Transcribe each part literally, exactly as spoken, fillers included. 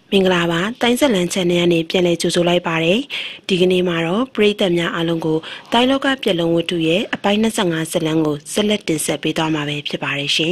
မင်္ဂလာပါတိုင်းဆက်လန် channel ကနေပြန်လည်ကြိုဆိုလိုက်ပါတယ်ဒီကနေ့မှာတော့ပရိသတ်များအားလုံးကိုတိုင်းလောကပြက်လုံးဝတ္ထုရဲ့အပိုင်း၂၅ဇာတ်လမ်းကိုဆက်လက်တင်ဆက်ပေးသွားမှာပဲဖြစ်ပါတယ်ရှင်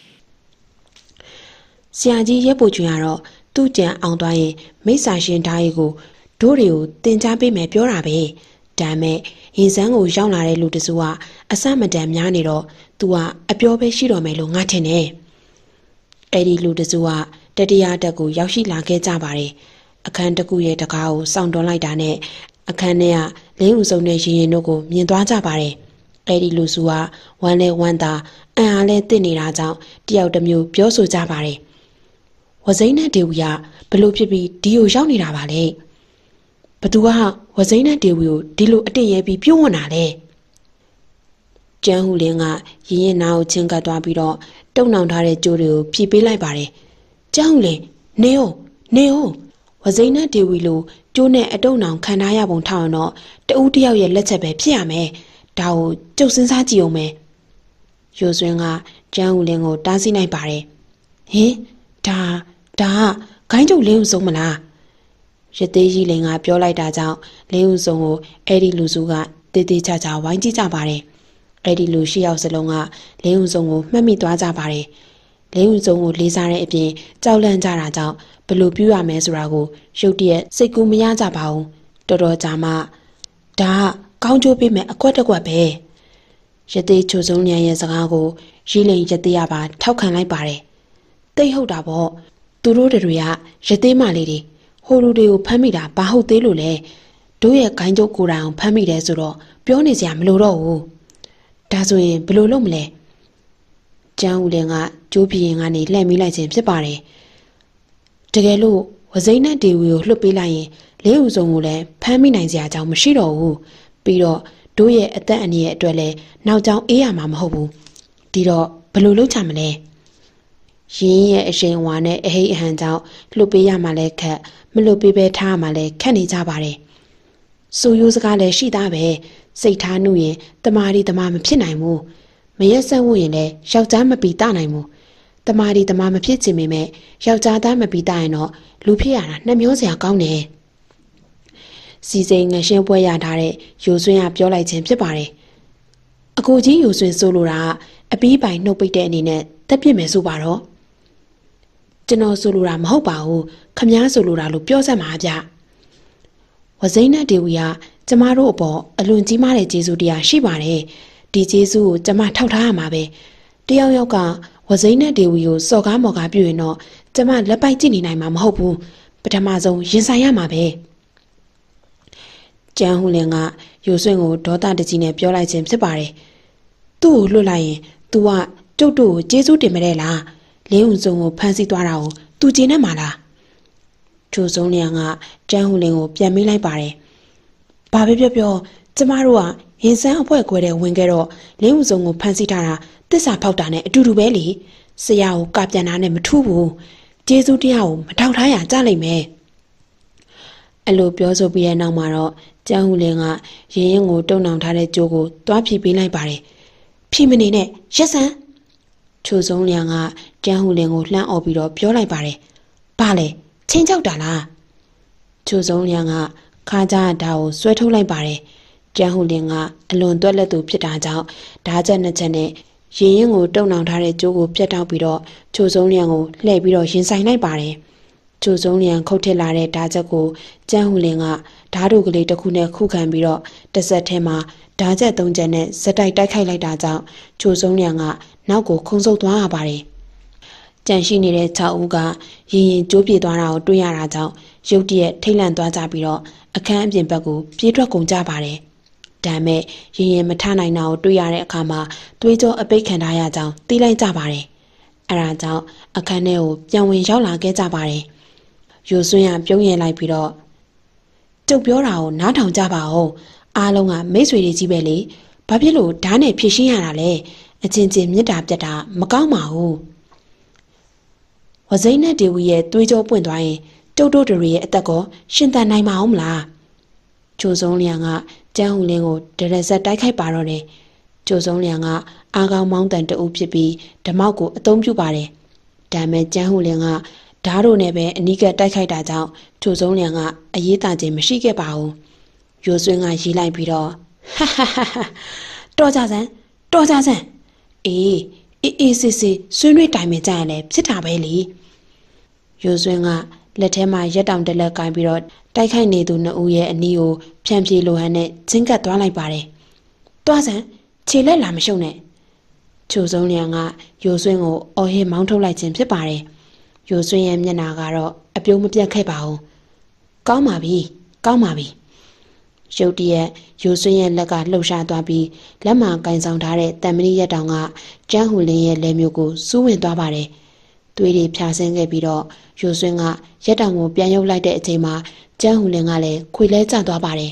ဆရာကြီးရဲပူကျွန်းကတော့သူ့ကြံအောင်သွားရင်မိစ္ဆာရှင်ဓာရီကိုဒိုးတွေကိုတင် जा ပေးမယ်ပြောတာပဲဒါမဲ့ရင်စန်းကိုရောက်လာတဲ့လူတစုကအစမတန်များနေတော့သူကအပြောပဲရှိတော်မယ်လို့ငါထင်တယ်အဲ့ဒီလူတစုကတတိယတက်ကိုရောက်ရှိလာခဲ့ကြပါတယ်အခန်းတစ်ခုရဲ့တကားကိုစောင့်တွန်းလိုက်တာနဲ့အခန်းထဲကလင်းဦးစုံတဲ့ရင်ရင်တို့ကိုမြင်သွားကြပါတယ်အဲ့ဒီလူစုကဝမ်းလဲဝမ်းသာအံ့အားလဲတင့်နေတာကြောင့်တယောက်တစ်မျိုးပြောဆိုကြပါတယ်ဝစိမ့်နဲ့ဒေဝီကဘလို့ဖြစ်ပြီးဒီကိုရောက်နေတာပါလဲဘသူကဝစိမ့်နဲ့ဒေဝီကိုဒီလိုအတင်းရဲပြီးပြုံးဝင်တာလဲကျန်းဟူလင်းကရင်ရင်နာကိုချင်းကပ်သွားပြီးတော့တုံနှောင်ထားတဲ့ကြိုးတွေကိုဖြီးပေးလိုက်ပါတယ်ကျန်းဟူလင်းနေအောင်နေအောင်ဝစိမ့်နဲ့ဒေဝီလိုကျိုးနဲ့အတုံနှောင်ခံထားရပုံထောက်အောင်တော့တဦးတယောက်ရဲ့လက်ချက်ပဲဖြစ်ရမယ်ဒါကိုကျုပ်စဉ်းစားကြည့်အောင်မယ်ရိုးစွင်းကကျန်းဟူလင်းကိုတားဆီးလိုက်ပါတယ်ဟင်ဒါဒါကဂိုင်းကျုပ်လင်းဦးဆုံးမလားရသေးကြီးလင်ကပြောလိုက်တာကြောင့်လင်းဦးဆုံးကိုအဲ့ဒီလူစုကတေးသေးချာချာဝိုင်းကြည့်ကြပါတယ်အဲ့ဒီလူရှိရောက်စလုံးကလင်းဦးဆုံးကိုမှတ်မိသွားကြပါတယ်လင်းဦးဆုံးကိုလေးစားတဲ့အပြင်ကြောက်လန့်ကြတာကြောင့်ဘလို့ပြူရမယ်ဆိုတာကိုရုတ်တရက်စိတ်ကူးမရကြပါဘူးတော်တော်ကြာမှဒါကကောင်းကျိုးပေးမယ်အကွက်တကွက်ပဲရသေးချိုစုံညံရဲ့စကားကိုရီးလိန်ရသေးရပါထောက်ခံလိုက်ပါတယ်တိတ်ဟုတ်တာပေါ့သူတို့တွေကရသေးမလေးတွေဟိုလူတွေကိုဖမ်းမိတာဘာဟုတ်သေးလို့လဲတို့ရဲ့ဂိုင်းကျုပ်ကိုယ်တိုင်အောင်ဖမ်းမိတယ်ဆိုတော့ပြောနေစရာမလိုတော့ဘူးဒါဆိုရင်ဘယ်လိုလုပ်မလဲကျန်းဦးလင်ကကျိုးပြင်းကနေလှည့်မိလိုက်ခြင်းဖြစ်ပါတယ်တကယ်လို့ဝစိမ့်နဲ့ဒေဝီကိုလွှတ်ပေးလိုက်ရင်လေးဦးစုံကိုလည်းဖမ်းမိနိုင်စရာအကြောင်းမရှိတော့ဘူးပြီးတော့တို့ရဲ့အသက်အန္တရာယ်အတွက်လည်းနောက်ကြောင်းအေးရမှာမဟုတ်ဘူးဒီတော့ဘယ်လိုလုပ်ချမလဲရင်းရဲ့အရှိန်အဝါနဲ့အဟိတ်အဟန်ကြောင့်လွှတ်ပေးရမှလည်းခက်မလွှတ်ပေးပဲထားရမှလည်းခက်နေကြပါတယ်ဆိုရိုးစကားလည်းရှိသားပဲစိတ်ထားနှုရင်တမာရီတမာမဖြစ်နိုင်ဘူးမရက်ဆက်ဝရင်လည်းယောက်ျားမပီတနိုင်ဘူးတမာရီတမာမဖြစ်ချင်ပေမဲ့ယောက်ျားသားမပီတရင်တော့လူဖြစ်ရတာနှမျောစရာကောင်းတယ်စီစိန်ငရှင်းပွဲရထားတဲ့ရိုးစွင်းကပြောလိုက်ခြင်းဖြစ်ပါတယ်အကိုကြီးရိုးစွင်းဆိုလိုတာအပီးပိုင်နှုတ်ပိတ်တဲ့အနေနဲ့တက်ပြစ်မယ်ဆိုပါတော့ကျွန်တော်ဆိုလိုတာမဟုတ်ပါဘူးခမားဆိုလိုတာလို့ပြောစမ်းပါဗျဝစိမ့်နဲ့ဒေဝီကကျမတို့အပေါ်အလွန်ကြီးမားတဲ့ကျေးဇူးတရားရှိပါတယ်ဒီကျေးဇူးကိုကျမထောက်ထားရမှာပဲတယောက်ယောက်ကဝစိမ့်နဲ့ဒေဝီကိုစော်ကားမော်ကားပြုရင်တော့ကျမလက်ပိုက်ကြည့်နေနိုင်မှာမဟုတ်ဘူးပထမဆုံးရင်ဆိုင်ရမှာပဲကျန်းဟူလင်ကရိုးစွင်းကိုဒေါသတကြီးနဲ့ပြောလိုက်ခြင်းဖြစ်ပါတယ်သူ့ကိုလွတ်လိုက်ရင် तू ကကျုပ်တို့ကိုကျေးဇူးတင်မတဲ့လားလင်းဦးစုံကိုဖမ်းဆီးသွားတာကို तू ကျေနပ်မှာလားချိုစုံလျံကကျန်းဟူလင်ကိုပြန်မေးလိုက်ပါတယ်ဘာပဲပြောပြောကျမတို့ကရင်စန်းအဖွဲခွဲတဲ့ဝင်ခဲ့တော့လင်းဦးစုံကိုဖမ်းဆီးထားတာတစ္ဆာဖောက်တာနဲ့အတူတူပဲလေဆရာကိုကပြန်တာနဲ့မထူးဘူးကျေးဇူးတရားကိုမထောက်ထားရကြလိမ့်မယ်အဲ့လိုပြောဆိုပြီးတဲ့နောက်မှာတော့ကျန်းဟူလင်ကရင်ရင်ကိုတုံနှောင်ထားတဲ့ကြိုးကိုတွားဖြီးပေးလိုက်ပါတယ်ဖြီးမနေနဲ့ရက်စန်းချိုစုံလျံကကျန်းဟူလင်ကိုလှမ်းអော်ပြီးတော့ပြောလိုက်ပါတယ်ဘာလဲချင်းချောက်တာလားချိုစုံလျံကခါကြဓာတ်ကိုဆွဲထုတ်လိုက်ပါတယ်ကျန်းဟူလင်ကအလွန်တွက်လက်သူဖြစ်တာကြောင့်ဓာချက်နှစ်ချက်နဲ့ရင်ရင်ကိုတုံနှောင်ထားတဲ့ကြိုးကိုပြတ်တောက်ပြီးတော့ချိုစုံလျံကိုလှည့်ပြီးတော့ရင်ဆိုင်လိုက်ပါတယ်ချိုစုံလျံခုတ်ထစ်လာတဲ့ဓာချက်ကိုကျန်းဟူလင်ကဓာတ်တို့ကလေးတစ်ခုနဲ့ခုခံပြီးတော့တစ်ဆက်ထဲမှာဓာချက်သုံးချက်နဲ့စက်တိုက်တိုက်ခိုက်လိုက်တာကြောင့်ချိုစုံလျံကနောက်ကိုခုန်ဆုတ်သွားရပါတယ်ကြန့်ရှိနေတဲ့၆ဦးကရင်ရင်ကျိုးပြေသွားတာကိုတွေ့ရတာကြောင့်ရုတ်တရက်ထိတ်လန့်သွားကြပြီးတော့အခန်းအပြင်ဘက်ကိုပြေးထွက်ကုန်ကြပါတယ်ဒါမဲ့ရင်ရင်မထနိုင်တာကိုတွေ့ရတဲ့အခါမှာသွေးကြောအပိတ်ခံထားရကြောင်းသိလိုက်ကြပါတယ်အဲဒါကြောင့်အခန်းထဲကိုပြန်ဝင်ရောက်လာခဲ့ကြပါတယ်ရိုးစွင်းရပြုံးရင်လိုက်ပြီးတော့ကျုပ်ပြောတာကိုနားထောင်ကြပါဦးအားလုံးကမိတ်ဆွေတွေကြီးပဲလေဘာဖြစ်လို့ဓာတ်နဲ့ဖြည့်ရှင်းရတာလဲအချင်းချင်းမြစ်တာပြတ်တာမကောင်းပါဘူးဝစိမ့်နဲ့ဒေဝီရဲ့သွေးကြောပွင့်သွားရင်ကျုပ်တို့တွေရဲ့အသက်ကိုရှင်သန်နိုင်မအောင်မလားချိုစုံလျံကကျန်းဟူလင်းကိုဒရက်ဆက်တိုက်ခိုက်ပါတော့တယ်ချိုစုံလျံကအာကောင်းမောင်းတန်တအုပ်ဖြစ်ပြီးဓမောက်ကိုအသုံးပြုပါတယ်ဒါမဲ့ကျန်းဟူလင်းကဓာတ်တို့နဲ့ပဲအနီးကပ်တိုက်ခိုက်တာကြောင့်ချိုစုံလျံကအရေးတာခြင်းမရှိခဲ့ပါဘူးရိုးစွင်းကရေးလိုက်ပြီးတော့ဟာဟာဟာတော်ကြစမ်းတော်ကြစမ်းအေးအေးအေးစစ်စစ်ဆွေးနွေးတိုင်ပင်ကြရင်လည်းဖြစ်တာပဲလေရိုးစွင်းကလက်ထဲမှာရက်တောင်တလက်ကင်ပြီးတော့တိုက်ခိုက်နေသူနှစ်ဦးရဲ့အနီးကိုဖြန့်ပြေလိုဟန်နဲ့ချင်းကပ်သွားလိုက်ပါတယ်တွားစမ်းခြေလက်လာမရှုံနဲ့ချိုစုံလျံကရိုးစွင်းကိုအော်ဟစ်မောင်းထုတ်လိုက်ခြင်းဖြစ်ပါတယ်ရိုးစွင်းရဲ့မျက်နှာကတော့အပြုံးမပြတ်ခဲ့ပါဘူးကောင်းပါပြီကောင်းပါပြီရုတ်တရက်ရိုးစွင်းရဲ့လက်ကလှုပ်ရှားသွားပြီးလက်မှာကင်ဆောင်ထားတဲ့တံမဏိရက်တောင်ကကျန်းဟူလင်းရဲ့လက်မျိုးကိုစူးဝင်သွားပါတယ်သွေးတွေဖြာဆင်းခဲ့ပြီးတော့ရိုးစွင်းကရက်တောင်ကိုပြန်ရုပ်လိုက်တဲ့အချိန်မှာကျန်းဟူလင်းကလည်းခွေလဲကျသွားပါတယ်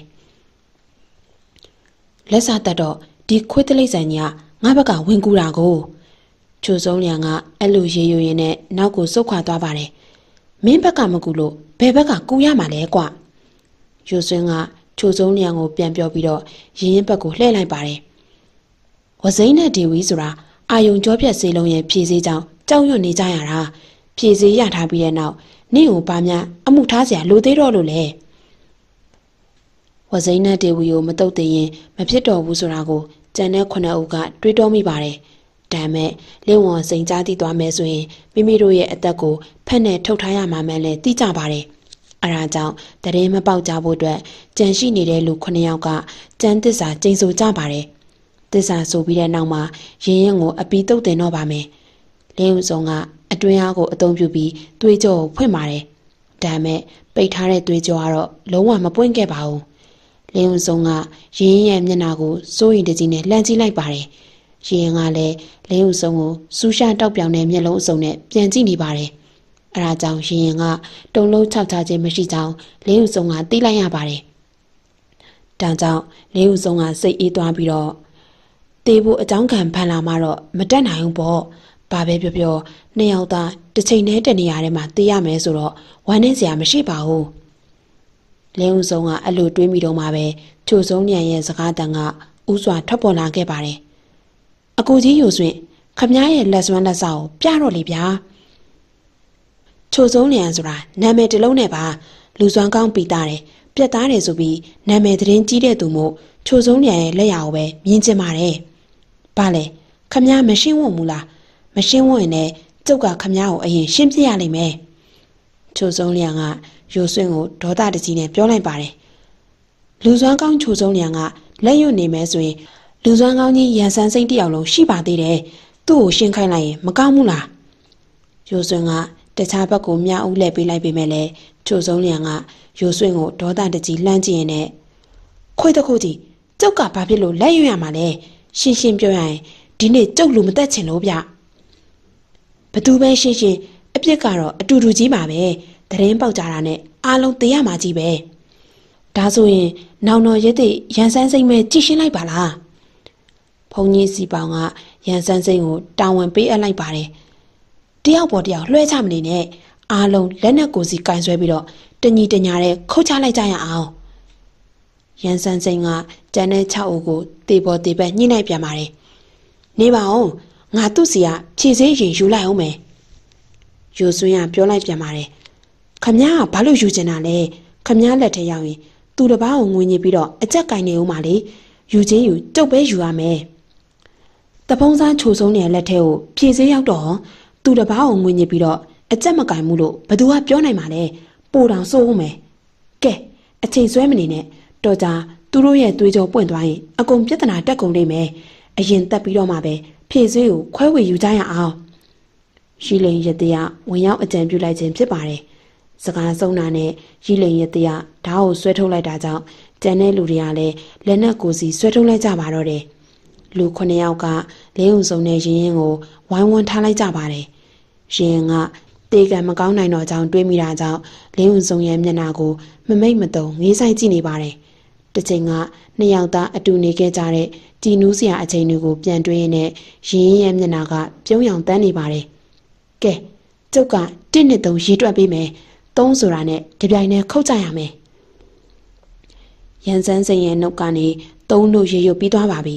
လက်စတတ်တော့ဒီခွေးတလိမ့်ဆန်ကြီးကငါဘက်ကဝင်ကူတာကိုချိုစုံလျံကအဲ့လိုရေယူရင်းနဲ့နောက်ကိုစုတ်ခွာသွားပါတယ်မင်းဘက်ကမကူလို့ဘယ်ဘက်ကကူရမှာလဲကွရိုးစွင်းကချိုစုံလျံကိုပြန်ပြောပြီးတော့ရင်းရင်ဘက်ကိုလှည့်လိုက်ပါတယ်ဝစိမ့်နဲ့ဒေဝီဆိုတာအာယုံကြောပြက်စေးလုံးရဲ့ဖြည့်စည်းကြောင်းကြောက်ရွံ့နေကြရတာဖြည့်စည်းရထားပြီးတဲ့နောက်နင့်ကိုပါများအမှုထားစရာလိုသေးတော့လို့လေဝစိမ့်နဲ့ဒေဝီကိုမတုတ်သိရင်မဖြစ်တော်ဘူးဆိုတာကိုကျန်တဲ့ခုနှစ်ဦးကတွေးတောမိပါတယ်ဒါမဲ့လင်းဝန်စိန်ကြားသိသွားမယ်ဆိုရင်မိမိတို့ရဲ့အသက်ကိုဖက်နဲ့ထုတ်ထားရမှာမှန်းလဲသိကြပါတယ်အဲဒါကြောင့်တရင်မပေါက်ကြဖို့အတွက်ကြံရှိနေတဲ့လူခုနှစ်ယောက်ကကြမ်းသစ္စာကျိန်ဆိုကြပါတယ်သစ္စာဆိုပြီးတဲ့နောက်မှာရင်းရင်ကိုအပီးတုတ်တင်တော့ပါမယ်လင်းဦးစုံကအတွင်းအားကိုအသုံးပြုပြီးသွေးကြောကိုဖွင့်ပါတယ်ဒါမဲ့ပိတ်ထားတဲ့သွေးကြောကတော့လုံးဝမပွင့်ခဲ့ပါဘူးလင်းဦးစုံကရင်းရဲ့မျက်နှာကိုစိုးရိမ်တကြီးနဲ့လှမ်းကြည့်လိုက်ပါတယ်ရင်းကလည်းလင်းဦးစုံကိုစူးရှာတောက်ပြောင်တဲ့မျက်လုံးအစုံနဲ့ပြန်ကြည့်နေပါတယ်အဲဒါကြောင့်ရင်းကတုံလုံးခြောက်ချခြင်းမရှိကြောင်းလင်းဦးစုံကသိလိုက်ရပါတယ်ဒါကြောင့်လင်းဦးစုံကစိတ်အေးသွားပြီးတော့တေးဖို့အကြောင်းခံဖန်လာမှတော့မတက်နိုင်ဘူးပေါ့ဘာပဲပြောပြောနှစ်ယောက်သားတစ်ချိန်တည်းတနေရာထဲမှာတေးရမယ်ဆိုတော့ဝမ်းနည်းစရာမရှိပါဘူးလင်းဦးစုံကအဲ့လိုတွေးမိတော့မှပဲချိုစုံညံရဲ့စကားတန်ကဥစွာထွက်ပေါ်လာခဲ့ပါတယ်အကူကြီးယူဆွင့်ခမည်းရဲ့လက်စွမ်းလက်စောက်ပြတော့လေဗျာချိုစုံလျံဆိုတာနာမည်တစ်လုံးနဲ့ပါလူစွမ်းကောင်းပီတာတယ်ပြက်သားတယ်ဆိုပြီးနာမည်သတင်းကြီးတဲ့သူမို့ချိုစုံလျံရဲ့လက်ရာကိုပဲမြင်ကျင်ပါတယ်ဘာလဲခမည်းမရှင်းဝတ်ဘူးလားမရှင်းဝတ်ရင်လည်းကျုပ်ကခမည်းကိုအရင်ရှင်းပြရလိမ့်မယ်ချိုစုံလျံကရိုးစွင့်ကိုဒေါသတကြီးနဲ့ပြောလိုက်ပါတယ်လူစွမ်းကောင်းချိုစုံလျံကလက်ရွတ်နေမယ်ဆိုရင်လူစွမ်းကောင်းကြီးရန်ဆန်းစိမ့်တယောက်လုံးရှိပါသေးတယ်သူ့ကိုရှင်းခိုင်းလိုက်ရင်မကောင်းဘူးလားရိုးစွင့်ကတခြားဘက်ကိုမြဦးလှည့်ပေးလိုက်ပေမဲ့လည်းချိုစုံလျံကရိုးစွင့်ကိုဒေါသတကြီးလှမ်းကြည့်ရင်နဲ့ခွေးတခုကြီးကျုပ်ကဘာဖြစ်လို့လက်ရွတ်ရမှာလဲရှင်းရှင်းပြောရရင်ဒီနေ့ကျုပ်လူမတက်ချင်လို့ဗျဘသူပဲရှင်းရှင်းအပြစ်ကတော့အတူတူကြီးပါပဲတရင်ပေါက်ကြတာနဲ့အားလုံးသိရမှာကြီးပဲဒါဆိုရင်နောင်တော်ရစ်တဲ့ရန်ဆန်းစိမ့်မဲ့ကြည်ရှင်းလိုက်ပါလားဘုံကြီးစီပေါင်ကရန်ဆန်းစိမ့်ကိုတာဝန်ပေးအပ်လိုက်ပါတယ်တယောက်ပေါ်တယောက်လွှဲချမနေနဲ့အားလုံးလက်နက်ကိုစီကင်ဆွဲပြီးတော့တညီတညာတဲ့ခုတ်ချလိုက်ကြရအောင်ရန်ဆန်းစိမ့်ကကျန်တဲ့၆ဦးကိုတေပေါ်တေပက်ညှိနှိုက်ပြန်ပါတယ်နေပါအောင်ငါသူ့စီကဖြည့်စည်းရင်ယူလိုက်အောင်မယ်ရိုးစွင်းကပြောလိုက်ပြန်ပါတယ်ခမည်းကဘာလို့ယူချင်တာလဲခမည်းလက်ထဲရောက်ရင်သူတစ်ပါးကိုငွေညစ်ပြီးတော့အကြက်ကင်နေဦးမှာလေယူချင်းယူကျုပ်ပဲယူရမယ်တဖုံးစားချိုဆုံးနေတဲ့လက်ထဲကိုဖြည့်စည်းရောက်တော့သူတစ်ပါးကိုငွေညစ်ပြီးတော့အကြက်မကင်ဘူးလို့ဘသူကပြောနိုင်မှာလဲပိုတောင်စိုးဦးမယ်ကဲအချိန်ဆွဲမနေနဲ့တော်ကြသူတို့ရဲ့သွေးကြောပွင့်သွားရင်အကုန်ပြဿနာတက်ကုန်လိမ့်မယ်အရင်တက်ပြီးတော့မှပဲဖြည့်စည်းကိုခွဲဝေယူကြရအောင်ရှိလိန်ရတဲ့ကဝင်ရောက်အကြံပြုလိုက်ခြင်းဖြစ်ပါတယ်စကားဆုံးတာနဲ့ရီလိန်ရတဲ့ကဓာတ်ကိုဆွဲထုတ်လိုက်တာကြောင့်ကျန်တဲ့လူတွေကလည်းလက်နက်ကိုစီဆွဲထုတ်လိုက်ကြပါတော့တယ်လူခုနှစ်ယောက်ကလင်းုံစုံတဲ့ရင်ရင်ကိုဝိုင်းဝန်းထားလိုက်ကြပါတယ်ရင်ကတေကံမကောင်းနိုင်တော့ကြောင်းတွေးမိတာကြောင့်လင်းုံစုံရဲ့မျက်နှာကိုမမိတ်မတုံငေးဆိုင်ကြည့်နေပါတယ်တစ်ချိန်ကနှစ်ယောက်သားအတူနေခဲ့ကြတဲ့ကြည်နူးစရာအချိန်တွေကိုပြန်တွေးရင်းနဲ့ရင်ရဲ့မျက်နှာကပြုံးရောင်တန်းနေပါတယ်ကဲကျုပ်ကတစ်နှစ်သုံးရေးတွက်ပေးမယ်သုံးဆိုတာနဲ့တပြိုင်တည်းခုတ်ကြရမယ်ရန်စန်းစိန်ရဲ့နှုတ်ကနေသုံးတို့ရေရုပ်ပြီးသွားပါပြီ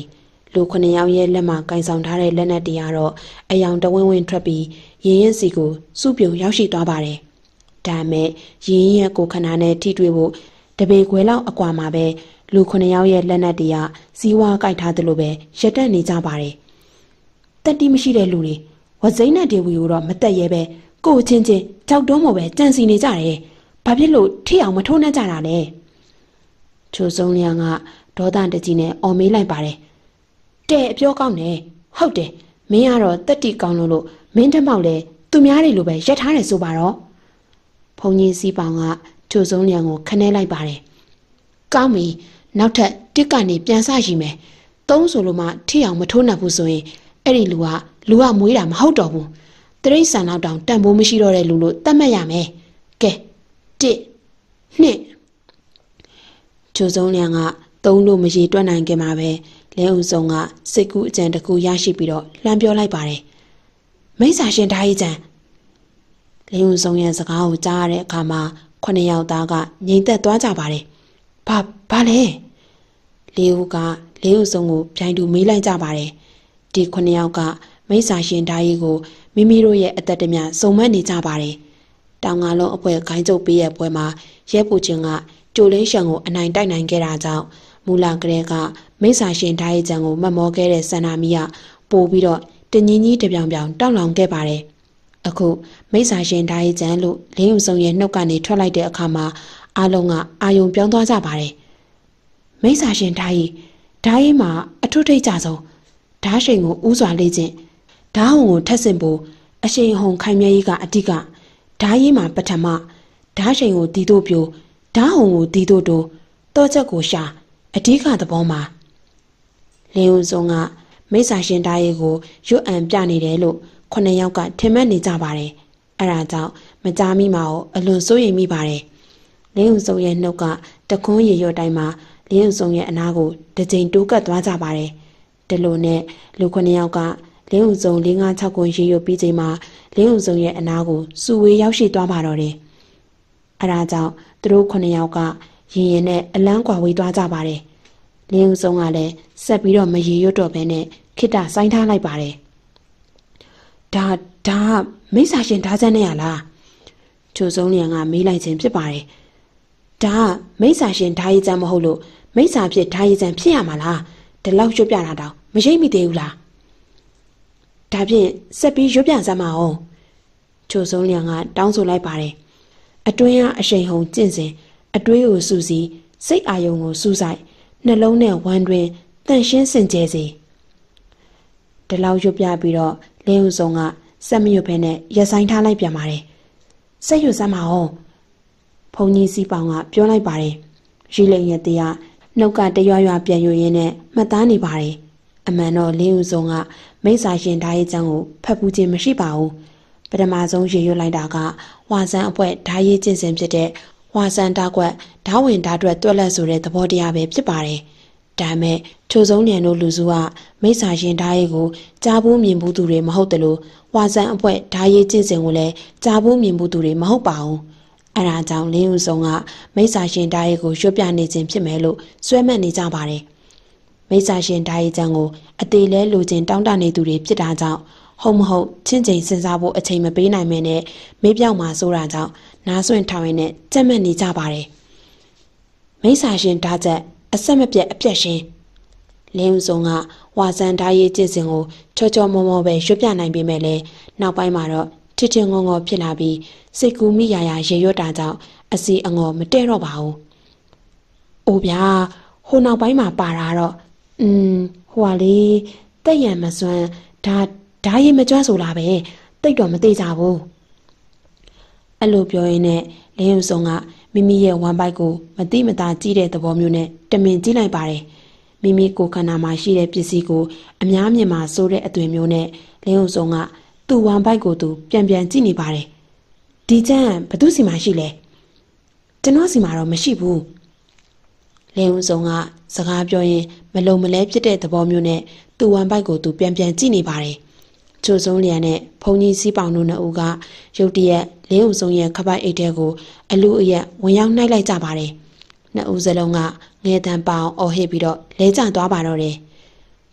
လူခုနှစ်ယောက်ရဲ့လက်မှာကင်ဆောင်ထားတဲ့လက်နက်တွေကတော့အယောင်တဝင်းဝင်းထွက်ပြီးရင်ရင်စီကိုစုပြုံရောက်ရှိသွားပါတယ်။ဒါမဲ့ရင်ရင်ရဲ့ကိုခန္ဓာနဲ့ထိတွေ့ဖို့တပေခွဲလောက်အကွာမှာပဲလူခုနှစ်ယောက်ရဲ့လက်နက်တွေကစီးဝါးကိုက်ထားသလိုပဲရက်တက်နေကြပါတယ်။တက်တီမရှိတဲ့လူတွေဝဇိမ်းနဲ့ဒေဝီကိုတော့မတက်ရဲပဲကိုချင်းချင်းကြောက်တုံးမို့ပဲကြံစီနေကြတယ်။ဘာဖြစ်လို့ထိအောင်မထိုးနှက်ကြတာလဲ။ချိုစုံလျံကဒေါသတကြီးနဲ့အော်မေးလိုက်ပါတယ်။တဲ့ပြောကောင်းတယ်ဟုတ်တယ်မင်းကတော့တက်တီကောင်းလို့လို့မင်းတမောက်လေသူများတွေလိုပဲရက်ထားတယ်ဆိုပါတော့ဘုံကြီးစီပောင်ကချိုစုံလျံကိုခနဲလိုက်ပါတယ်။ကောင်းပြီနောက်ထပ်တစ်ကနေပြန်ဆရှိမယ်။သုံးဆိုလို့မှထိအောင်မထိုးနှက်ဘူးဆိုရင်အဲ့ဒီလူကလူကမွေးတာမဟုတ်တော့ဘူး။တရိတ်ဆန်တော့တောင်တန်ဖိုးမရှိတော့တဲ့လူလို့သတ်မှတ်ရမယ်။ကဲတစ်နှစ်ချိုစုံလျံကသုံးလို့မရေတွက်နိုင်ခင်မှာပဲလဲဦးစုံကစိတ်ကူးအကြံတစ်ခုရရှိပြီးတော့လှမ်းပြောလိုက်ပါတယ်မိစ္ဆာရှင်ဓာကြီးကျန်လဲဦးစုံရဲ့စကားကိုကြားရတဲ့အခါမှာခုနှစ်ယောက်သားကငြိမ်သက်သွားကြပါတယ်ဘာဘာလဲလဲဦးကလဲဦးစုံကိုပြိုင်တူမေးလိုက်ကြပါတယ်ဒီခုနှစ်ယောက်ကမိစ္ဆာရှင်ဓာကြီးကိုမိမိတို့ရဲ့အသက်တမျှစုံမက်နေကြပါတယ်တောင်ငါလုံးအဖွဲခိုင်းကျုပ်ပေးရဲ့ပွဲမှာရဲပူချင်းကကျိုလင်းရှံကိုအနိုင်တိုက်နိုင်ခဲ့တာကြောင့်မူလာကလေးကမိစ္ဆာရှင်ဓာကြီးကျန်ကိုမတ်မောခဲ့တဲ့ဆန္ဒမီးကပို့ပြီးတော့တငင်းကြီးတပြောင်ပြောင်တောက်လောင်ခဲ့ပါတယ်အခုမိစ္ဆာရှင်ဓာကြီးကျန်လို့လင်းယူစုံရဲ့နှုတ်ကနေထွက်လိုက်တဲ့အခါမှာအားလုံးကအာယုံပြောင်းသွားကြပါတယ်မိစ္ဆာရှင်ဓာကြီးဓာကြီးမှာအထုထိတ်ကြဆုံးဓာရှိန်ကိုဥစွာလေးချင်းဓာဟုံကိုထက်ဆင်ဖို့အရှိန်ဟုံခိုင်မြဲကြီးကအဓိကဓာကြီးမှာပထမဓာရှိန်ကိုတီးတို့ပြိုဓာဟုံကိုတီးတို့တို့တောချက်ကိုရှာအဓိကသဘောမှာလင်းဦးစုံကမိစ္ဆာရှင်ဓာကြီးကိုရွတ်အံပြနေတယ်လို့ခုနှစ်ယောက်ကထင်မှတ်နေကြပါတယ်အဲဒါကြောင့်မကြားမိမှာကိုအလွန်စိုးရိမ်မိပါတယ်လင်းဦးစုံရဲ့နှုတ်ကတခွန်းရေရွတ်တိုင်းမှာလင်းဦးစုံရဲ့အနားကိုတစ်ကြိမ်တိုးကပ်သွားကြပါတယ်ဒီလိုနဲ့လူခုနှစ်ယောက်ကလင်းဦးစုံ၄၅၆ခွန်းရေရွတ်ပြီးချိန်မှာလင်းဦးစုံရဲ့အနားကိုစူဝေးရောက်ရှိသွားပါတော့တယ်အဲဒါကြောင့်သူတို့ခုနှစ်ယောက်ကရင်ရင်နဲ့အလန်းကွာဝေးသွားကြပါတယ်လင်းဦးစုံကလည်းဆက်ပြီးတော့မရေရွတ်တော့ဘဲနဲ့ခိတ္တဆိုင်းထားလိုက်ပါတယ်ဒါဒါမိစ္ဆာရှင်ဓာချမ်းနဲ့ရလားချိုစုံလျံကမေးလိုက်ခြင်းဖြစ်ပါတယ်ဒါမိစ္ဆာရှင်ဓာကြီးချမ်းမဟုတ်လို့မိစ္ဆာဖြစ်ဓာကြီးချမ်းဖြစ်ရမှာလားဒီလောက်ရွတ်ပြတာတောင်မရိပ်မိသေးဘူးလားဒါဖြင့်ဆက်ပြီးရွတ်ပြစမ်းမအောင်ချိုစုံလျံကတောင်းဆိုလိုက်ပါတယ်အတွင်းကအရှိန်ဟုန်ကျင့်စဉ်အတွေးကိုစူးစီးစိတ်အာယုံကိုစူးစိုက်နှလုံးနဲ့ဝမ်းတွင်တန့်ရှင်းစင်ကြယ်စေဒီလောက်ရွတ်ပြပြီးတော့လင်းဦးစုံကစက်မရွတ်ဖဲနဲ့ရက်ဆိုင်ထားလိုက်ပြန်ပါတယ်စက်ရွတ်စမ်းမအောင်ဘုံကြီးစီပောင်ကပြောလိုက်ပါတယ်ရီလိန်ရဲ့တရားနှုတ်ကတရွရွပြန်ရွရင်းနဲ့မှတ်သားနေပါတယ်အမှန်တော့လင်းဦးစုံကမိစ္ဆာရှင်ဓာကြီးချမ်းကိုဖတ်ပူးခြင်းမရှိပါဘူးပထမဆုံးရေရွတ်လိုက်တာကဝါဆန်းအပွဲဓာကြီးကျင့်စဉ်ဖြစ်တဲ့ဝါဆန်တာကွက်ဓာဝင်ဓာအတွက်တွက်လက်ဆိုတဲ့သဘောတရားပဲဖြစ်ပါတယ်။ဒါမဲ့ချိုစုံလျံတို့လူစုကမိစ္ဆာရှင်ဓာရီကိုကြားဘူးမြင်ဘူးသူတွေမဟုတ်တယ်လို့ဝါဆန်အဖွဲဓာရီကျင့်စဉ်ကိုလည်းကြားဘူးမြင်ဘူးသူတွေမဟုတ်ပါဘူး။အဲဒါကြောင့်လင်းဦးစုံကမိစ္ဆာရှင်ဓာရီကိုရွတ်ပြနေခြင်းဖြစ်မယ်လို့စွဲမှတ်နေကြပါတယ်။မိစ္ဆာရှင်ဓာရီကျန်ကိုအသေးလဲလိုချင်တောင်းတနေသူတွေဖြစ်တာကြောင့်ဟုတ်မဟုတ်ချင်းချင်းစဉ်းစားဖို့အချိန်မပေးနိုင်မင်းနဲ့မေးပြောက်မှာဆိုတာကြောင့်နားဆွင့်ထောင်ရင်းနဲ့ကြက်မှတ်နေကြပါတယ်မိစ္ဆာရှင်ဓာချက်အဆက်မပြတ်အပြတ်ရှင်လင်းဦးစုံကဝါဆန်ဓာရေးကျင့်စဉ်ကိုချောချောမောမောပဲရွတ်ပြနိုင်ပေမဲ့လည်းနောက်ပိုင်းမှာတော့ထစ်ထင်ငေါငေါဖြစ်လာပြီးစိတ်ကူးမိရာရာရေရွတ်တာကြောင့်အစီအငေါ်မတဲတော့ပါဘူး။အိုဗျာဟိုနောက်ပိုင်းမှာပါတာတော့อืมဟိုဟာလေးတက်ရံမစွမ်းဒါဓာရေးမကြွဆိုလားပဲတိတ်တော့မသိကြဘူး။အဲ့လိုပြောရင်းနဲ့လင်းဦးစုံကမိမိရဲ့ဝမ်းပိုက်ကိုမတိမတာကြည့်တဲ့သဘောမျိုးနဲ့တမင်ကြည့်လိုက်ပါတယ်မိမိကိုယ်ခန္ဓာမှာရှိတဲ့ပစ္စည်းကိုအများမြင်မှာစိုးတဲ့အသွင်မျိုးနဲ့လင်းဦးစုံကသူ့ဝမ်းပိုက်ကိုသူပြန်ပြန်ကြည့်နေပါတယ်ဒီချမ်းဘသူစီမှာရှိလဲကျွန်တော်စီမှာတော့မရှိဘူးလင်းဦးစုံကစကားပြောရင်မလုံမလဲဖြစ်တဲ့သဘောမျိုးနဲ့သူ့ဝမ်းပိုက်ကိုသူပြန်ပြန်ကြည့်နေပါတယ်ချိုစုံလျံနဲ့ဘုံကြီးစီးပေါင်တို့နှစ်ဦးကရုတ်တရက်လင်းဦးစုံရဲ့ခပိုက်အိတ်တဲကိုအလူအယက်ဝင်ရောက်နှိုက်လိုက်ကြပါတယ်နှစ်ဦးစလုံးကငဲတန်ပေါအောင်အော်ဟစ်ပြီးတော့လဲကျသွားပါတော့တယ်ထ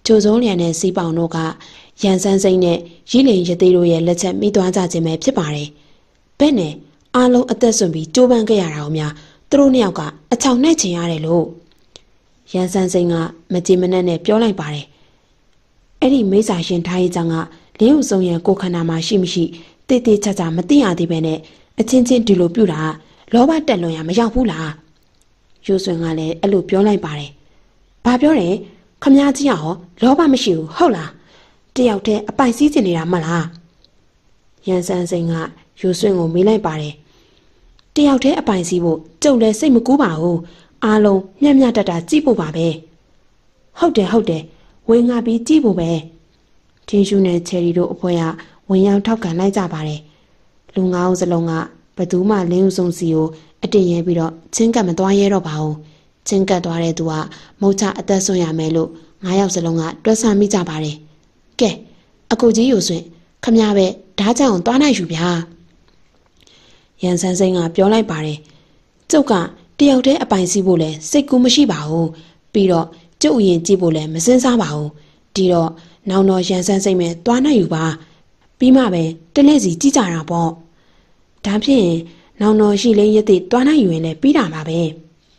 ကျိုးစုံလျက်နဲ့စီးပေါင်တို့ကရန်ဆန်းစိမ့်နဲ့ရီးလင်ရသေးတို့ရဲ့လက်ချက်မိသွားကြခြင်းပဲဖြစ်ပါတယ်။ဘဲနဲ့အားလုံးအသက်ဆွန့်ပြီးကြိုးပမ်းခဲ့ရတာအောင်များသူတို့နှစ်ယောက်ကအချောင်နှဲ့ချင်ရတယ်လို့ရန်ဆန်းစိမ့်ကမကြည်မနှက်နဲ့ပြောလိုက်ပါတယ်။အဲ့ဒီမိစ္ဆာရှင်ထားရေးကြောင့်ကလင်းဦးစုံရဲ့ကိုခန္ဓာမှာရှိမရှိတေးသေးချာချာမသိရသေးပဲနဲ့အချင်းချင်းဒီလိုပြုတာလောဘတက်လွန်ရမရောက်ဘူးလား။ရိုးစွင်ကလည်းအဲ့လိုပြောလိုက်ပါတယ်။ဘာပြောတယ်ခမည်းကြီးကဟောလောဘမရှိဘူးဟုတ်လားတယောက်တည်းအပိုင်စည်းကျင်နေတာမလားရန်ဆန်းစိန်ကရိုးစွင်ကိုမေးလိုက်ပါတယ်တယောက်တည်းအပိုင်စည်းဖို့ကျုပ်လည်းစိတ်မကူးပါဘူးအားလုံးမျက်မျက်တတကြည့်ဖို့ပါပဲဟုတ်တယ်ဟုတ်တယ်ဝင်ငါပြီးကြည့်ဖို့ပဲထင်းရှူနဲ့ချယ်ရီတို့အဖွဲကဝင်ရောက်ထောက်ခံလိုက်ကြပါတယ်လူငါးဦးစလုံးကဘသူမှလင်းဦးဆုံးစီကိုအတင်ရဲပြီးတော့ချင်းကပ်မသွားရဲတော့ပါဘူးချင်းကပ်သွားတဲ့သူကမုတ်ချအသက်ဆွံ့ရမယ်လို့ငါးယောက်စလုံးကတွက်ဆမိကြပါတယ်ကဲအကူကြီးယူဆွင့်ခမည်းပဲဓားချောင်းသွားနိုင်ယူဗျာရန်ဆန်းစိန်ကပြောလိုက်ပါတယ်ကျုပ်ကတယောက်တည်းအပိုင်စီးဖို့လဲစိတ်ကူးမရှိပါဘူးပြီးတော့ကျုပ်ရင်ကြည့်ဖို့လဲမစင်စားပါဘူးဒီတော့နောင်တော့ရန်ဆန်းစိန်ပဲသွားနိုင်ယူပါပြီးမှပဲတလဲစီကြည့်ကြတာပေါ့ဒါဖြင့်နောင်တော့ရှိလင်းရသည်သွားနိုင်ယူရင်လည်းပြီးတာပါပဲ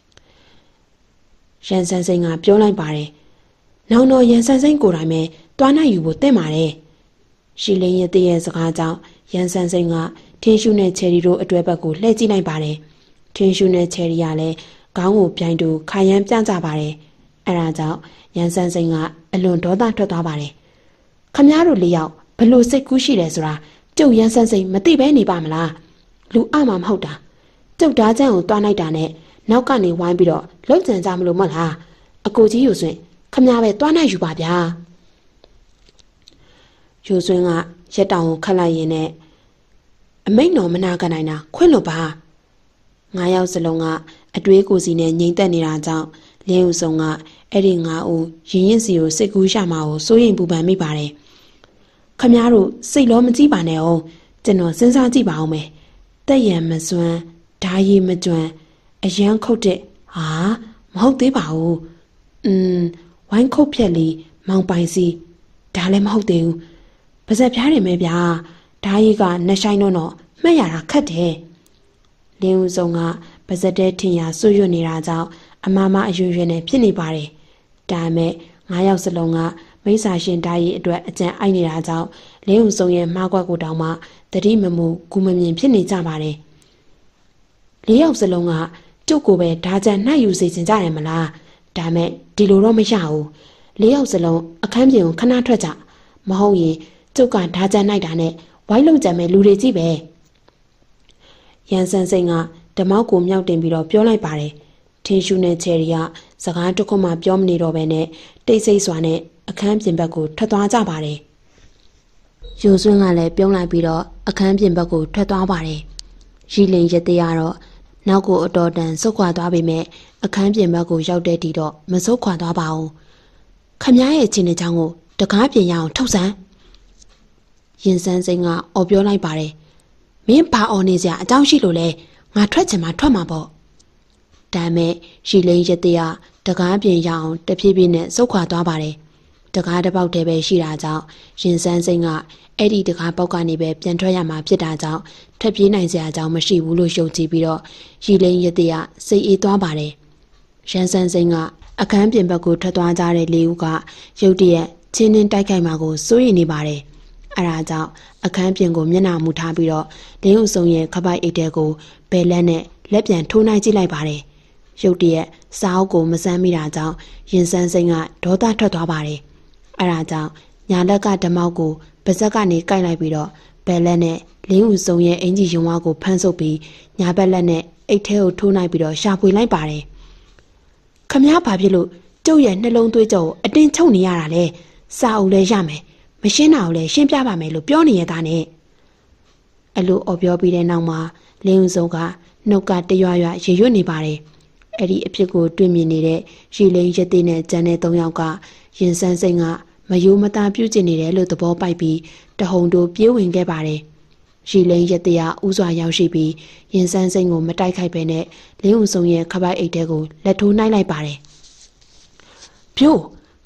ရန်ဆန်းစိန်ကပြောလိုက်ပါတယ်နောင်တော့ရန်ဆန်းစိန်ကိုယ်တိုင်ပဲသွားနိုင်ယူဖို့တင့်ပါတယ်ရှိလင်းရသည်ရဲ့စကားကြောင့်ရန်ဆန်းစိန်ကထင်းရှူနဲ့ချယ်ရီတို့အတွဲဘက်ကိုလှည့်ကြည့်လိုက်ပါတယ်ထင်းရှူနဲ့ချယ်ရီကလည်းခေါင်းကိုပြိုင်တူခိုင်ရန်ပြန့်ကြပါတယ်အဲဒါကြောင့်ရန်ဆန်းစိန်ကအလွန်ဒေါသထွက်သွားပါတယ်ခမည်းတော်လေးယောက်ဘလို့စိတ်ကူးရှိတယ်ဆိုတာကျုပ်ရန်ဆန်းစိန်မသိပဲနေပါမလားလူအမှမဟုတ်တာကျုပ်ဓားချမ်းကိုတွားလိုက်တာနဲ့နောက်ကနေဝိုင်းပြီးတော့လှုပ်ကြံကြမလို့မဟုတ်လားအကိုကြီးယူဆွင့်ခမည်းပဲတွားနိုင်ယူပါဗျာယူဆွင့်ကရက်တောင်ကိုခတ်လိုက်ရင်နဲ့အမိတ်တော်မနာခံနိုင်တာခွင့်လို့ပါငါးယောက်စလုံးကအတွေးကိုစီနဲ့ငြိမ်သက်နေတာကြောင့်လင်းဦးစုံကအဲ့ဒီငါးဦးရင်ရင်စီကိုစိတ်ကူးရှာမှာကိုစိုးရိမ်ပူပန်မိပါတယ်ခမည်းတော်စိတ်လောမကြည့်ပါနဲ့အောင်ကျွန်တော်စဉ်းစားကြည့်ပါအောင်မယ်တက်ရံမစွမ်းဓာရီမကျွမ်းအရန်ခုတ်တဲ့ဟာမဟုတ်သေးပါဘူးอืมဝိုင်းခုတ်ဖြက်လေးမောင်ပိုင်စီဒါလည်းမဟုတ်သေးဘူးပါဇက်ပြားတယ်မဲဗျာဓာရီကနှဆိုင်တော့တော့မှတ်ရတာခက်တယ်လင်းဦးစုံကပါဇက်တဲ့ထင်ရဆွရွတ်နေတာကြောင့်အမမအရွရွနဲ့ဖြစ်နေပါတယ်ဒါမဲ့ငါးယောက်စလုံးကမိစ္ဆာရှင်ဓာရီအတွက်အကြံအိုက်နေတာကြောင့်လင်းဦးစုံရဲ့မှားကွက်ကိုတောင်မှတတိမမှုကူမမြင်ဖြစ်နေကြပါတယ်လေးယောက်စလုံးကကျုပ်ကိုပဲဓာကြံနှိုက်ယူစေချင်ကြတယ်မလားဒါမဲ့ဒီလိုတော့မရဘူးလေးယောက်စလုံးအခန်းပြင်ကိုခဏထွက်ကြမဟုတ်ရင်ကျုပ်ကဓာကြံနှိုက်တာနဲ့ဝိုင်းလုံးကြံမဲ့လူတွေကြီးပဲရန်ဆန်းစိန်ကဓမောက်ကိုမြောက်တင်ပြီးတော့ပြောလိုက်ပါတယ်ထင်းရှူနဲ့ချယ်ရီကစကားတစ်ခုမှပြောမနေတော့ဘဲနဲ့တိတ်ဆိတ်စွာနဲ့အခန်းပြင်ဘက်ကိုထွက်သွားကြပါတယ်ယူဆွင်းကလည်းပြုံးလိုက်ပြီးတော့အခန်းပြင်ဘက်ကိုထွက်သွားပါတယ်ရီလင်ရသေးရတော့နောက်ကိုအတော်တန်ဆုတ်ခွာသွားပေမဲ့အခန်းပြင်ဘက်ကိုရောက်တဲ့တီတော့မဆုတ်ခွာသွားပါဘူးခမည်းရဲ့ချင်းတဲ့ချောင်းကိုတကားပြင်ရအောင်ထုတ်စမ်းရင်ဆန်းစိန်ကအော်ပြောလိုက်ပါတယ်မင်းဘာအော်နေစရာအကြောင်းရှိလို့လဲငါထွက်ချင်မှထွက်မှာပေါ့ဒါမဲ့ရီလင်ရသေးရတကားပြင်ရအောင်တဖြည်းဖြည်းနဲ့ဆုတ်ခွာသွားပါတယ်တကားတစ်ပေါက်တည်းပဲရှိတာကြောင့်ရင်ဆန်းစိန်ကအဲ့ဒီတကားပေါက်ကနေပဲပြန်ထွက်ရမှာဖြစ်တာကြောင့်ထွက်ပြေးနိုင်စရာအကြောင်းမရှိဘူးလို့ယုံကြည်ပြီးတော့ရီလင်းရသေးရစိတ်အေးသွားပါတယ်ရန်ဆန်းစိန်ကအခန်းပြင်ဘက်ကိုထွက်သွားကြတဲ့လေးဦးကရုတ်တရက်ချင်းနှင်းတိုက်ခိုက်မှာကိုစိုးရိမ်နေပါတယ်အဲဒါကြောင့်အခန်းပြင်ကိုမျက်နှာမူထားပြီးတော့လင်းဦးစုံရဲ့ခပိုက်အိတ်တဲကိုဘယ်လက်နဲ့လက်ပြန်ထိုးနိုင်ကြည့်လိုက်ပါတယ်ရုတ်တရက်စားအုပ်ကိုမစမ်းမိတာကြောင့်ရင်ဆန်းစိန်ကဒေါသထွက်သွားပါတယ်အဲဒါကြောင့်ညာလက်ကဓမောက်ကိုပါဇက်ကနေကိုက်လိုက်ပြီးတော့ဘယ်လက်နဲ့လင်းဦးစုံရဲ့အင်ကြီးရုံဝါကိုဖမ်းဆုပ်ပြီးညာဘက်လက်နဲ့အိတ်ထဲကိုထိုးလိုက်ပြီးတော့ရှာဖွေလိုက်ပါတယ်ခမည်းဘာဖြစ်လို့ကျုပ်ရဲ့နှလုံးသွေးကြောကိုအတင်းချုပ်နေရတာလဲစာအုပ်လဲရမယ်မရှင်းတာကိုလဲရှင်းပြပါမယ်လို့ပြောနေရတာနဲ့အဲ့လိုအော်ပြောပြီးတဲ့နောက်မှာလင်းဦးစုံကနှုတ်ကတရွရွရေရွတ်နေပါတယ်အဲ့ဒီအဖြစ်ကိုတွေ့မြင်နေတဲ့ရီလင်းရသေးနဲ့ကျန်တဲ့သုံးယောက်ကရင်ဆန်းစိန်ကမယိုးမသားပြုတ်ကျင်နေတယ်လို့သဘောပိုက်ပြီးတဟုန်တို့ပြေးဝင်ခဲ့ပါတယ်ရီလင်းရသေးရဥစွာရောက်ရှိပြီးရင်ဆန်းစိန်ကိုမတိုက်ခိုက်ပဲနဲ့လင်းဦးစုံရဲ့ခပိုက်အိတ်တဲကိုလက်ထိုးနှိုက်လိုက်ပါတယ်ပြိုးခ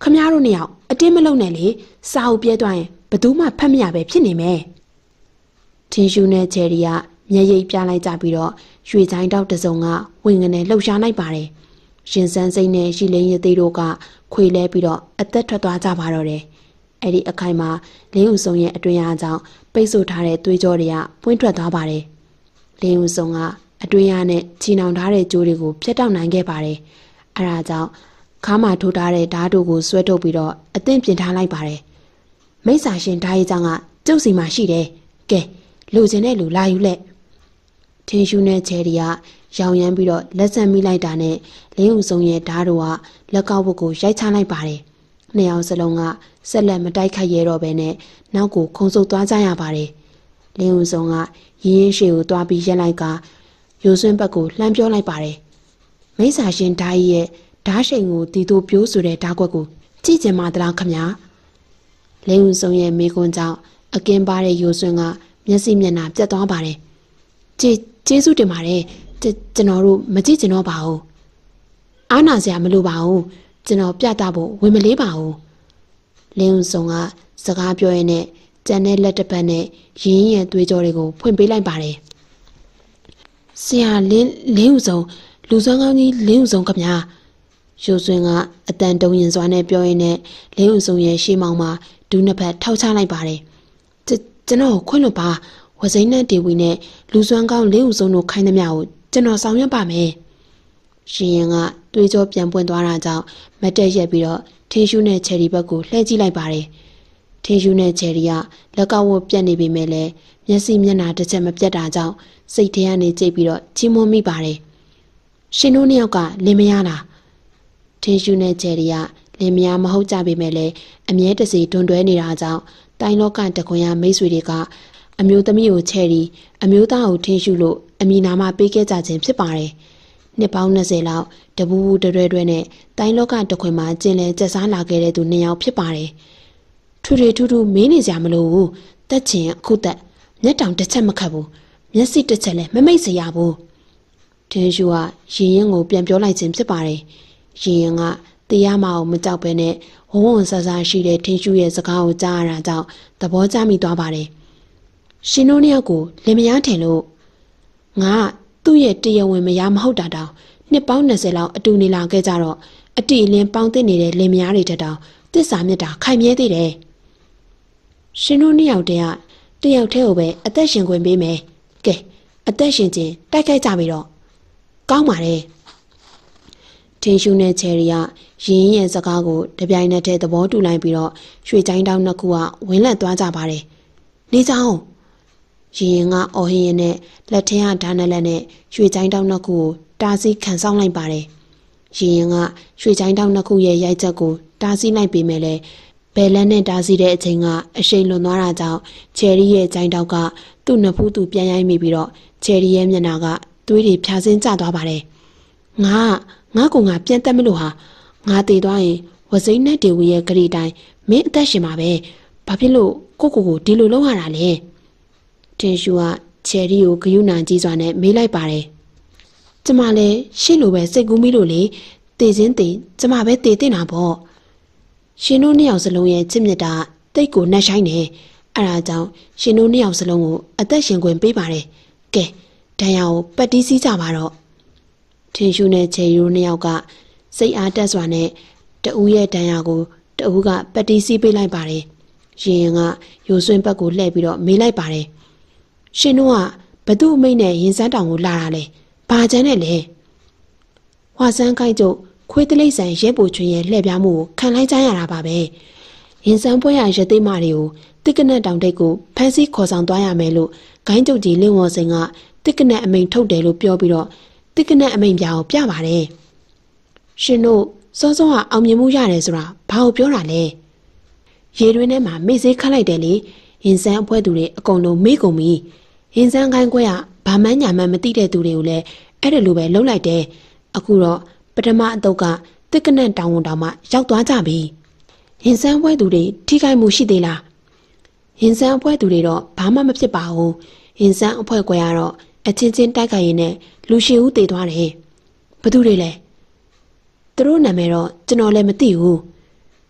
ခမရတို့နှစ်ယောက်အတင်းမလုံနဲ့လေစာအုပ်ပြဲသွားရင်ဘသူမှဖတ်မရပဲဖြစ်နေမယ်ထင်းရှူနဲ့ချယ်ရီကမျက်ရည်ပြလိုက်ကြပြီးတော့ရွှေချိုင်းတောက်တစုံကဝင်ငနဲ့လှုပ်ရှားလိုက်ပါတယ်ရှင်စန်းစိမ့်နဲ့ရှိလင်းရသေးတို့ကခွေလဲပြီးတော့အသက်ထွက်သွားကြပါတော့တယ်အဲ့ဒီအခိုင်မှာလင်းဦးစုံရဲ့အတွင်ရကြောင့်ပိတ်ဆို့ထားတဲ့သွေးကြောတွေကပွင့်ထွက်သွားပါတယ်လင်းဦးစုံကအတွင်ရနဲ့ချီနှောင်ထားတဲ့ကြိုးတွေကိုဖျက်တောက်နိုင်ခဲ့ပါတယ်အဲ့ဒါကြောင့်ခါးမှာထိုးထားတဲ့ဓာတ်တို့ကိုဆွဲထုတ်ပြီးတော့အသင့်ပြင်ထားလိုက်ပါတယ်မိစ္ဆာရှင်ဓာတ်ရည်ကြောင့်ကကျုပ်စီမှာရှိတယ်ကဲလူချင်းတဲ့လူလာယူလက်ထင်းရှူနဲ့ချယ်ရီကရောင်ရမ်းပြီးတော့လက်ဆက်မိလိုက်တာနဲ့လင်းဦးစုံရဲ့ဓာတ်တို့ကလက်ကောက်ဘုတ်ကိုရိုက်ချလိုက်ပါတယ်နှစ်ယောက်စလုံးကဆက်လက်မတိုက်ခိုက်ရတော့ဘဲနဲ့နောက်ကိုခုံဆုပ်သွားကြရပါတယ်လင်းဦးစုံကရင်းရင်ရှေကိုတွားပြီးရက်လိုက်ကရိုးစွင်းဘက်ကိုလှမ်းပြောလိုက်ပါတယ်မိစ္ဆာရှင်ဓာတ်ရဲ့ဓာတ်ရှိန်ကိုတီတိုပြိုးဆိုတဲ့ဓာတ်ကွက်ကိုကြည့်ကြမှာတလားခမညာလင်းဦးစုံရဲ့မိကွန်းကြောင့်အကင်းပါတဲ့ရိုးစွင်းကမျက်စိမျက်နှာပြတ်သွားပါတယ်ကျေးကျေးဇူးတင်ပါတယ်ကျွန်တော်တို့မကြည့်ကျင်တော့ပါဘူးအားနာစရာမလိုပါဘူးကျွန်တော်ပြတာဖို့ဝင်မလေးပါဘူးလင်းဦးစုံကစကားပြောရင်းနဲ့ကြံတဲ့လက်တစ်ပတ်နဲ့ရင်းရဲ့သွေးကြောတွေကိုဖွင့်ပေးလိုက်ပါတယ်ဆရာလင်းလင်းဦးစုံလူစွမ်းကောင်းကြီးလင်းဦးစုံခမညာရိုးစွင်းကအတန်တုံရင်စွာနဲ့ပြောရင်းနဲ့လင်းဦးစုံရဲ့ရှေးမောင်မှာဒူးနှစ်ဖက်ထောက်ချလိုက်ပါတယ်ကျွန်တော်ခွင့်လို့ပါဝစိမ့်နဲ့ဒေဝီနဲ့လူစွမ်းကောင်းလင်းဦးစုံတို့ခိုင်းသမျှကိုကျွန်တော်ဆောင်ရွက်ပါမယ်ရှင်ရင်ကသွေးကြောပြန်ပွင့်သွားတာကြောင့်မတက်ရက်ပြီးတော့ထင်းရှူးနဲ့ချယ်ရီဘက်ကိုလှည့်ကြည့်လိုက်ပါတယ်ထင်းရှူးနဲ့ချယ်ရီကလက်ကောက်ဝတ်ပြက်နေပေမဲ့လည်းမျက်စိမျက်နှာတစ်ချက်မပြတ်တာကြောင့်စိတ်ထဲကနေကြိတ်ပြီးတော့ချီးမွမ်းမိပါတယ်ရှင်တို့နှစ်ယောက်ကလင်မယားလားထင်းရှူးနဲ့ချယ်ရီကလင်မယားမဟုတ်ကြပေမဲ့လည်းအမြဲတစေတွန်တွဲနေတာကြောင့်တိုင်းလောကတခွင်ရမိတ်ဆွေတွေကအမျိုးသမီးကိုချယ်ရီအမျိုးသားကိုထင်းရှူးလို့အမိနာမပေးခဲ့ကြခြင်းဖြစ်ပါတယ်နှစ်ပေါင်း၂၀လောက်တပူပူတွဲတွဲတွဲနဲ့တိုင်းလောကတခွင်မှာကျင်လည်ကျက်စားလာခဲ့တဲ့သူနှစ်ယောက်ဖြစ်ပါတယ်ထူထူထူထူမင်းနေကြမလို့ဘူးတက်ချင်အခုတက်မျက်တောင်တစ်ချက်မခတ်ဘူးမျက်စိတစ်ချက်လည်းမမိတ်စေရဘူးထင်းရှူကရင်ရင်ကိုပြန်ပြောလိုက်ခြင်းဖြစ်ပါတယ်ရင်ရင်ကတရားမအောင်မကြောက်ဘဲနဲ့ဝဝဆဆရှိတဲ့ထင်းရှူရဲ့စကားကိုကြားရတာကြောင့်သဘောကျမိသွားပါတယ်ရှင်တို့နှစ်ယောက်ကိုလင်မယားထင်လို့ငါသူ့ရဲ့တရားဝင်မယားမဟုတ်တာတောင်နှစ်ပေါင်း၂၀လောက်အတူနေလာခဲ့ကြတော့အတီအလင်းပေါင်းသိနေတဲ့လင်မယားတွေတက်တောင်တစ္ဆာမြတ်တာခိုင်မြဲသေးတယ်ရှင်တို့နှစ်ယောက်တည်းကတယောက်တည်းကိုပဲအသက်ရှင်ခွင့်ပေးမယ်ကဲအသက်ရှင်ခြင်းတိုက်ခိုက်ကြပြီတော့ကောင်းပါတယ်ထင်းရှူးနဲ့ချယ်ရီကရင်းရဲ့စကားကိုတပြိုင်နက်တည်းသဘောတူလိုက်ပြီးတော့ရွှေချိုင်းတောင်းနှစ်ခုကဝင်းလက်သွားကြပါတယ်နေကြအောင်ရင်ရင်ကအော်ဟင်းရင်နဲ့လက်ထဲကဓာတ်နဲ့လက်နဲ့ရွှေချိုင်းတောင်းနှစ်ခုကိုတားဆီးခံဆောင်လိုက်ပါတယ်ရင်ရင်ကရွှေချိုင်းတောင်းနှစ်ခုရဲ့ရိုက်ချက်ကိုတားဆီးလိုက်ပေမဲ့လည်းဘယ်လက်နဲ့တားဆီးတဲ့အချိန်ကအရှိန်လွန်သွားတာကြောင့်ချယ်ရီရဲ့ချိုင်းတောက်က သူ့နှစ်ဖူးသူပြန်ရိုက်မိပြီးတော့ချယ်ရီရဲ့မျက်နှာကသွေးတွေဖြာစင်းကျသွားပါတယ်ငါငါကငါပြန်တက်မလို့ဟာငါတည်သွားရင်ဝစိမ့်နဲ့ဒေဝီရဲ့ဂရီတိုင်းမင်းအသက်ရှင်မှာပဲဘာဖြစ်လို့ကိုကိုကိုဒီလိုလုပ်ရတာလဲထင်းရှူကချယ်ရီကိုဂယုဏကြီးစွာနဲ့မေးလိုက်ပါတယ်ကျမလည်းရှင့်လိုပဲစိတ်ကူးမိလို့လေတည်ချင်းတည်ကျမပဲတည်တင်တာပေါ့ရှင်တို့နှစ်ယောက်စလုံးရဲ့ချစ်မြတ်တာတိတ်ကိုနှက်ဆိုင်နေအဲ့ဒါကြောင့်ရှင်တို့နှစ်ယောက်စလုံးကိုအသက်ရှင်ခွင့်ပေးပါတယ်ကဲဒဏ်ရာကိုပတ်တီးစီးကြပါတော့ထင်းရှူနဲ့ချယ်ရီတို့နှစ်ယောက်ကစိတ်အားတက်စွာနဲ့တဦးရဲ့ဒဏ်ရာကိုတဦးကပတ်တီးစီးပေးလိုက်ပါတယ်ရင်ရင်ကရိုးစွင်းဘက်ကိုလှည့်ပြီးတော့မေးလိုက်ပါတယ်ရှင်တို့ကဘသူ့အမိတ်နဲ့ရင်စမ်းတောင်ကိုလာတာလဲဘာချမ်းနဲ့လဲဝါစန်းခိုက်ကျုပ်ခွေးတလိမ့်ဆန်ရဲပူချွေရဲ့လှည့်ပြားမှုကိုခံလိုက်ကြရတာပါပဲရင်စမ်းပွဲရရသိမ်းမတွေကိုတစ်ကနက်တောင်တိတ်ကိုဖမ်းဆီးခေါ်ဆောင်သွားရမယ်လို့ဂိုင်းကျုပ်ကြီးလင်းဝေါ်စင်ကတစ်ကနက်အမိန်ထုတ်တယ်လို့ပြောပြီးတော့တစ်ကနက်အမိန်ပြာကိုပြပါတယ်ရှင်တို့စောစောကအောင်မြင်မှုရတယ်ဆိုတာဘာကိုပြောတာလဲရေတွင်းထဲမှာမေ့စေးခတ်လိုက်တယ်လေရင်စမ်းအဖွဲသူတွေအကုန်လုံးမေ့ကုန်ပြီရင်စမ်းခိုင်းခွဲကဘာမှညာမှမသိတဲ့သူတွေကိုလည်းအဲ့ဒါလိုပဲလှုပ်လိုက်တယ်အခုတော့ပထမအတုပ်ကတစ်ကနက်တောင်ဝန်တောင်မှရောက်သွားကြပြီရင်စမ်းပွဲသူတွေထိခိုက်မှုရှိသေးလားရင်စမ်းပွဲသူတွေတော့ဘာမှမဖြစ်ပါဘူးရင်စမ်းအဖွဲကွယ်ကတော့အချင်းချင်းတိုက်ခိုက်ရင်းနဲ့လူရှိဦးတည်သွားတယ်ဘသူတွေလဲသူတို့နာမည်တော့ကျွန်တော်လည်းမသိဘူး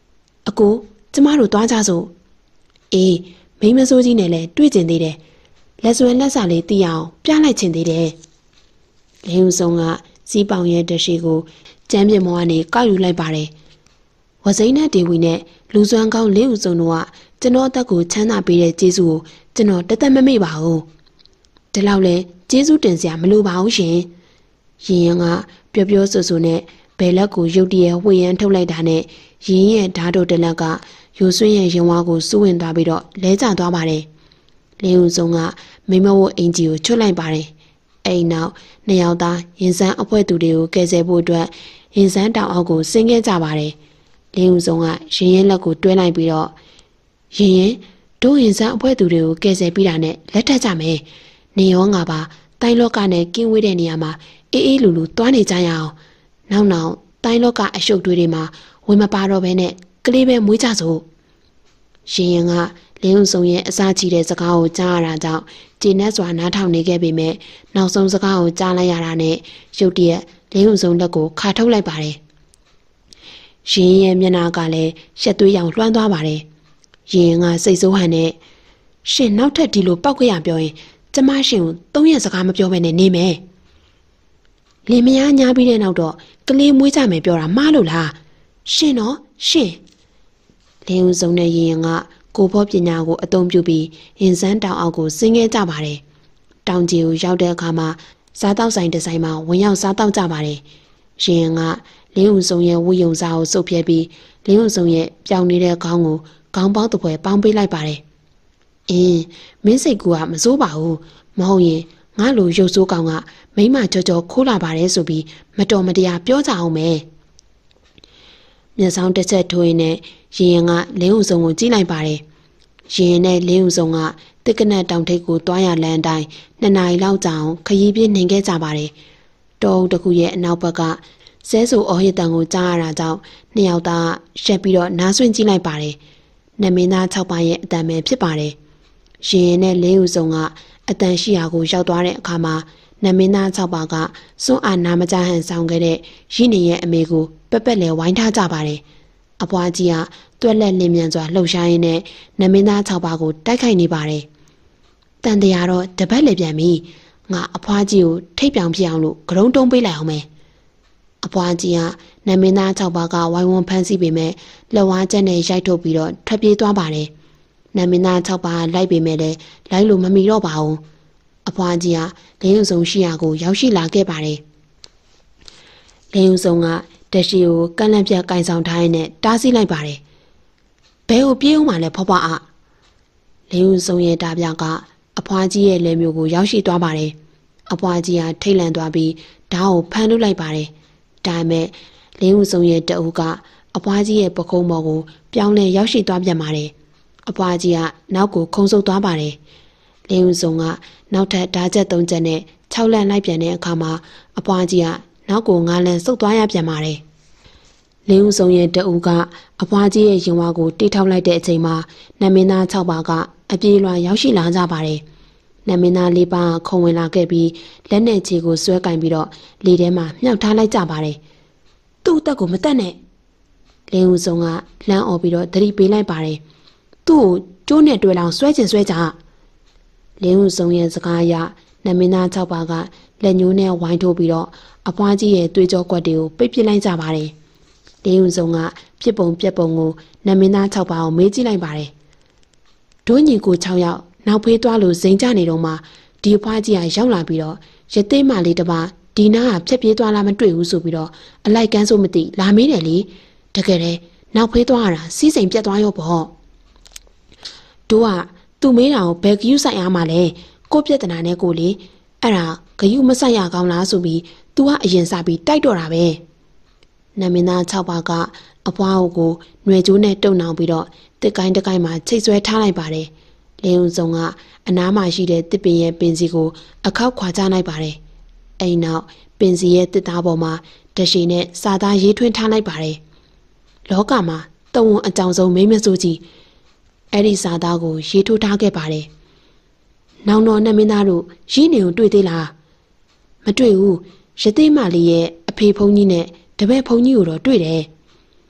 အကိုကျမတို့သွားကြစို့အေးမိမစိုးကြီးနဲ့လည်းတွေ့ကျင်သေးတယ်လက်စွဲလက်စာလေးတီးအောင်ပြလိုက်ချင်သေးတယ်လင်းဦးဆုံးကစီးပေါင်ရဲ့တရှိကိုကျမ်းပြမောကနေကောက်ယူလိုက်ပါတယ်ဝစိမ်းနဲ့ဒေဝီနဲ့လူစွမ်းကောင်းလင်းဦးဆုံးတို့ကကျွန်တော်အသက်ကိုချမ်းသာပေးတဲ့ကျေးဇူးကိုကျွန်တော်တသက်မမေ့ပါဘူးဒီလောက်လဲကျေးဇူးတင်စရာမလိုပါဘူးရှင်ရင်ရင်ကပျော်ပျော်ဆူဆူနဲ့ဘယ်လက်ကိုရုတ်တရက်ဝှေ့ရမ်းထုတ်လိုက်တာနဲ့ရင်ရဲ့ဓာတ်တို့တလက်ကရိုးဆွင်းရဲ့ရင်ဝါကိုစူးဝင်သွားပြီးတော့လဲကျသွားပါတယ်လင်းဦးဆုံးကမိမဝတ်အင်ကြီးကိုချွတ်လိုက်ပါတယ်အိမ်နောက်နှစ်ယောက်သားရင်စမ်းအဖွဲသူတွေကိုကယ်ဆယ်ဖို့အတွက်ရင်စမ်းတောင်အောက်ကိုဆင်းခဲ့ကြပါတယ်လင်းဦးဆုံးကရင်ရင်လက်ကိုတွဲလိုက်ပြီးတော့ရင်ရင်တို့ရင်စမ်းအဖွဲသူတွေကိုကယ်ဆယ်ပြီးတာနဲ့လက်ထပ်ကြမယ်နေရောငါပါတိုင်းလောကနဲ့ကင်းဝေးတဲ့နေရာမှာအေးအေးလူလူသွားနေကြရအောင်နောက်နောက်တိုင်းလောကအရှုပ်တွေမှာဝင်မပါတော့ဘဲနဲ့ကလေးပဲမွေးကြစို့ရင်ရင်ကလင်းဦးဆုံးရဲ့အစားချီတဲ့စကားကိုကြားရတာကြောင့်ကျေနပ်စွာနားထောင်နေခဲ့ပေမဲ့နောက်ဆုံးစကားကိုကြားလိုက်ရတာနဲ့ရုတ်တရက်လင်းဦးဆုံးလက်ကိုခါထုတ်လိုက်ပါတယ်ရင်ရဲ့မျက်နှာကလည်းရှက်သွေးရောင်လွှမ်းသွားပါတယ်ရင်ကစိတ်ဆိုးဟန်နဲ့ရှင်နောက်ထပ်ဒီလိုပောက်ခွေရပြောရင်ကျမရှင်ကိုသုံးရက်စကားမပြောဘဲနဲ့နေမယ်လင်မယားညားပြီးတဲ့နောက်တော့ကလေးမွေးကြမယ်ပြောတာမှားလို့လားရှင်တော့ရှင်လင်းဦးဆုံးနဲ့ရင်ကကိုဖို့ပညာကိုအသုံးပြုပြီးရင်စမ်းတောင်အောက်ကိုဆင်းခဲ့ကြပါတယ်တောင်ကြီးကိုရောက်တဲ့အခါမှာစားတောက်ဆိုင်တစ်ဆိုင်မှာဝင်ရောက်စားတောက်ကြပါတယ်ရင်ကလင်းဦးဆုံးရဲ့ဝီယုံစားကိုစုပ်ပြဲပြီးလင်းဦးဆုံးရဲ့ပြောင်းနေတဲ့ခေါင်းကိုခေါင်းပေါက်တစ်ပွဲပေါင်းပေးလိုက်ပါတယ်အင်းမင်းစိတ်ကူကမစိုးပါဘူးမဟုတ်ရင်ငါလိုရုပ်ဆိုးကောင်ကမိမကြောကြောခိုးလာပါတယ်ဆိုပြီးမတော်မတရားပြောကြအောင်မယ်မျက်စောင်းတစ်ချက်ထိုးရင်းနဲ့ရင်ရင်ကလင်းဦးဆုံးကိုကြည့်လိုက်ပါတယ်ရင်ရင်နဲ့လင်းဦးဆုံးကတစ်ကနက်တောင်ထိပ်ကိုတွားရလမ်းတိုင်းနှစ်နာရီလောက်ကြာအောင်ခရီးပြင်းနေခဲ့ကြပါတယ်တောအုပ်တစ်ခုရဲ့အနောက်ဘက်ကဆဲဆူအော်ဟစ်တန်ကိုကြားရတာကြောင့်နှစ်ယောက်သားရှက်ပြီးတော့နားဆွင့်ကြည့်လိုက်ပါတယ်နမင်းသား၆ပါးရဲ့အတန်ပဲဖြစ်ပါတယ်ရင်ရင်နဲ့လင်းဦးဆုံးကအတန်ရှိရာကိုရောက်သွားတဲ့အခါမှာနမင်းသား၆ပါးကစွန့်အားနာမကြဟန်ဆောင်ခဲ့တဲ့ရင်းနေရဲ့အမေကိုပက်ပက်လဲဝိုင်းထားကြပါတယ်အပွားကြီးကတွက်လက်လင်းမြန်စွာလှုပ်ရှားရင်းနဲ့နမင်းသား၆ပါးကိုတိုက်ခိုက်နေပါတယ်တန်တရားတော့တပတ်လေပြန်ပြီငါအဖွားကြီးကိုထိတ်ပြောင်ပြအောင်လို့ဂရုံးတုံးပေးလိုက်အောင်မယ်အဖွားကြီးကနမင်းသား၆ပါးကဝိုင်းဝန်းဖမ်းဆီးပေမဲ့လက်ဝါးချက်နဲ့ရိုက်ထုတ်ပြီးတော့ထွက်ပြေးသွားပါတယ်နမင်းသား၆ပါးလိုက်ပေမဲ့လည်းလိုက်လို့မမီတော့ပါဘူးအဖွားကြီးကလင်းဦးဆုံးရှိရာကိုရောက်ရှိလာခဲ့ပါတယ်လင်းဦးဆုံးကတရှိကိုကန့်လန့်ပြတ်ကင်ဆောင်ထားရင်းနဲ့တားဆီးလိုက်ပါတယ်ဘဲကိုပြေးအောင်မှလဲဖွားဖွားအလင်းဦးဆုံးရဲ့တားပြကအဖွားကြီးရဲ့လက်မျိုးကိုရောက်ရှိသွားပါတယ်အဖွားကြီးကထိတ်လန့်သွားပြီးဓာတ်ကိုဖမ်းထုတ်လိုက်ပါတယ်ဒါပေမဲ့လင်းဦးဆုံးရဲ့တအုပ်ကအဖွားကြီးရဲ့ပခုံးပေါ်ကိုပြောင်းလဲရောက်ရှိသွားပြန်ပါတယ်အဖွားကြီးကနောက်ကိုခုန်ဆုပ်သွားပါတယ်လင်းဦးဆုံးကနောက်ထပ်ဓာတ်ချက်သုံးချက်နဲ့ခြောက်လန့်လိုက်ပြန်တဲ့အခါမှာအဖွားကြီးကနောက်ကိုငါးလန့်ဆုပ်သွားရပြန်ပါတယ်လင်းဦးဆုံးရဲ့တအုပ်ကအဖွားကြီးရဲ့ရင်ဝါကိုတိထောက်လိုက်တဲ့အချိန်မှာနမင်းသား၆ပါးကအပြေးလွှာရောက်ရှိလာကြပါတယ်နမင်းသားလေးပါးခုံဝင်လာခဲ့ပြီးလက်နဲ့ခြေကိုဆွဲကင်ပြီးတော့လေထဲမှာမြှောက်ထားလိုက်ကြပါတယ်သူ့အသက်ကိုမတတ်နဲ့လင်းဦးဆုံးကလမ်းអော်ပြီးတော့သတိပေးလိုက်ပါတယ်သူ့ကိုကျိုးနဲ့တွေ့လောင်ဆွဲချင်ဆွဲကြလင်းဦးဆုံးရဲ့စကားအရနမင်းသား၆ပါးကလက်ညှိုးနဲ့ဝိုင်းထိုးပြီးတော့အဖွားကြီးရဲ့သွေးကြောကွက်တွေကိုပိတ်ပစ်လိုက်ကြပါတယ်လင်းဦးဆုံးကဖြစ်ပုံပြက်ပုံကိုနမင်းသား၆ပါးကိုမေးကြည့်လိုက်ပါတယ်ဒွိညီကို၆ယောက်နောက်ဖေးသွားလို့ဇိမ်ကြနေတော့မှဒီအဖွားကြီးကရောက်လာပြီးတော့ရသေးမလေးတစ်ပါးဒီနားကဖြက်ပြေးသွားလားမတွေ့ဘူးဆိုပြီးတော့အလိုက်ကန်းစိုးမသိလာမေးတယ်လေတကယ်လေနောက်ဖေးသွားရတာစီးစိမ်ပြတ်သွားရောပေါ့တို့ကသူ့မေးတာကိုဘယ်ဂယုဆိုင်အားမှလဲကိုပြဿနာနဲ့ကိုလေအဲ့ဒါဂယုမဆိုင်ရကောင်းလားဆိုပြီး तू ကအရင်စပြီးတိုက်တော့တာပဲနမင်းသား၆ပါးကအဖွားအုပ်ကိုຫນွေကျိုးနဲ့တုံနှောင်ပြီးတော့တစ်ကိုင်းတစ်ကိုင်းမှာချိတ်ဆွဲထားလိုက်ပါတယ်လင်းဦးဆုံးကအနားမှာရှိတဲ့တစ်ပင်ရဲ့ပင်စီကိုအခောက်ခွာချလိုက်ပါတယ်အိမ်နောက်ပင်စီရဲ့တစ်သားပေါ်မှာတရှိနဲ့စာသားရေးထွင်းထားလိုက်ပါတယ်လောကမှာတဝန်အကြောင်းဆုံးမိမဆိုးကြီးအဲ့ဒီစာသားကိုရေးထိုးထားခဲ့ပါတယ်နောင်တော်နမင်းသားတို့ရင်းနေကိုတွေ့သေးလားမတွေ့ဘူးရသေးမလေးရဲ့အဖေဖုန်းကြီးနဲ့တပည့်ဖုန်းကြီးကိုတော့တွေ့တယ်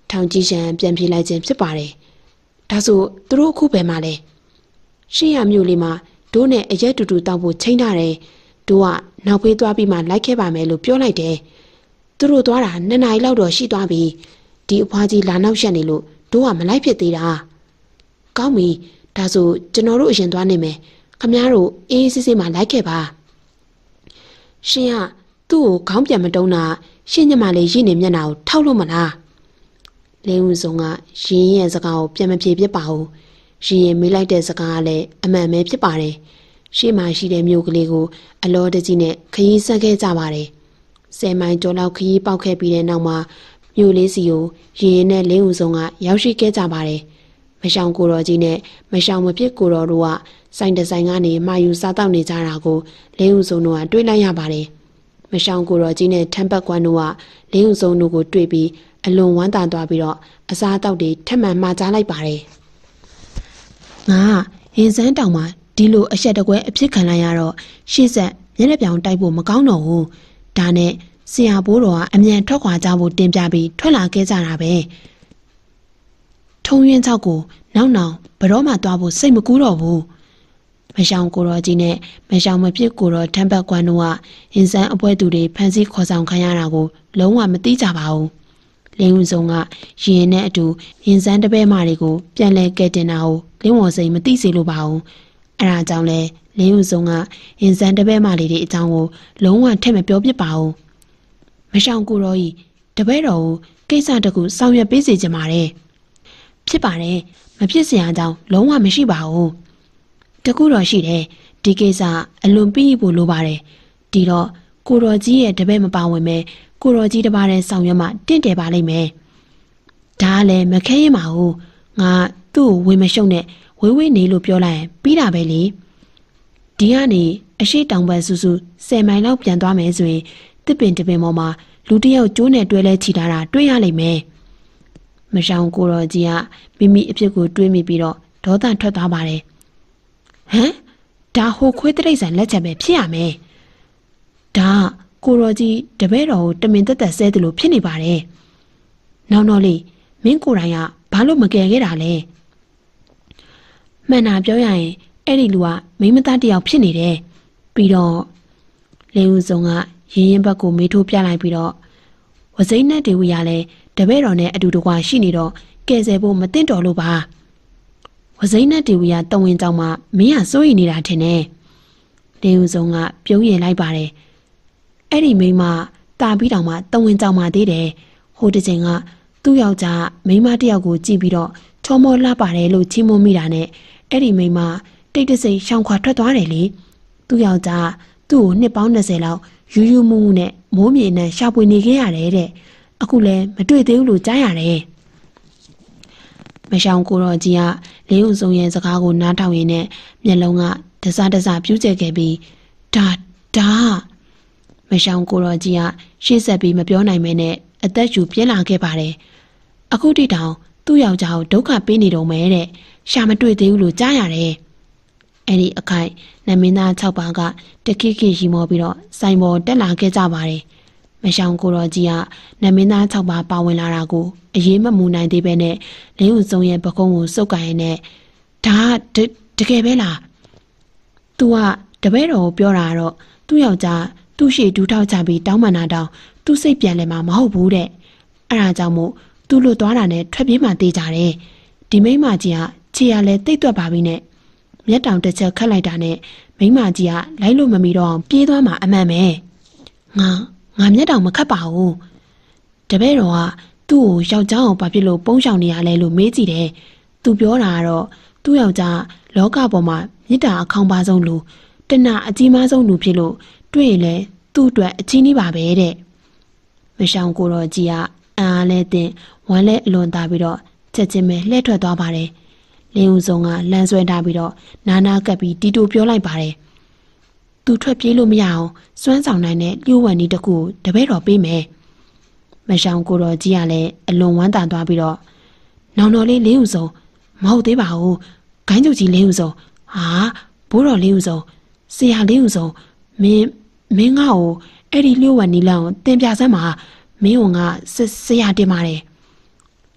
ထောင်ကြီးရှံပြန်ပြေးလိုက်ခြင်းဖြစ်ပါတယ်ဒါဆိုသူတို့အခုပဲမှလဲရှေ့ရမြို့လေးမှာဒိုးနဲ့အရက်တူတူတောက်ဖို့ချိန်ထားတယ်ဒိုးကနောက်ဖေးသွားပြီးမှလိုက်ခဲ့ပါမယ်လို့ပြောလိုက်တယ်သူတို့သွားတာနှစ်နာရီလောက်တော့ရှိသွားပြီဒီအဖွားကြီးလာနောက်ရှက်နေလို့ဒိုးကမလိုက်ဖြစ်သေးတာကောင်းပြီဒါဆိုကျွန်တော်တို့အရင်သွားနေမယ်ခမည်းတော်အေးစစ်စစ်မှလိုက်ခဲ့ပါရှင်ကသူ့ကိုခေါင်းပြန်မတုံးတာရှင်းညမလေးရည်နေမျက်နှာကိုထောက်လို့မလားလင်းဦးစုံကရင်ရဲ့စကားကိုပြန်မဖြေပြစ်ပါဘူးရင်ရင်မေးလိုက်တဲ့စကားကလည်းအမှန်ပဲဖြစ်ပါတယ်ရှေ့မှာရှိတဲ့မြို့ကလေးကိုအလောတကြီးနဲ့ခရီးဆက်ခဲ့ကြပါတယ်ဆယ်မိုင်ကျော်လောက်ခရီးပေါက်ခဲ့ပြီးတဲ့နောက်မှာမြို့လေးစီကိုရင်ရင်နဲ့လင်းဦးစုံကရောက်ရှိခဲ့ကြပါတယ်မရှောင်ကိုတော်ကြီးနဲ့မရှောင်မဖြစ်ကိုတော်တို့ကဆိုင်တဆိုင်ကနေမှာယူစားတောက်နေကြတာကိုလင်းဦးစုံတို့ကတွေ့လိုက်ရပါတယ်မရှောင်ကိုတော်ကြီးနဲ့ထမ်းပတ်ကွမ်းတို့ကလင်းဦးစုံတို့ကိုတွေ့ပြီးအလွန်ဝမ်းသာသွားပြီးတော့အစားအသောက်တွေထပ်မံမှာကြားလိုက်ပါတယ်ငါဟင်းစန်းတောင်မှာဒီလိုအဆက်တကွဲအဖြစ်ခံလိုက်ရတော့ရှေ့ဆက်မျက်နှာပြောင်တိုက်ဖို့မကောင်းတော့ဘူးဒါနဲ့ဆရာဘိုးတော်ကအမြန်ထွက်ခွာကြဖို့တင်ပြပြီးထွက်လာခဲ့ကြတာပဲထုံရင်းချောက်ကိုနောက်နောက်ဘရောမှသွားဖို့စိတ်မကူးတော့ဘူးမရှောင်ကိုတော်ကြီးနဲ့မရှောင်မဖြစ်ကိုတော်ထမ်းပတ်ကွမ်းတို့ကဟင်းစန်းအပွဲသူတွေဖမ်းဆီးခေါ်ဆောင်ခံရတာကိုလုံးဝမသိကြပါဘူးလင်းဦးစုံကရင်နဲ့အတူရင်စန်းတပည့်မတွေကိုပြန်လဲကဲတင်တာကိုလင်းဝေါ်စိန်မသိစေလိုပါဘူးအဲဒါကြောင့်လဲလင်းဦးစုံကရင်စန်းတပည့်မလေးတွေအကြောင်းကိုလုံးဝထည့်မပြောပြပါဘူးမရှောင်ကိုတော်ကြီးတပည့်တော်ကိုကိစ္စတခုဆောင်ရွက်ပေးစေချင်ပါတယ်ဖြစ်ပါတယ်မဖြစ်စရာအကြောင်းလုံးဝမရှိပါဘူးတကူတော့ရှိတယ်ဒီကိစ္စအလွန်ပြီးဖို့လိုပါတယ်ဒီတော့ကိုတော်ကြီးရဲ့တပည့်မပါဝင်ပဲကိုတော်ကြီးတပါးတဲ့ဆောင်ရွက်မှတင့်တယ်ပါလိမ့်မယ်ဒါကလည်းမခဲရင်ပါဘူးငါသူ့ကိုဝေမရှုံနဲ့ဝေးဝေးနေလို့ပြောလိုက်ရင်ပြီးတာပဲလေဒီကနေအရှိတောင်ဘက်ဆူဆူဆယ်မိုင်လောက်ပြန်သွားမယ်ဆိုရင်တစ်ပင်တစ်ပင်ပေါ်မှာလူတစ်ယောက်ကျိုးနဲ့တွဲလဲချီထားတာတွေ့ရလိမ့်မယ်မရှောင်ကိုတော်ကြီးကမိမိအဖြစ်ကိုတွေးမိပြီးတော့ဒေါသထွက်သွားပါတယ်ဟမ်ဒါဟိုခွေးတိရစ္ဆာန်လက်ချက်ပဲဖြစ်ရမယ်ဒါကိုတော်ကြီးတပည့်တော်ကိုတမင်တက်တက်ဆဲတယ်လို့ဖြစ်နေပါတယ်နောက်တော့လေမင်းကိုယ်တိုင်ကဘာလို့မကယ်ခဲ့တာလဲမှန်တာပြောရရင်အဲ့ဒီလူကမိမသားတယောက်ဖြစ်နေတယ်ပြီးတော့လင်းဦးစုံကရင်ရင်ဘက်ကိုမေးထိုးပြလိုက်ပြီးတော့ဝစိမ့်နဲ့ဒေဝီကလည်းတပည့်တော်နဲ့အတူတကွာရှိနေတော့ကယ်ဆယ်ဖို့မသင့်တော်လို့ပါဝစိမ့်နဲ့ဒေဝီကတဝင်ကြောင်မှမင်းကစိုးရိမ်နေတာထင်တယ်လင်းဦးစုံကပြုံးရင်လိုက်ပါတယ်အဲ့ဒီမိမတာပြီးတောင်မှတဝင်ကြောင်မှသေးတယ်ဟိုတစ်ချိန်ကသူ့ယောက်ျားမိမတယောက်ကိုကြည့်ပြီးတော့ချောမောလှပါတယ်လို့ချီးမွမ်းမိတာနဲ့အဲ့ဒီမိမတိတ်တဆိတ်ရှောင်ခွာထွက်သွားတယ်လေသူ့ယောက်ျားသူ့ကိုနှစ်ပေါင်း၂၀လောက်ယူယူမှုမှုနဲ့မိုးမြေနဲ့ရှာပွေနေခဲ့ရတယ်တဲ့အခုလည်းမတွေ့သေးဘူးလို့ကြားရတယ်မရှောင်ကိုတော်ကြီးကလင်းဦးစုံရဲ့စကားကိုနားထောင်ရင်းနဲ့မျက်လုံးကတစတစပြူးကျဲခဲ့ပြီးဒါဒါမရှောင်ကိုတော်ကြီးကရှေ့ဆက်ပြီးမပြောနိုင်မဲနဲ့အသက်ရှူပြင်းလာခဲ့ပါတယ်အခုတိတောင်သူ့ယောက်ျားကိုဒုက္ခပေးနေတော့မယ်တဲ့ရှာမတွေ့သေးဘူးလို့ကြားရတယ်အဲ့ဒီအခိုက်နမင်းသား၆ပါးကတခိခိရီမောပြီးတော့ဆိုင်ပေါ်တက်လာခဲ့ကြပါတယ်မရှောင်ကိုတော်ကြီးကနမင်းသား၆ပါးပါဝင်လာတာကိုအရေးမမူနိုင်သေးပဲနဲ့လင်းဦးစုံရဲ့ပကုံးကိုစုပ်ကိုင်နေဒါတကယ်ပဲလား तू ကတပည့်တော်ကိုပြောတာတော့သူ့ယောက်ျားသူ့ရှေ့ဒူးထောက်ချပြီးတောင်းပန်တာတောင်သူ့စိတ်ပြန်လဲမှာမဟုတ်ဘူးတဲ့အဲ့ဒါကြောင့်မို့သူ့လွတ်သွားတာနဲ့ထွက်ပြေးမှတေးကြတယ်ဒီမိမကြီးကခြေရလဲတိတ်သွက်ပါပြီနဲ့မျက်တောင်တစ်ချက်ခတ်လိုက်တာနဲ့မိမကြီးကလိုက်လို့မမီတော့အောင်ပြေးသွားမှအမှန်ပဲငါငါမျက်တောင်မခတ်ပါဘူးတပည့်တော်ကသူ့ကိုယောက်ျားအောင်ဘာဖြစ်လို့ပုံးရှောင်နေရလဲလို့မေးကြည့်တယ်သူပြောတာကတော့သူ့ယောက်ျားလောကပေါ်မှာမေတ္တာအခေါင်ပါဆုံးလူတဏှာအကြီးမားဆုံးလူဖြစ်လို့တွေ့ရင်လဲသူ့အတွက်အချင်းကြီးပါပဲတဲ့မရှောင်ကိုတော်ကြီးကအအားလဲတင်ဝမ်းလဲအလွန်သားပြီးတော့ချက်ချင်းပဲလှည့်ထွက်သွားပါတယ်လင်းဦးစုံကလမ်းဆွဲထားပြီးတော့နာနာကပ်ပြီးတီတိုပြောလိုက်ပါတယ်သူထွက်ပြေးလို့မရအောင်စွမ်းဆောင်နိုင်တဲ့လျှို့ဝှက်နည်းတစ်ခုတပည့်တော်ပေးမယ်မရှောင်ကိုတော်ကြီးကလည်းအလွန်ဝမ်းသာသွားပြီးတော့နောင်တော်လေးလင်းဦးစုံမဟုတ်သေးပါဘူးဂိုင်းကျုပ်ကြီးလင်းဦးစုံဟာဘိုးတော်လင်းဦးစုံဆရာလင်းဦးစုံမင်းမင်းငါ့ကိုအဲ့ဒီလျှို့ဝှက်နည်းလောက်တင်ပြစမ်းပါမင်းကဆရာတင်ပါတယ်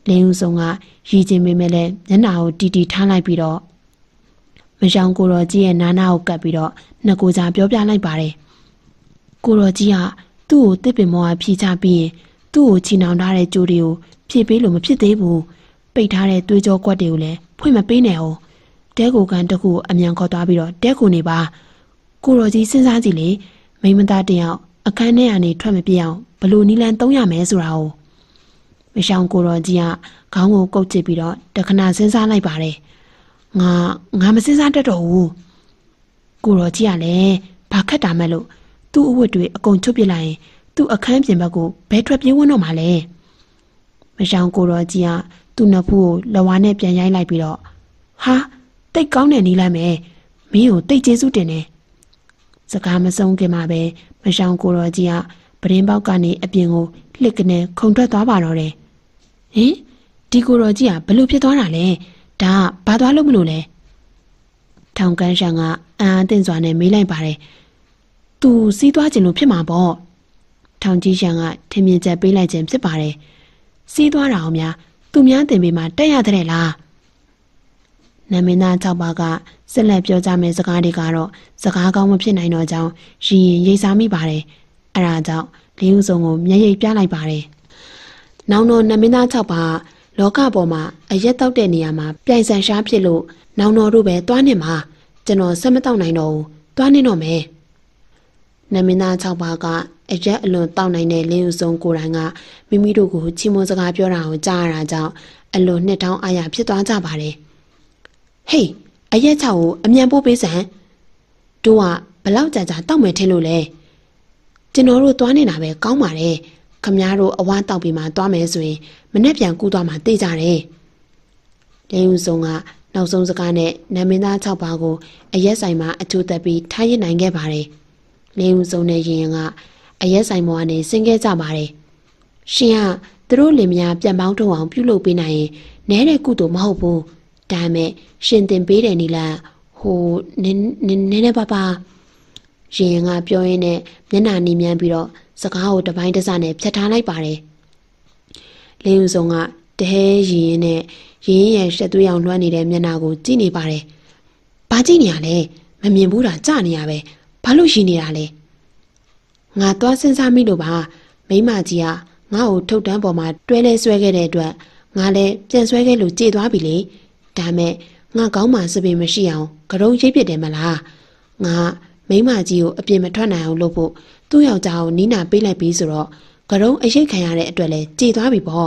လင်းဦးဆုံးကရည်ချင်းမိမဲ့လဲမျက်နှာကိုတီတီထားလိုက်ပြီးတော့မရှောင်ကိုတော်ကြီးရဲ့နားနာကိုကပ်ပြီးတော့နှစ်ကိုကြားပြောပြလိုက်ပါတယ်ကိုတော်ကြီးကသူ့ကိုတစ်ပင်မောကဖြီးချပြီးရင်သူ့ကိုချီနှောင်ထားတဲ့ကြိုးတွေကိုဖြည့်ပေးလို့မဖြစ်သေးဘူးပိတ်ထားတဲ့သွေးကြောကွက်တွေကိုလည်းဖွင့်မပေးနဲ့အောင်တဲကိုကန်တစ်ခုအမြန်ခေါ်သွားပြီးတော့တဲကိုနေပါကိုတော်ကြီးစဉ်းစားကြည့်လေမိမသားတယောက်အခန်းထဲကနေထွက်မပြေအောင်ဘလို့နီလန်သုံးရမယ်ဆိုတာကိုမရှောင်ကိုတော်ကြီးကခေါင်းကိုကုတ်ချစ်ပြီးတော့တခဏစဉ်းစားလိုက်ပါတယ်ငါငါမစဉ်းစားတတ်တော့ဘူးကိုတော်ကြီးကလည်းဘာခက်တာမဲ့လို့သူ့အဝတ်တွေအကုန်ချုပ်ပစ်လိုက်ရင်သူ့အခန်းပြင်ဘက်ကိုဘဲထွက်ပြေးဝင်တော့မှလဲမရှောင်ကိုတော်ကြီးကသူ့နှစ်ဖူးကိုလက်ဝါးနဲ့ပြန်ရိုက်လိုက်ပြီးတော့ဟာတိတ်ကောင်းတဲ့နီးလိုက်မယ်မင်းကိုတိတ်ကျေးဇူးတင်တယ်စကားမဆုံးခင်မှာပဲမရှောင်ကိုတော်ကြီးကပရင်းပေါက်ကနေအပြင်ကိုလှစ်ကနေခုန်ထွက်သွားပါတော့တယ်ဟင်ဒီကိုတော်ကြီးကဘလို့ဖြစ်သွားတာလဲဒါကဘာသွားလို့မလို့လဲထောင်ကန်းရှန်ကအံအသင့်စွာနဲ့မေးလိုက်ပါတယ်သူစီးသွားခြင်းလို့ဖြစ်မှာပေါ့ထောင်ကြီးရှန်ကထင်မြင်ချက်ပေးလိုက်ခြင်းဖြစ်ပါတယ်စီးသွားတာအောင်များသူများတင်ပေးမှတက်ရတဲ့လားနမင်းသား၆ပါးကဆက်လက်ပြောကြမယ့်စကားတွေကတော့စကားကောင်းမဖြစ်နိုင်တော့ကြောင်းရင်ရင်ရိပ်စားမိပါတယ်အဲဒါကြောင့်လေးဦးစုံကိုမျက်ရည်ပြလိုက်ပါတယ်နောင်တော်နမင်းသား၆ပါးလောကပေါ်မှာအရက်တောက်တဲ့နေရာမှာပြိုင်ဆိုင်ရှားဖြစ်လို့နောင်တော်တို့ပဲတွားနေမှာကျွန်တော်ဆက်မတောက်နိုင်တော့ဘူးတွားနေတော့မယ်နမင်းသား၆ပါးကအရက်အလွန်တောက်နိုင်တဲ့လေးဦးစုံကိုယ်တိုင်ကမိမိတို့ကိုချီးမွမ်းစကားပြောတာကိုကြားရတာကြောင့်အလွန်နှစ်တောင်းအားရဖြစ်သွားကြပါတယ်ဟေးအရက်ချောက်ကိုအမြန်ပို့ပေးစမ်းတို့ကဘလောက်ကြာကြာတောက်မယ်ထင်လို့လဲကျွန်တော်တို့သွားနေတာပဲကောင်းပါတယ်ခမည်းတော်အဝါတောက်ပြီးမှသွားမယ်ဆိုရင်မနေ့ပြန်ကူးသွားမှသိကြတယ်လေဦးစုံကနောက်ဆုံးစကားနဲ့နမင်းသား၆ပါးကိုအရက်ဆိုင်မှာအချိုးသက်ပြီးထားရစ်နိုင်ခဲ့ပါတယ်လေဦးစုံနဲ့ရင်ရင်ကအရက်ဆိုင်ပေါ်ကနေဆင်းခဲ့ကြပါတယ်ရှင်ကသူတို့လင်မယားပြန်ပေါင်းထုတ်အောင်ပြုလုပ်ပေးနိုင်ရင်နဲတဲ့ကုသိုလ်မဟုတ်ဘူးဒါမဲ့ရှင်တင်ပေးတယ်နီလားဟိုနင်းနင်းနည်းပါပါရင်ရင်ကပြောရင်းနဲ့မျက်နှာနီးမြန်းပြီးတော့စကားကိုတပိုင်းတစနဲ့ဖြတ်ထားလိုက်ပါတယ်လင်းဦးစုံကတဲရင်ရင်နဲ့ရင်ရင်ရဲ့ရှက်သွေးအောင်လွှမ်းနေတဲ့မျက်နှာကိုကြည့်နေပါတယ်ဘာကြည့်နေရလဲမမြင်ဘူးတာကြနေရပဲဘာလို့ရှိနေတာလဲငါသွားစဉ်းစားမိလို့ပါမိမကြီးကငါ့ကိုထုတ်တန်းပေါ်မှာတွဲလဲဆွဲခဲ့တဲ့အတွက်ငါလည်းပြန်ဆွဲခဲ့လို့ကြေသွားပြီလေဒါမဲ့ငါကောင်းမှစပင်မရှိအောင်ကရုံရိပ်ပစ်တယ်မလားငါမိမကြီးကိုအပြင်မထွက်နိုင်အောင်လုပ်ဖို့သူ့ယောက်ျားကိုနီးနာပေးလိုက်ပြီးဆိုတော့ကရုံအရိတ်ခံရတဲ့အတွက်လဲကြေသွားပြီပေါ့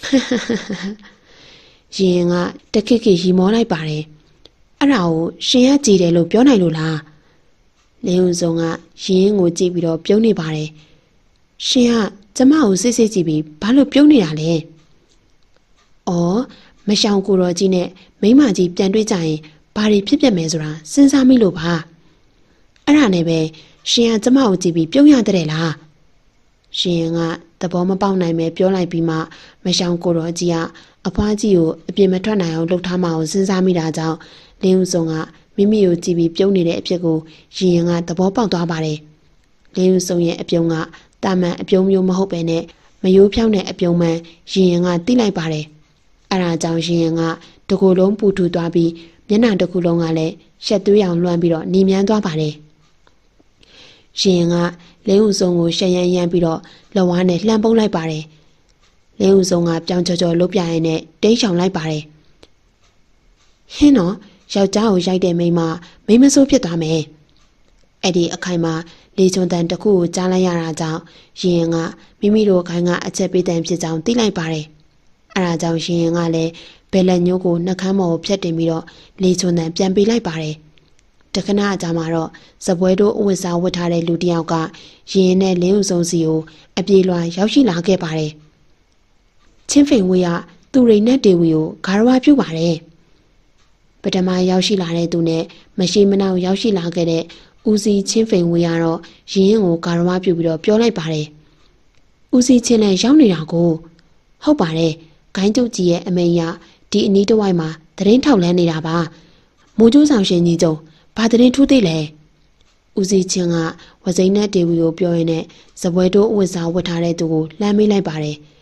ရင်ကတခိခိရီမောလိုက်ပါတယ်အဲ့ဒါကိုရှင်ကကြည်တယ်လို့ပြောနိုင်လို့လားလင်းဦးစုံကရင်ကိုကြည့်ပြီးတော့ပြုံးနေပါတယ်ရှင်ကကျမကိုစိတ်စိတ်ကြည့်ပြီးဘာလို့ပြုံးနေတာလဲအော်မရှောင်ကိုတော်ကြီးနဲ့မိမကြီးပြန်တွေ့ကြရင်ဘာတွေဖြစ်ပြမယ်ဆိုတာစဉ်းစားမိလို့ပါအဲ့ဒါနဲ့ပဲရှင်ကကျမကိုကြည့်ပြီးပြုံးရတဲ့လားရှင်ကသဘောမပေါက်နိုင်ပဲပြောလိုက်ပြီးမှမရှောင်ကိုတော်ကြီးကအဖွားကြီးကိုအပြင်မထွက်နိုင်အောင်လှုပ်ထားမှကိုစဉ်းစားမိတာကြောင့်လင်းဦးစုံကမိမိကိုကြည့်ပြီးပြုံးနေတဲ့အဖြစ်ကိုရင်ရင်ကသဘောပေါက်သွားပါတယ်လင်းဦးစုံရဲ့အပြုံးကတာမန်အပြုံးမျိုးမဟုတ်ပဲနဲ့မယိုးဖြောင်းတဲ့အပြုံးမှန်ရင်ရင်ကသိလိုက်ပါတယ်အဲဒါကြောင့်ရင်ရင်ကတကူလုံးပူထူသွားပြီးမျက်နှာတစ်ခုလုံးကလည်းရှက်သွေးအောင်လွှမ်းပြီးတော့နေမြန်းသွားပါတယ်ရင်ရင်ကလင်းဦးစုံကိုရှက်ရမ်းရမ်းပြီးတော့လက်ဝါးနဲ့လှမ်းပုံးလိုက်ပါတယ်လင်းဦးစုံကပြောင်ချော်ချော်လှုပ်ပြရင်းနဲ့တိတ်ဆောင်လိုက်ပါတယ်ဟင်းတော့ယောက်ျားကိုရိုက်တဲ့မိန်းမမိန်းမဆိုးဖြစ်သွားမယ်အဲ့ဒီအခိုင်မှာလေချွန်တန်တစ်ခုကိုကြားလိုက်ရတာကြောင့်ရင်ကမိမိတို့ခိုင်ကအချက်ပေးတန်ဖြစ်ကြောင်းသိလိုက်ပါတယ်အဲ့ဒါကြောင့်ရင်ကလည်းဘယ်လက်ညိုးကိုနှကမ်းမော်ကိုဖြတ်တင်ပြီးတော့လေချွန်တန်ပြန်ပေးလိုက်ပါတယ်တခဏအကြာမှာတော့စပွဲတို့အဝတ်စားဝတ်ထားတဲ့လူတစ်ယောက်ကရင်နဲ့လင်းဦးစုံစီကိုအပြေလွှာရောက်ရှိလာခဲ့ပါတယ်ချင်းဖိန်ဝေးကသူရိန်နဲ့ဒေဝီကိုဂါရဝပြုပါတယ်ပထမရောက်ရှိလာတဲ့သူနဲ့မရှိမနှောင်ရောက်ရှိလာခဲ့တဲ့ဦးစီချင်းဖိန်ဝေးကတော့ရင်းကိုဂါရဝပြုပြီးတော့ပြောလိုက်ပါတယ်ဦးစီချင်းလည်းရောက်နေတာကိုဟုတ်ပါတယ်ဂိုင်းကျုပ်ကြီးရဲ့အမိန်ရဒီအနီးတစ်ဝိုက်မှာသတင်းထောက်လန်းနေတာပါမိုးကျိုးဆောင်ရှင်ကြီးကျုံဘာသတင်းထူးသေးလဲဦးစီချင်းကဝစိန်နဲ့ဒေဝီကိုပြောရင်းနဲ့စပွဲတို့အဝတ်စားဝတ်ထားတဲ့သူကိုလှမ်းမေးလိုက်ပါတယ်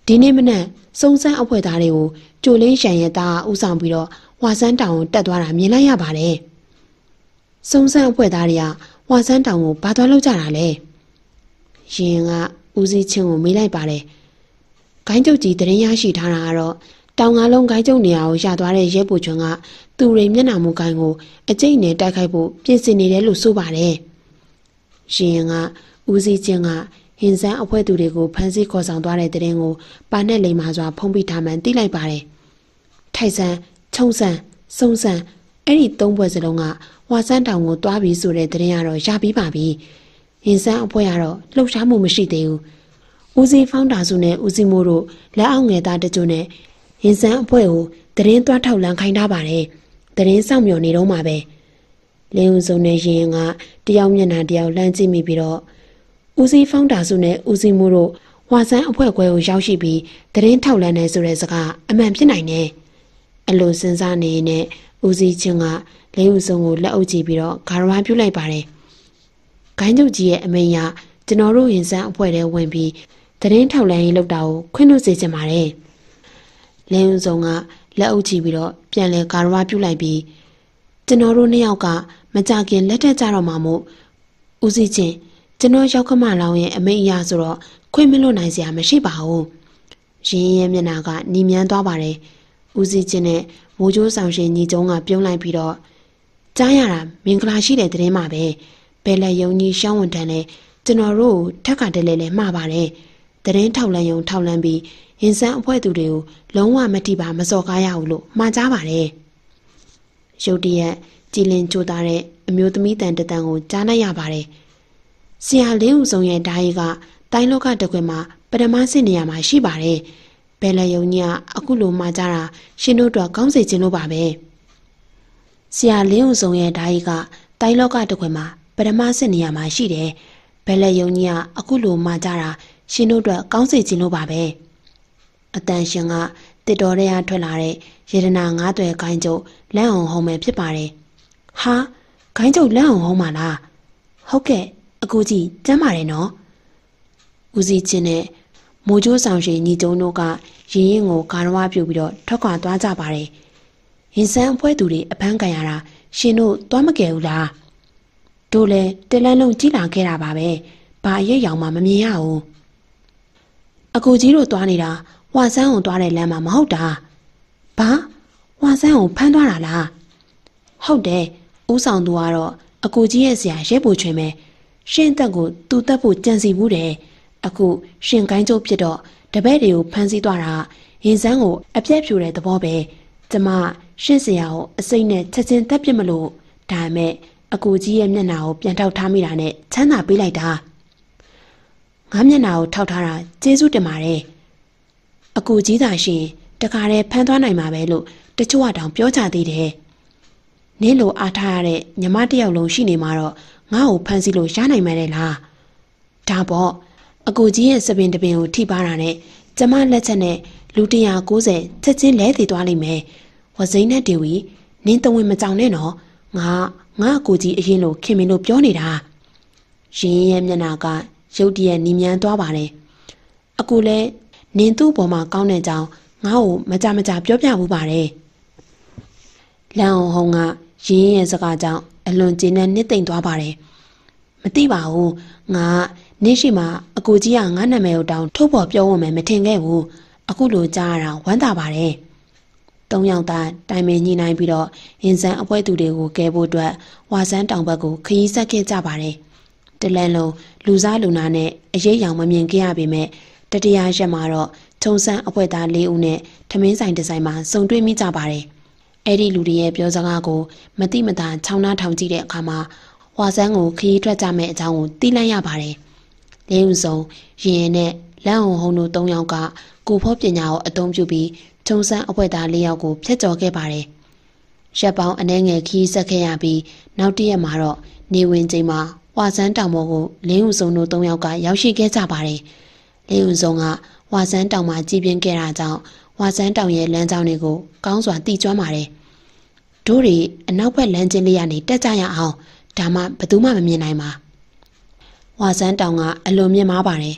ဒီနေ့မနက်စုံစမ်းအဖွဲ့သားတွေကိုကြိုလင်းရှန်ရဲ့သားဥဆောင်ပြီးတော့ဝါစန်းတောင်ကိုတက်သွားတာမြင်လိုက်ရပါတယ်။စုံစမ်းအဖွဲ့သားတွေကဝါစန်းတောင်ကိုဘာသွားလုပ်ကြတာလဲ။ရင်ကဦးစီးချင်းကိုမေးလိုက်ပါတယ်။ဂိုင်းကျုပ်ကြီးတရင်ရရှိထားတာကတော့တောင်ငါလုံးဂိုင်းကျုပ်နေရာကိုရသွားတဲ့ရဲပူချွန်ကသူရိမျက်နှာမူကိုင်းကိုအကျိတ်နဲ့တိုက်ခိုက်ဖို့ပြင်ဆင်နေတယ်လို့ဆိုပါတယ်။ရင်ကဦးစီးချင်းကဟင်ဆန်းအဖွဲ့သူတွေကိုဖမ်းဆီးခေါ်ဆောင်သွားတဲ့တဲ့ရင်ကိုပါနဲ့လိမ်မာစွာဖုံးပိထားမှန်သိလိုက်ပါတယ်။ထိုက်ဆန်းချုံဆန်းစုံဆန်းအဲ့ဒီသုံးဘွဲ့စလုံးကဝါစန်းတောင်ကိုတွားပြီးဆိုတဲ့တဲ့ရင်ကတော့ရပြီးပါပြီ။ဟင်ဆန်းအဖွဲ့ကတော့လှုပ်ရှားမှုမရှိသေးဘူး။ဦးစီးဖောင်းတာစုနဲ့ဦးစီးမိုးတို့လက်အောက်ငယ်သားတချို့နဲ့ဟင်ဆန်းအဖွဲ့ကိုတဲ့ရင်တွားထောက်လန်းခိုင်းထားပါတယ်။တဲ့ရင်စောင့်မျှော်နေတော့မှာပဲ။လင်းဦးစုံနဲ့ရင်ကတယောက်မျက်နှာတယောက်လှမ်းကြည့်မိပြီးတော့ဦးစီးဖောင်းတာစုနဲ့ဦးစီးမိုးတို့ဝါစန်းအဖွဲ့ခွဲကိုရောက်ရှိပြီးသတင်းထောက်လန်းနေဆိုတဲ့စကားအမှန်ဖြစ်နိုင်တယ်။အလိုစဉ်းစားနေနဲ့ဦးစီးချင်းကလဲဦးစုံကိုလက်အုပ်ကြည့်ပြီးတော့ဂါရဝါပြုလိုက်ပါတယ်။ဂိုင်းကျုပ်ကြီးရဲ့အမိန့်အရကျွန်တော်တို့ရင်စန်းအဖွဲ့ထဲဝင်ပြီးသတင်းထောက်လန်းရေးလုပ်တာကိုခွင့်လွှတ်စေချင်ပါတယ်။လဲဦးစုံကလက်အုပ်ကြည့်ပြီးတော့ပြန်လဲဂါရဝါပြုလိုက်ပြီးကျွန်တော်တို့နှစ်ယောက်ကမကြခင်လက်ထက်ကြတော့မှမို့ဦးစီးချင်းကျွန်တော်ရောက်ခမလောင်ရဲ့အမိန့်အရဆိုတော့ခွင့်မလွတ်နိုင်စရာမရှိပါဘူး။ရင်းရဲမျက်နှာကနီမြန်းသွားပါတယ်။ဦးစီးချင်းနဲ့မိုးကြိုးဆောင်ရှင်ညီကျုံကပြုံးလိုက်ပြီးတော့ကြားရတာမင်္ဂလာရှိတဲ့သတင်းပါပဲ။ဘယ်လက်ယုံကြီးရှောင်းဝန်တန်းနဲ့ကျွန်တော်တို့ထက်ကတလဲလဲမှားပါတယ်။သတင်းထောက်လန်းယုံထောက်လန်းပြီးဟင်ဆန်းအဖွဲ့သူတွေကိုလုံးဝမတိပါမစော်ကားရဘူးလို့မှားကြပါတယ်။ရုတ်တရက်ကြည်လင်ကြိုးသားတဲ့အမျိုးသမီးတန်တတန်ကိုကြားလိုက်ရပါတယ်။ဆရာလေးဦးဆုံးရဲ့ဓာရီကတိုင်းလောကတခွင်မှာပထမစစ်နေရာမှာရှိပါတယ်။ဘယ်လက်ယုံကြီးကအခုလိုမှာကြတာရှင်တို့တော့ကောင်းစေခြင်းလို့ပါပဲ။ဆရာလေးဦးဆုံးရဲ့ဓာရီကတိုင်းလောကတခွင်မှာပထမစစ်နေရာမှာရှိတယ်။ဘယ်လက်ယုံကြီးကအခုလိုမှာကြတာရှင်တို့တော့ကောင်းစေခြင်းလို့ပါပဲ။အတန်ရှင်ကတစ်တော်ရဲအားထွက်လာတဲ့ရေဒနာငါးသွဲဂိုင်းကျုပ်လမ်းအောင်ဟုံးမယ်ဖြစ်ပါတယ်။ဟာဂိုင်းကျုပ်လမ်းအောင်ဟုံးပါလား။ဟုတ်ကဲ့အကူကြီးကျမ်းပါတယ်နော်။ဦးစီးချင်းနဲ့မိုးကြိုးဆောင်ရှင်ညီကျုံတို့ကရင်ရင်ကိုဂါရဝပြုတ်ပြီးတော့ထွက်ခွာသွားကြပါတယ်။ဟင်ဆန်းအဖွဲ့သူတွေအပန်းကန်ရတာရှင်တို့သွားမကယ်ဘူးလား။တို့လည်းတလန်းလုံးကြီးလာခဲ့တာပါပဲ။ဘာရိပ်ရောင်မှမမြင်ရဘူး။အကူကြီးတို့သွားနေတာဝါဆန်းကိုသွားတဲ့လမ်းမှာမဟုတ်တာ။ဘာဝါဆန်းကိုဖမ်းသွားတာလား။ဟုတ်တယ်။ဦးဆောင်သူကတော့အကူကြီးရဲ့ဆရာရဲပူချွင်ပဲ။ရှင်တက်ကိုသူ့တက်ဖို့ကြံစီဘူးတယ်အခုရှင်ကိုင်းကျုပ်ဖြစ်တော့တပည့်တွေကိုဖမ်းဆီးသွားတာဟင်ဆန်းကိုအပြက်ဖြူတဲ့သဘောပဲကျမရှင်းစရာကိုအစိမ့်နဲ့ချက်ချင်းတက်ပြစ်မလို့ဒါမဲ့အကူကြီးရဲ့မျက်နှာကိုပြန်ထောက်ထားမိတာနဲ့ချမ်းသာပေးလိုက်တာငါမျက်နှာကိုထောက်ထားတာကျေးဇူးတင်ပါတယ်အကူကြီးသာရှင်တခါတည်းဖမ်းသွားနိုင်မှာပဲလို့တချို့ကတောင်ပြောကြသေးတယ်နင်းလိုအားထားရတဲ့ညီမတယောက်လုံးရှိနေမှာတော့ငါ့ကိုဖမ်းဆီးလို့ရနိုင်မယ်လေလားဒါပေါ့အကူကြီးရဲ့စပင်တပင်ကိုထိပါတာနဲ့ကျမလက်ချက်နဲ့လူတရာကိုးဆယ်ချက်ချင်းလဲသေးသွားလိမ့်မယ်ဝစိမ့်နဲ့တေဝီနင်းတဝင်းမကြောင်နဲ့နော်ငါငါအကူကြီးအရင်လိုခင်မင်းလို့ပြောနေတာရင်းရဲ့မျက်နှာကရုတ်တရက်နီးမြန်းသွားပါတယ်အကူလည်းနင်းသူ့ပေါ်မှာကောင်းတဲ့ကြောင်ငါ့ကိုမကြမကြပြောပြဘူးပါတယ်လန်အောင်ဟုံးကရင်းရဲ့စကားကြောင့်အလွန်ကျဉ်းနဲ့နှစ်သိမ့်သွားပါတယ်မသိပါဘူးငါနင်းရှိမှာအကူကြီးကငါနာမည်ကိုတောင်ထုတ်ဖော်ပြောဝင်မယ်မထင်ခဲ့ဘူးအခုလိုကြားရတာဝမ်းသာပါတယ်သုံးယောက်သားတိုင်ပင်ညှိနှိုင်းပြီးတော့ဟင်ဆန်းအပွဲသူတွေကိုကဲဖို့အတွက်ဝါစန်းတောင်ဘက်ကိုခရီးဆက်ခဲ့ကြပါတယ်တလန်လုံးလူစားလူနာနဲ့အရေးရောင်မမြင်ခဲ့ရပေမဲ့တတိယရက်မှာတော့ခြုံဆန်းအပွဲသားလေးဦးနဲ့ထမင်းဆိုင်ဒီဇိုင်းမှာစုံတွေ့မိကြပါတယ်အဲ့ဒီလူတွေရဲ့ပြောစကားကိုမတိမတာချောင်းနှားထောင်ကြည့်တဲ့အခါမှာဝါစန်းကိုခရီးထွက်ကြမယ့်အကြောင်းကိုသိလိုက်ရပါတယ်လေးဦးစုံရင်နဲ့လမ်းအောင်ဟုံးတို့သုံးယောက်ကကိုဖို့ပညာကိုအသုံးပြုပြီးခြုံဆန်းအပွဲသားလေးယောက်ကိုဖျက်ချော်ခဲ့ပါတယ်ရက်ပေါင်းအနှဲငယ်ခီးဆက်ခဲ့ရပြီးနောက်တည့်ရက်မှာတော့နေဝင်ချိန်မှာဝါစန်းတောင်ပေါ်ကိုလေးဦးစုံတို့သုံးယောက်ကရောက်ရှိခဲ့ကြပါတယ်လေးဦးစုံကဝါစန်းတောင်မှာကြည်ပြင်းခဲ့တာကြောင့်ဝါစန်းတောင်ရဲ့လမ်းကြောင်းတွေကိုကောင်းစွာသိကျွမ်းပါတယ်တို့တွေအနောက်ဘက်လမ်းချင်းလေးကနေတက်ကြရအောင်ဒါမှဘယ်သူမှမမြင်နိုင်ပါဝါစန်းတောင်ကအလွန်မြင့်မားပါတယ်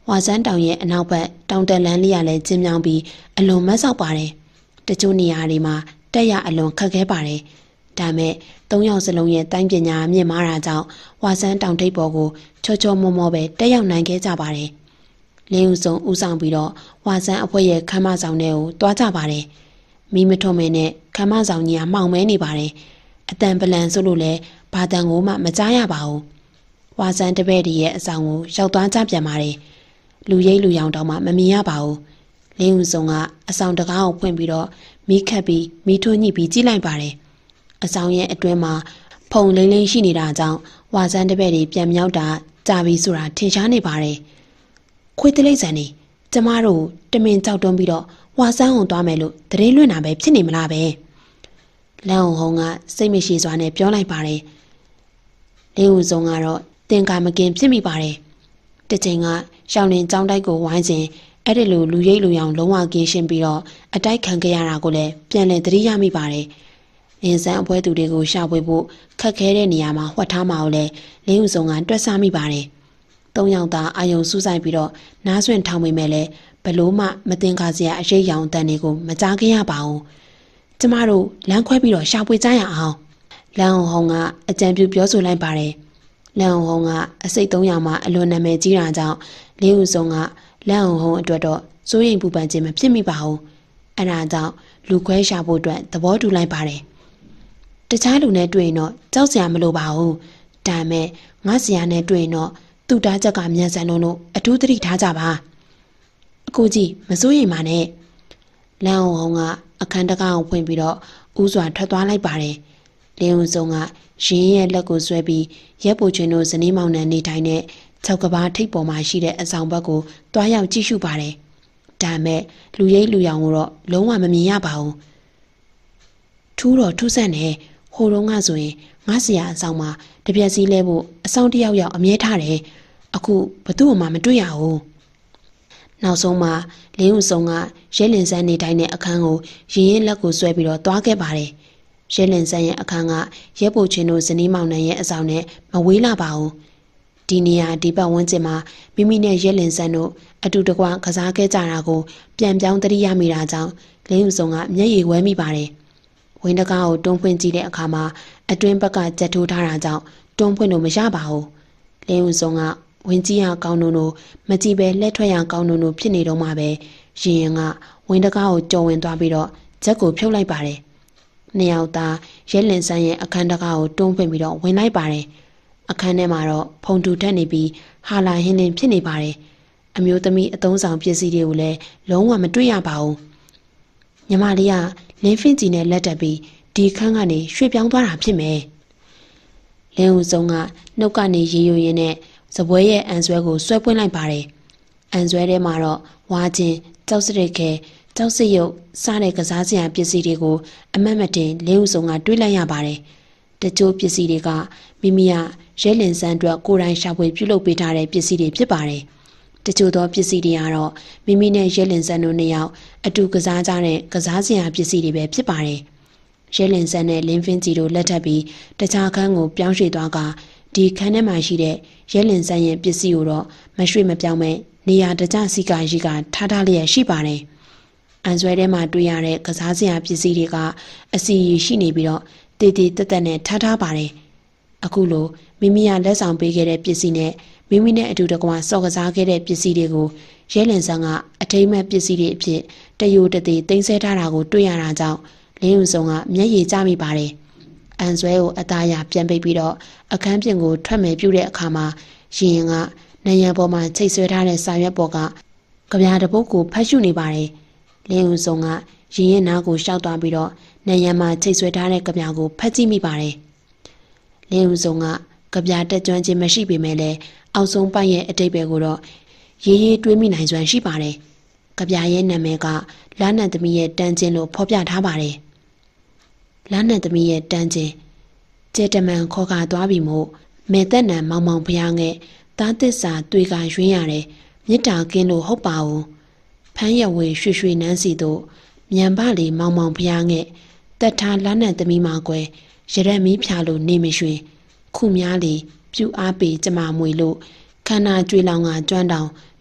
ဝါစန်းတောင်ရဲ့အနောက်ဘက်တောင်တက်လန်းလေးရလဲကျင်းမြောင်းပြီးအလွန်မတ်ဆောက်ပါတယ်တချို့နေရာတွေမှာတက်ရအလွန်ခက်ခဲပါတယ်ဒါမဲ့သုံးယောက်စလုံးရဲ့တိုင်းပညာမြင့်မားတာကြောင့်ဝါစန်းတောင်ထိပ်ပေါ်ကိုချောချောမောမောပဲတက်ရောက်နိုင်ခဲ့ကြပါတယ်လင်းဦးစုံဦးဆောင်ပြီးတော့ဝါစန်းအဖွဲ့ရဲ့ခမ်းမဆောင်ထဲကိုတွားကြပါတယ်မိမထုံမဲနဲ့ခမ်းမဆောင်ကြီးကမှောင်မဲနေပါတယ်အတန်ပလန်ဆိုလို့လဲဘာတန်ကိုမှမကြားရပါဘူးဝါစန်းတပည့်တည်းရဲ့အဆောင်ကိုရောက်သွားကြပြန်ပါတယ်လူရိပ်လူရောင်တောင်မှမမြင်ရပါဘူးလင်းဦးစုံကအဆောင်တကားကိုဖွင့်ပြီးတော့မိခတ်ပြီးမိထွန်းညှိပြီးကြည့်လိုက်ပါတယ်အဆောင်ရဲ့အတွင်းမှာဖုံလိမ့်လိမ့်ရှိနေတာကြောင့်ဝါစန်းတပည့်တွေပြန်မြောက်တာကြာပြီဆိုတာထင်ရှားနေပါတယ်ခွေးတလိမ့်ဆန်နေကျမတို့တမင်ကြောက်တွန်းပြီးတော့ဝါစန်းကိုသွားမယ်လို့တရင်လွင့်တာပဲဖြစ်နေမလားပဲလမ်းဟုံကစိတ်မရှိစွာနဲ့ပြောလိုက်ပါတယ်လင်းဦးစုံကတော့တင်ကာမကင်ဖြစ်မိပါတယ်တချိန်ကရှောင်းလင်းကြောင်းတိုက်ကိုဝိုင်းစဉ်အဲ့ဒီလိုလူရိပ်လူရောင်လုံးဝကင်းရှင်းပြီးတော့အတိုက်ခံခဲ့ရတာကိုလည်းပြန်လည်သတိရမိပါတယ်လင်းစန်းအပွဲသူတွေကိုရှာဖွေဖို့ခက်ခဲတဲ့နေရာမှာဟွက်ထားမှာကိုလည်းလင်းဦးစုံကတွက်ဆမိပါတယ်သုံးယောက်သားအာယုံစူးစိုက်ပြီးတော့နားဆွင့်ထောင်မိမဲ့လဲဘလို့မှမတင်ကားစရာအရေးရောင်တန်တွေကိုမကြားခဲ့ရပါဘူးကျမတို့လမ်းခွဲပြီးတော့ရှာဖွေကြရအောင်လမ်းဟုံကအကြံပြုပြောဆိုလိုက်ပါတယ်လမ်းဟုံကအစိတ်သုံးယောက်မှအလွန်နာမည်ကြီးတာကြောင့်လင်းဦးစုံကလမ်းဟုံအတွက်တော့စိုးရိမ်ပူပန်ခြင်းမဖြစ်မိပါဘူးအဲဒါကြောင့်လူခွဲရှာဖို့အတွက်သဘောတူလိုက်ပါတယ်တခြားလူနဲ့တွေ့ရင်တော့ကြောက်စရာမလိုပါဘူးဒါမဲ့ငါဆရာနဲ့တွေ့ရင်တော့သူ့တားချက်ကမြန်ဆန်လုံးလို့အထူးသတိထားကြပါအကိုကြီးမစိုးရိမ်ပါနဲ့လမ်းဟုံကအခန်းတကားကိုဖွင့်ပြီးတော့ဦးစွာထွက်သွားလိုက်ပါတယ်လင်းဦးစုံကရင်းရဲ့လက်ကိုဆွဲပြီးရက်ပိုချွင်တို့ဇနီးမောင်နှံနေထိုင်တဲ့၆ကဘာထိပ်ပေါ်မှာရှိတဲ့အဆောင်ဘက်ကိုတွားရောက်ကြည့်ရှုပါတယ်ဒါမဲ့လူရိပ်လူရောင်ကိုတော့လုံးဝမမြင်ရပါဘူးထူးတော့ထူးဆန်းတယ်ဟိုတုန်းကဆိုရင်ငါဆရာအဆောင်မှာတပြက်စီးလဲဖို့အဆောင်တယောက်ယောက်အမြဲထားတယ်အခုဘသူ့မှမတွေ့ရဘူးနောက်ဆုံးမှာလင်းဦးစုံကရဲလင်ဆန်းနေတိုင်းတဲ့အခန်းကိုရင်းရင်လက်ကိုဆွဲပြီးတော့တွားခဲ့ပါတယ်ရဲလင်ဆန်းရဲ့အခန်းကရဲပိုချင်းတို့ဇနီးမောင်နှံရဲ့အဆောင်နဲ့မဝေးလာပါဘူးဒီနေရာဒီပတ်ဝန်းကျင်မှာမိမိနဲ့ရဲလင်ဆန်းတို့အတူတကွကစားခဲ့ကြတာကိုပြန်ပြောင်းသတိရမိတာကြောင့်လင်းဦးစုံကမျက်ရည်ဝဲမိပါတယ်ဝင်းတကားကိုတွန်းဖွင့်ကြည့်တဲ့အခါမှာအတွင်းဘက်ကကြက်ထိုးထားတာကြောင့်တွန်းဖွင့်လို့မရပါဘူးလင်းဦးစုံကဝင်းကြီးရကောင်းနုံတို့မကြည့်ပဲလက်ထွက်ရကောင်းနုံတို့ဖြစ်နေတော့မှပဲရင်ရင်ကဝင်းတကားကိုကြော်ဝင်သွားပြီးတော့ဂျက်ကိုဖြုတ်လိုက်ပါတယ်နှစ်ယောက်သားရဲလင်ဆန်းရဲ့အခန်းတကားကိုတွန်းဖွင့်ပြီးတော့ဝင်လိုက်ပါတယ်အခန်းထဲမှာတော့ဖုံတူထက်နေပြီးဟာလာဟင်းလင်းဖြစ်နေပါတယ်အမျိုးသမီးအသုံးဆောင်ပစ္စည်းတွေကိုလည်းလုံးဝမတွေ့ရပါဘူးညီမလေးကလင်းဖင်ကြီးနဲ့လက်တက်ပြီးဒီခန်းကနေရွှေ့ပြောင်းသွားတာဖြစ်မယ်လင်းဦးစုံကနှုတ်ကနေရေရွရင်းနဲ့စပွဲရဲ့အန်ဆွဲကိုဆွဲပွင့်လိုက်ပါတယ်အန်ဆွဲထဲမှာတော့ဝါချင်းကြောက်စရိတ်ခဲကြောက်စရုပ်စားတဲ့ကစားစရာပစ္စည်းတွေကိုအမတ်မတင်လင်းဦးစုံကတွေးလိုက်ရပါတယ်တချို့ပစ္စည်းတွေကမိမိကရဲလင်ဆန်းအတွက်ကိုယ်တိုင်ရှာဖွေပြုလုပ်ပေးထားတဲ့ပစ္စည်းတွေဖြစ်ပါတယ်တချို့သောပစ္စည်းတွေကတော့မိမိနဲ့ရဲလင်ဆန်းတို့နှစ်ယောက်အတူကစားကြတဲ့ကစားစရာပစ္စည်းတွေပဲဖြစ်ပါတယ်ရဲလင်ဆန်းနဲ့လင်းဖင်းကြီးတို့လက်ထပ်ပြီးတခြားခန်းကိုပြောင်းရွှေ့သွားကဒီခန်းထဲမှာရှိတဲ့ရဲလင်ဆန်းရဲ့ပစ္စည်းကိုတော့မရွှေ့မပြောင်းမဲ့နေရာတကျစီကာရှိကထားထားလျက်ရှိပါတယ်အန်ဆွဲထဲမှာတွေ့ရတဲ့ကစားစရာပစ္စည်းတွေကအစီအီရှိနေပြီးတော့တည်တည်တက်တက်နဲ့ထားထားပါတယ်အခုလိုမိမိကလက်ဆောင်ပေးခဲ့တဲ့ပစ္စည်းနဲ့မိမိနဲ့အတူတကွစော်ကစားခဲ့တဲ့ပစ္စည်းတွေကိုရဲလင်ဆန်းကအထိမ့်မဲ့ပစ္စည်းတွေအဖြစ်တယိုတသေးသိမ်းဆဲထားတာကိုတွေ့ရတာကြောင့်လင်းဦးစုံကမျက်ရည်ကျမိပါတယ်အန်ဆွဲကိုအသားရပြန်ပိတ်ပြီးတော့အခန်းပြင်ကိုထွက်မယ်ပြုတဲ့အခါမှာရင်ရင်ကနံရံပေါ်မှာချိတ်ဆွဲထားတဲ့စာရွက်ပေါ်ကကြပြားတစ်ပုဒ်ကိုဖတ်ရှုနေပါတယ်လင်းဦးစုံကရင်ရင်နားကိုရှောက်သွားပြီးတော့နံရံမှာချိတ်ဆွဲထားတဲ့ကြပြားကိုဖတ်ကြည့်မိပါတယ်လင်းဦးစုံကကြပြားတက်ကျွမ်းခြင်းမရှိပေမဲ့လည်းအောက်ဆုံးပိုက်ရဲ့အတိတ်ပဲကိုတော့ရေးရေးတွေးမိနိုင်စွမ်းရှိပါတယ်ကြပြားရဲ့နာမည်ကလာနန်သမီးရဲ့တန်းချင်းလို့ဖော်ပြထားပါတယ်လာနန်သမီးရဲ့တန်းချင်းကျဲတမန်ခေါ်ခါသွားပြီမို့မေသက်နံမောင်မောင်ဖျားငဲ့သားသစ္စာတွေ့ကရွှင်းရတယ်မြစ်တာကင်းလို့ဟုတ်ပါဘူးဖမ်းရဝေရွှေရွှေနန်းစီတို့မြန်ပလီမောင်မောင်ဖျားငဲ့တက်ထားလာနန်သမီးမကွယ်ရရက်မီးဖြာလို့နေမရွှင်ခုများလီပြူအားပေကျမမွေလို့ခန္ဓာကြွေလောင်ကကျွမ်းတောင်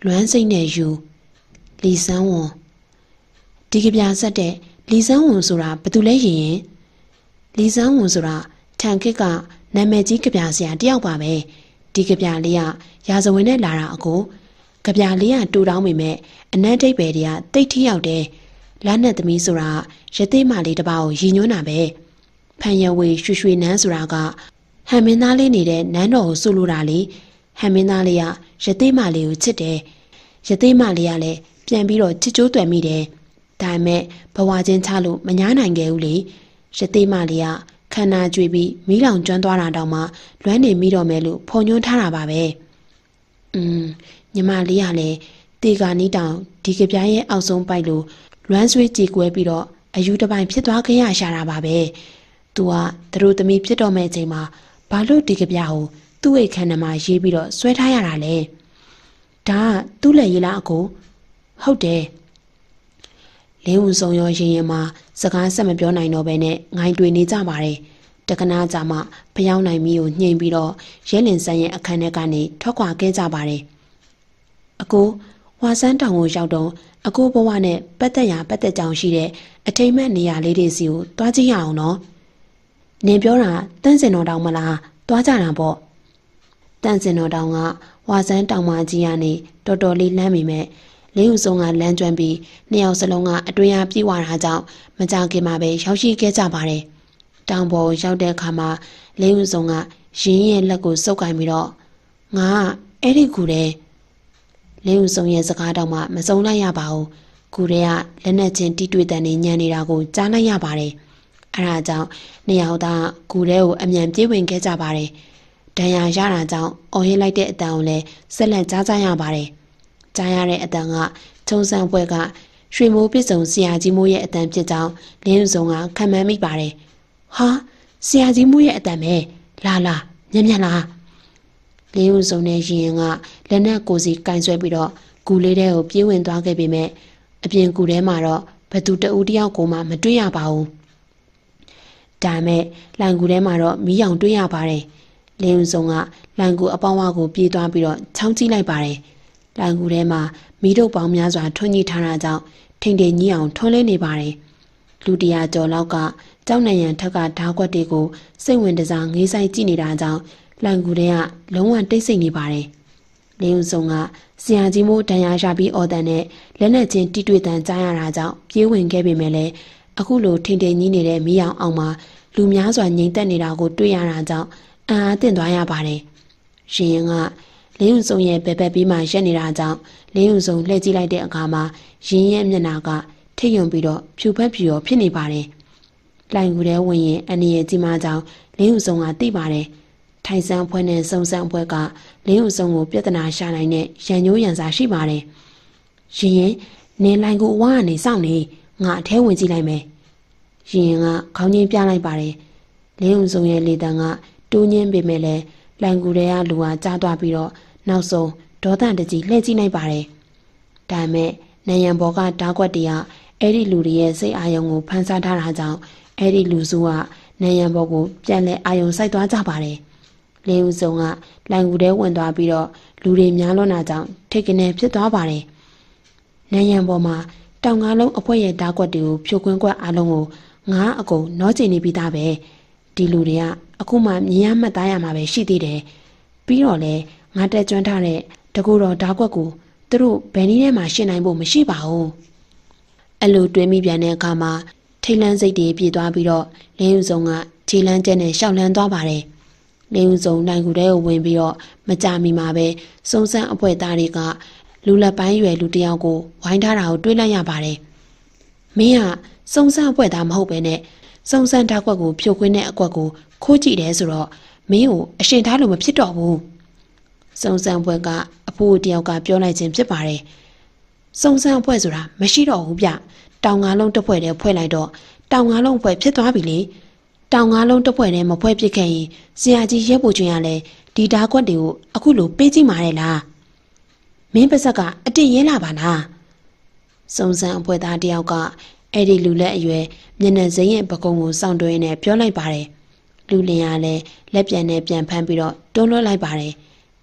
လွမ်းစိတ်နဲ့ယူလီဆန်းဝန်ဒီကပြဆက်တဲ့လီဆန်းဝန်ဆိုတာဘယ်သူလဲရင်ရင်လီဆန်းဝန်ဆိုတာထန်ခစ်ကနာမည်ကြီးကပြဆရာတယောက်ပါပဲဒီကပြလေးကရာဇဝင်နဲ့လာတာအကိုကပြလေးကတူတောင်းမိမဲ့အနက်တိတ်ပဲတွေကတိတ်ထီရောက်တယ်လက်နဲ့သမီးဆိုတာရသေးမလေးတစ်ပါးကိုရည်ညွှန်းတာပဲဖန်ရဝေရွှေရွှေနန်းဆိုတာကဟန်မင်းသားလေးနေတဲ့နန်းတော်ကိုဆိုလိုတာလေဟန်မင်းသားလေးကရသေးမလေးကိုချစ်တယ်ရသေးမလေးကလည်းပြန်ပြီးတော့ချစ်ကြိုးတွယ်မိတယ်ဒါပေမဲ့ဘဝချင်းချလို့မညားနိုင်ခဲ့ဘူးလေရသေးမလေးကခန္ဓာကြွေပြီးမီးလောင်ကျွမ်းသွားတာတောင်မှလွမ်းနေမိတော့မယ်လို့ဖော်ညွှန်းထားတာပါပဲอืมညီမလေးကလည်းတေကာနီးတောင်ဒီကပြားရဲ့အောက်ဆုံးပိုက်လို့လွမ်းဆွေးကြေကွဲပြီးတော့အယူတစ်ပိုင်းဖြစ်သွားခဲ့ရရှာတာပါပဲသူကသူတို့သမီးဖြစ်တော့မဲ့အချိန်မှာဘာလို့ဒီကပြားကိုသူ့အိတ်ခန်းထဲမှာရေးပြီးတော့ဆွဲထားရတာလဲဒါကသူ့လက်ရည်လားအကိုဟုတ်တယ်လင်းဦးဆောင်ရောရင်ရင်မှာစကားဆက်မပြောနိုင်တော့ဘဲနဲ့ငိုင်းတွေ့နေကြပါတယ်တက္ကနာကြမှာဖျောင်းနိုင်မီကိုညှိပြီးတော့ရဲလင်ဆန်းရဲ့အခန်းထဲကနေထွက်ခွာခဲ့ကြပါတယ်အကိုဝါစန်းတောင်ကိုရောက်တော့အကိုဘဝနဲ့ပတ်သက်ရာပတ်သက်ကြောင်ရှိတဲ့အထိမ့်မဲ့နေရာလေးတွေစီကိုတွားကြည့်ရအောင်နော်နင်ပြောတာတန့်စင်တော်တောင်မလားတွားကြတာပေါ့တန့်စင်တော်တောင်ကဝါစန်းတောင်မကြီးကနေတော်တော်လေးလမ်းမိမဲ့လင်းဦးစုံကလမ်းကျွမ်းပြီးနှစ်ယောက်စလုံးကအတွင်းအားပြေးဝတာကြောင့်မကြခင်မှာပဲရောက်ရှိခဲ့ကြပါတယ်တောင်ပေါ်ရောက်တဲ့အခါမှာလင်းဦးစုံကရင်းရဲ့လက်ကိုစုပ်ကင်ပြီးတော့ငါအဲ့ဒီကူတဲ့လင်းဦးစုံရဲ့စကားတော့မှမစုံလိုက်ရပါဘူးကူတဲ့ကလက်နဲ့ချင်းတီးတွေ့တဲ့နေညံနေတာကိုကြားလိုက်ရပါတယ်အဲ့ဒါကြောင့်နှစ်ယောက်သားကူတဲ့ကိုအမြန်ပြေးဝင်ခဲ့ကြပါတယ်ဒဏ်ရာရတာကြောင့်အော်ဟစ်လိုက်တဲ့အတန်ကိုလည်းဆက်လက်ကြားကြရပါတယ်ကြားရတဲ့အတန်ကထုံစံပွဲကရွှေမိုးပစ်စုံဆရာကြီးမိုးရဲ့အတန်ဖြစ်ကြောင်းလင်းဦးစုံကခံမှန်းမိပါတယ်ဟာဆရာကြီးမိုးရဲ့အတန်ပဲလာလာမြက်မြက်လာလင်းဦးစုံနဲ့ရင်ကလက်နဲ့ကိုစီကင်ဆွဲပြီးတော့ကူလေးတဲ့ကိုပြေးဝင်သွားခဲ့ပေမဲ့အပြင်ကူထဲမှာတော့ဘသူတဦးတယောက်ကိုမှမတွေ့ရပါဘူးဒါမဲ့လန်ကူထဲမှာတော့မီးရောင်တွေ့ရပါတယ်လင်းဦးစုံကလန်ကူအပေါင်းဝါကိုပြေးသွားပြီးတော့ချောင်းကြည့်လိုက်ပါတယ်လန်ကူထဲမှာမီးတုပ်ပေါင်းများစွာထွန်းညှိထားတာကြောင့်ထိန်ထိန်ကြီးအောင်ထွန်းလဲနေပါတယ်လူတရာကျော်လောက်ကကြောက်နံရံထက်ကဓားကွက်တွေကိုစိတ်ဝင်တစားငေးဆိုင်ကြည့်နေတာကြောင့်လန်ကူထဲကလုံးဝတိတ်ဆိတ်နေပါတယ်လင်းဦးစုံကဆရာကြီးမိုးတန်ရာရပြီးအော်တန်နဲ့လက်နဲ့ချင်းတီးတွေ့တန်ကြားရတာကြောင့်ပြေးဝင်ခဲ့ပေမဲ့လည်းအခုလိုထိန်ထိန်ကြီးနေတဲ့မီးအောင်အောင်မှာလူများစွာငြိမ်သက်နေတာကိုတွေ့ရတာကြောင့်အံ့အားသင့်သွားရပါတယ်ရှင်ကလင်းဦးစုံရဲ့ဘက်ဘက်ပြီးမှရက်နေတာကြောင့်လင်းဦးစုံလှည့်ကြည့်လိုက်တဲ့အခါမှာရင်းရဲ့မျက်နှာကထိတ်ယွံပြီးတော့ဖြူဖက်ဖြူရောဖြစ်နေပါတယ်။လိုင်ကူထဲဝင်ရင်အနေရဲ့ကြီးမားကြောင်လင်းဦးစုံကသိပါတယ်။ထိုင်ဆန်းဖွဲနဲ့စုံစမ်းဖွဲကလင်းဦးစုံကိုပြဿနာရှာနိုင်တဲ့ရန်ညိုးရန်စာရှိပါတယ်။ရင်ရင်နေလိုင်ကူအဝါကနေစောင့်နေငါအထဲဝင်ကြည့်လိုက်မယ်။ရင်ကခေါင်းချင်းပြလိုက်ပါတယ်။လင်းဦးစုံရဲ့လေတံကတိုးညင်းပေမဲ့လည်းလိုင်ကူထဲကလူဟာကြားသွားပြီးတော့နောက်ဆုံးဒေါသတကြီးလှည့်ကြည့်လိုက်ပါတယ်။ဒါမဲ့နယံဘောကဓားကွက်တည်းကအဲ့ဒီလူတွေရဲ့စိတ်အာရုံကိုဖန်ဆားထားတာကြောင့်အဲ့ဒီလူစုကနယံဘောကိုပြန်လဲအာရုံစိုက်သွားကြပါတယ်။လေဦးစုံကလိုင်ကူထဲဝင်သွားပြီးတော့လူတွေများလွန်းတာကြောင့်ထိတ်ကနေဖြစ်သွားပါတယ်။နယံဘောမှာတောင်ငါးလုံးအဖွဲရဲ့ဓားကွက်တွေကိုဖြိုခွင်းကွက်အားလုံးကိုငါးအကုန်နောကျင်နေပြီးသားပဲ။ဒီလူတွေကအခုမှမြင်ရမှတ်သားရမှာပဲရှိသေးတယ်။ပြီးတော့လေငါတက်ကျွမ်းထားတဲ့တကူတော်ဓားကွက်ကိုသူတို့ဘယ်နည်းနဲ့မှရှင်းနိုင်ဖို့မရှိပါဘူးအဲ့လိုတွေးမိပြန်တဲ့အခါမှာထိတ်လန့်စိတ်တွေပြေသွားပြီးတော့လင်းဦးစုံကခြေလန်းကျက်နဲ့ရှောက်လန်းသွားပါတယ်လင်းဦးစုံနိုင်ကူထဲကိုဝင်ပြီးတော့မကြမီမှာပဲစုံစမ်းအဖွဲသားတွေကလူလက်ပိုင်းရွယ်လူတယောက်ကိုဝိုင်းထားတာကိုတွေးလိုက်ရပါတယ်မင်းကစုံစမ်းအဖွဲသားမဟုတ်ပဲနဲ့စုံစမ်းဓာတ်ကွက်ကိုဖြိုခွင်းတဲ့အကွက်ကိုခိုးကြည့်တယ်ဆိုတော့မင်းကိုအရှင်ထားလို့မဖြစ်တော့ဘူးစုံစမ်းပွဲကအဖိုးတယောက်ကပြောလိုက်ခြင်းဖြစ်ပါတယ်စုံစမ်းပွဲဆိုတာမရှိတော့ဘူးဗျတောင်ငါလုံးတစ်ဖွဲ့တည်းဖွဲ့လိုက်တော့တောင်ငါလုံးဖွဲ့ဖြစ်သွားပြီလေတောင်ငါလုံးတစ်ဖွဲ့တည်းမဖွဲ့ဖြစ်ခဲ့ရင်ဆရာကြီးရဲဖို့ကျွန်းရလဲဒီဓာကွက်တွေကိုအခုလိုပေးကြည့်มาတယ်လားမင်းပါဇက်ကအတိရဲလာပါလားစုံစမ်းအဖွဲ့သားတယောက်ကအဲ့ဒီလူလက်အရွယ်မျက်နှာစိမ်းရဲ့ပကုံးကိုစောင့်တွင်းနဲ့ပြောလိုက်ပါတယ်လူလင်ကလည်းလက်ပြန်နဲ့ပြန်ဖမ်းပြီးတော့တွန်းလွှတ်လိုက်ပါတယ်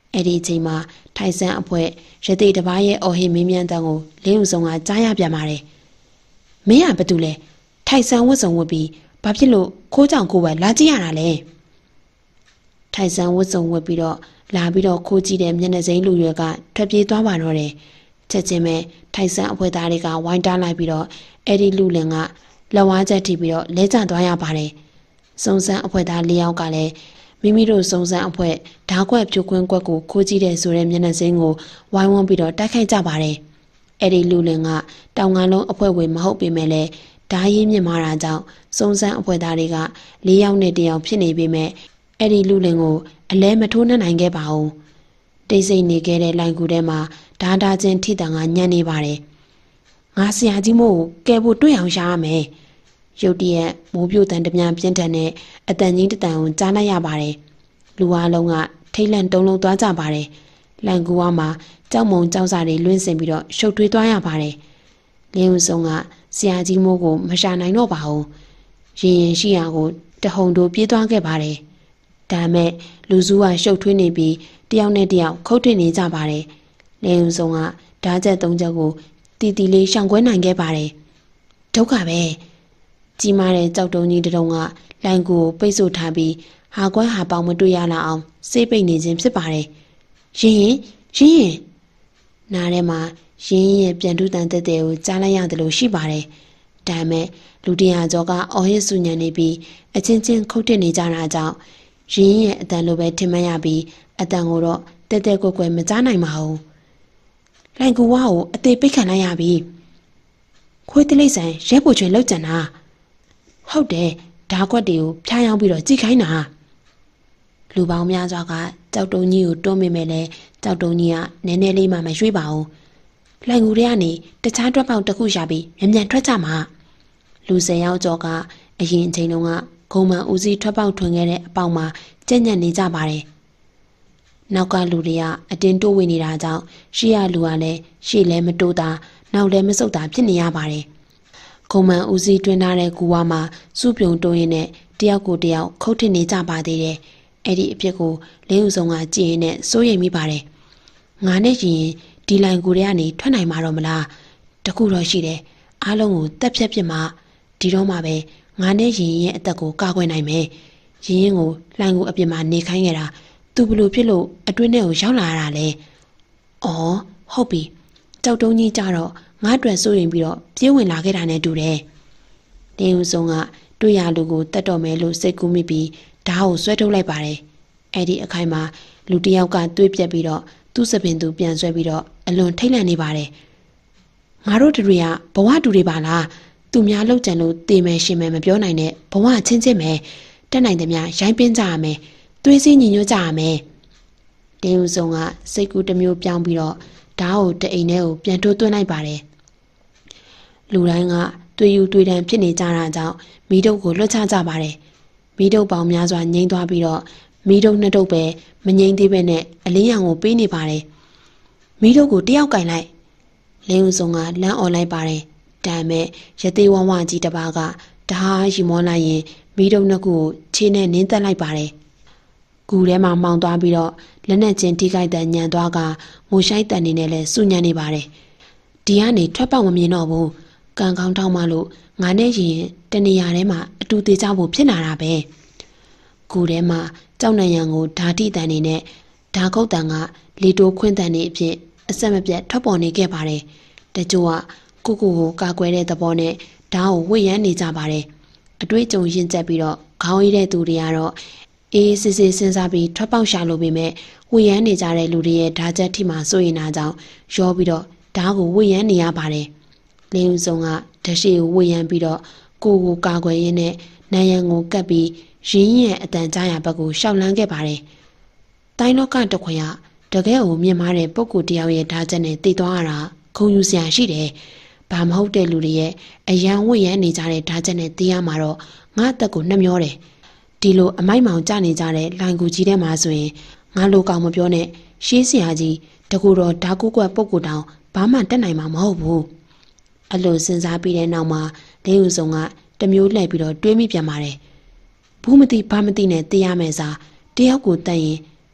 အဲ့ဒီအချိန်မှာထိုင်ဆန်းအဖွဲ့ရသေးတပားရဲ့အော်ဟစ်မင်းမြန်တန်ကိုလင်းဦးဆုံးကကြားရပြန်ပါတယ်မင်းကဘာတူလဲထိုင်ဆန်းဝတ်စုံဝတ်ပြီးဘာဖြစ်လို့ခိုးကြောင်ကိုပဲလာကြည့်ရတာလဲထိုင်ဆန်းဝတ်စုံဝတ်ပြီးတော့လာပြီးတော့ခိုးကြည့်တဲ့မျက်နှာစိမ်းလူရွယ်ကထွက်ပြေးသွားပါတော့တယ်ချက်ချင်းပဲထိုင်ဆန်းအဖွဲ့သားတွေကဝိုင်းတားလိုက်ပြီးတော့အဲ့ဒီလူလင်ကလက်ဝါးချက်ထိပြီးတော့လဲကျသွားရပါတယ်စုံစမ်းအဖွဲ့သားလေးယောက်ကလည်းမိမိတို့စုံစမ်းအဖွဲ့ဓာခွက်ဖြိုခွင်းကွက်ကိုခိုးကြည့်တဲ့ဆိုတဲ့မျက်နှာစိမ်းကိုဝိုင်းဝန်းပြီးတော့တိုက်ခိုက်ကြပါတယ်အဲ့ဒီလူလင်ကတောင်ငန်းလုံးအဖွဲ့ဝင်မဟုတ်ပေမဲ့လည်းဓာရင်းမြင့်မာတာကြောင့်စုံစမ်းအဖွဲ့သားတွေကလေးယောက်နဲ့တယောက်ဖြစ်နေပေမဲ့အဲ့ဒီလူလင်ကိုအလဲမထိုးနှံ့နိုင်ခဲ့ပါဘူးတိတ်ဆိတ်နေခဲ့တဲ့လိုင်ကူထဲမှာဓာတာချင်းထိတန်ကညံ့နေပါတယ်ငါဆရာကြီးမို့ကဲဖို့တွေ့အောင်ရှာရမယ်ရုတ်တရက်မိုးပြိုတန်တပြန်ပြင်းထန်တဲ့အတန်ကြီးတတန်ကိုကြားလိုက်ရပါတယ်လူအားလုံးကထိတ်လန့်တုန်လှုပ်သွားကြပါတယ်လန်ကူဝါမှာကြောက်မုံကြောက်စာတွေလွင့်စင်ပြီးတော့ရှုပ်ထွေးသွားရပါတယ်လင်းဦးဆုံးကဆရာကြီးမိုးကိုမရှာနိုင်တော့ပါဘူးရင်ရင်ရှိရာကိုတဟုန်တို့ပြေးသွားခဲ့ပါတယ်ဒါမဲ့လူစုကရှုပ်ထွေးနေပြီးတယောက်နဲ့တယောက်ခုတ်ထစ်နေကြပါတယ်လင်းဦးဆုံးကဓာချက်သုံးချက်ကိုတီတီလေးရှောင်ကွဲနိုင်ခဲ့ပါတယ်ဒုက္ခပဲကြီးမားတဲ့ကြောက်တုံးကြီးတုံးကလိုင်ကူကိုပိတ်ဆို့ထားပြီးဟာကွဲဟာပေါင်မတွေ့ရလောက်အောင်စေးပိတ်နေခြင်းဖြစ်ပါတယ်ရင်ရင်ရင်ရင်နားထဲမှာရင်းရဲ့ပြန်ထူးတန်တဲ့တဲ့ကိုကြားလိုက်ရတယ်လို့ရှိပါတယ်ဒါမဲ့လူတရာကျော်ကအော်ဟစ်ဆူညံနေပြီးအချင်းချင်းခုတ်တက်နေကြတာကြောင့်ရင်းရဲ့အတန်လိုပဲထင်မှတ်ရပြီးအတန်ကိုတော့တဲ့တဲ့ကွယ်ကွယ်မကြားနိုင်ပါဘူးလိုင်ကူဝါကိုအသေးပိတ်ခံလိုက်ရပြီခွေးတလိမ့်ဆိုင်ရဲပိုချွေလောက်ကြံတာဟုတ်တယ်ဓာခွက်တွေကိုဖျားယောင်းပြီးတော့ကြိတ်ခိုင်းတာလူပေါင်းများစွာကကြောက်တုံကြီးကိုတွန်းမိမဲ့လဲကြောက်တုံကြီးကနည်းနည်းလေးမှမရွှေ့ပါဘူးလိုင်ကူတွေကနေတခြားတွက်ပေါက်တစ်ခုရှာပြီးမြန်မြန်ထွက်ကြမှာလူဆယ်ယောက်ကျော်ကအရင်အချိန်တုန်းကဂုံမှန်ဦးစီးထွက်ပေါက်ထွင်ခဲ့တဲ့အပေါက်မှာကြက်ညက်နေကြပါတယ်နောက်ကလူတွေကအတင်းတိုးဝင်နေတာကြောင့်ရှေ့ရလူကလည်းရှေ့လဲမတိုးတာနောက်လဲမဆုတ်တာဖြစ်နေရပါတယ်ဂုံမှန်ဦးစီးတွင်ထားတဲ့ကူဝါမှာစုပြုံတိုးရင်းနဲ့တယောက်ကိုတယောက်ခုတ်ထစ်နေကြပါသေးတယ်အဲ့ဒီအဖြစ်ကိုလင်းဦးဆုံးကကြည်ရင်နဲ့စိုးရိမ်မိပါတယ်ငါနဲ့ရင်ဒီလိုင်ကူတွေကနေထွက်နိုင်မှာတော့မလားတခုတော့ရှိတယ်အားလုံးကိုတက်ဖြတ်ပြစ်မှဒီတော့မှပဲငါနဲ့ရင်ရဲ့အသက်ကိုကာကွယ်နိုင်မယ်ရင်ရင်ကိုလှိုင်ကူအပြစ်မှာနေခိုင်းခဲ့တာသူဘလို့ဖြစ်လို့အတွင်းထဲကိုရောက်လာရတာလဲအော်ဟုတ်ပြီကြောက်တုံးကြီးကြတော့ငါ့အတွက်စိုးရင်ပြီးတော့ပြေးဝင်လာခဲ့တာနဲ့တူတယ်လင်းဦးဆုံးကတွေ့ရလူကိုတတ်တော်မယ်လို့စိတ်ကူးမိပြီးဓာတ်ကိုဆွဲထုတ်လိုက်ပါတယ်အဲ့ဒီအခိုင်မှာလူတစ်ယောက်ကတွေးပြက်ပြီးတော့သူ့စပင်သူပြန်ဆွဲပြီးတော့အလွန်ထိတ်လန့်နေပါတယ်ငါတို့တွေကဘဝတူတွေပါလားသူများလောက်ကြံလို့တေမယ်ရှင်မယ်မပြောနိုင်တဲ့ဘဝချင်းချင်းပဲတက်နိုင်တယ်များရိုင်းပင်းကြရမယ်သွေးစည်းညီညွတ်ကြရမယ်တင်းဦးဆုံးကစိတ်ကူးတစ်မျိုးပြောင်းပြီးတော့ဓာတ်ကိုတအိမ်ထဲကိုပြန်ထိုးသွင်းလိုက်ပါတယ်လူတိုင်းကသွေးယူသွေးတန်းဖြစ်နေကြတာကြောင့်မိတုပ်ကိုလွတ်ချကြပါတယ်မိတုပ်ပေါင်းများစွာငိမ့်သွားပြီးတော့မိတုပ်နှစ်တုပ်ပဲမငိမ့်သေးပဲနဲ့အလင်းရောင်ကိုပေးနေပါတယ်မိတုပ်ကိုတယောက်ကင်လိုက်လင်းဦးဆုံးကလမ်းអော်လိုက်ပါတယ်ဒါမဲ့ရသေးဝဝကြီးတစ်ပါးကဓာတ်ရီမောလိုက်ရင်မိတုပ်နှစ်ခုကိုခြေနဲ့နင်းသက်လိုက်ပါတယ်ကူထဲမှာမှောင်သွားပြီးတော့လက်နဲ့ချင်းထိခိုက်တဲ့ညံသွားကငိုရှိုက်တန်နေနဲ့လဲစုညံနေပါတယ်ဒီကနေထွက်ပေါက်မမြင်တော့ဘူးကံကောင်းထောက်မှလို့ငါနဲ့ရင်တနေရာထဲမှာအတူသေးကြဖို့ဖြစ်လာတာပဲကူထဲမှာကြောက်နံရံကိုဓာတိတန်နေနဲ့ဓာကုတ်တန်ကလေတိုးခွင်းတန်နေအဖြစ်အဆက်မပြတ်ထွက်ပေါ်နေခဲ့ပါတယ်တချို့ကကိုကိုကိုကာကွယ်တဲ့သဘောနဲ့ဓာတ်ကိုဝှေ့ရမ်းနေကြပါတယ်အတွေ့အကြုံရင့်ကျက်ပြီးတော့ခေါင်းရည်တဲ့သူတွေကတော့အေးစစ်စစ်စဉ်းစားပြီးထွက်ပေါက်ရှာလို့ပေမဲ့ဝှေ့ရမ်းနေကြတဲ့လူတွေရဲ့ဓာချက်ထိမှစိုးရင်နာကြောင့်ရောပြီးတော့ဓာတ်ကိုဝှေ့ရမ်းနေရပါတယ်လင်းဦးဆုံးကဓာတ်ရှိကိုဝှေ့ရမ်းပြီးတော့ကိုကိုကာကွယ်ရင်းနဲ့နံရံကိုကပ်ပြီးရင်းရဲ့အတန်ကြားရဘက်ကိုရှောက်လန်းခဲ့ပါတယ်တိုင်းလောကတခွင်ကတကယ်ကိုမြင်မာတဲ့ပုဂ္ဂိုလ်တယောက်ရဲ့ဓာချက်နဲ့တည်သွားရတာခုံယူစရာရှိတယ်ဘာမဟုတ်တဲ့လူတွေရဲ့အယံဝှေ့ရမ်းနေကြတဲ့ဓာချက်နဲ့တည်ရမှာတော့ငါအသက်ကိုနှမျောတယ်ဒီလိုအမိုက်မောင်ကြနေကြတဲ့လိုင်ကူကြီးထဲမှာဆိုရင်ငါလိုကောင်မပြောနဲ့ရှေးစရာကြီးတကူတော်ဓာကုကွက်ပုဂ္ဂိုလ်တောင်ဘာမှတက်နိုင်မှာမဟုတ်ဘူးအလိုစဉ်းစားပြီးတဲ့နောက်မှာလင်းဦးဆုံးကတမျိုးလှည့်ပြီးတော့တွေးမိပြန်ပါတယ်ဘူးမသိဘာမသိနဲ့တည်ရမယ်စားတယောက်ကိုတတ်ရင်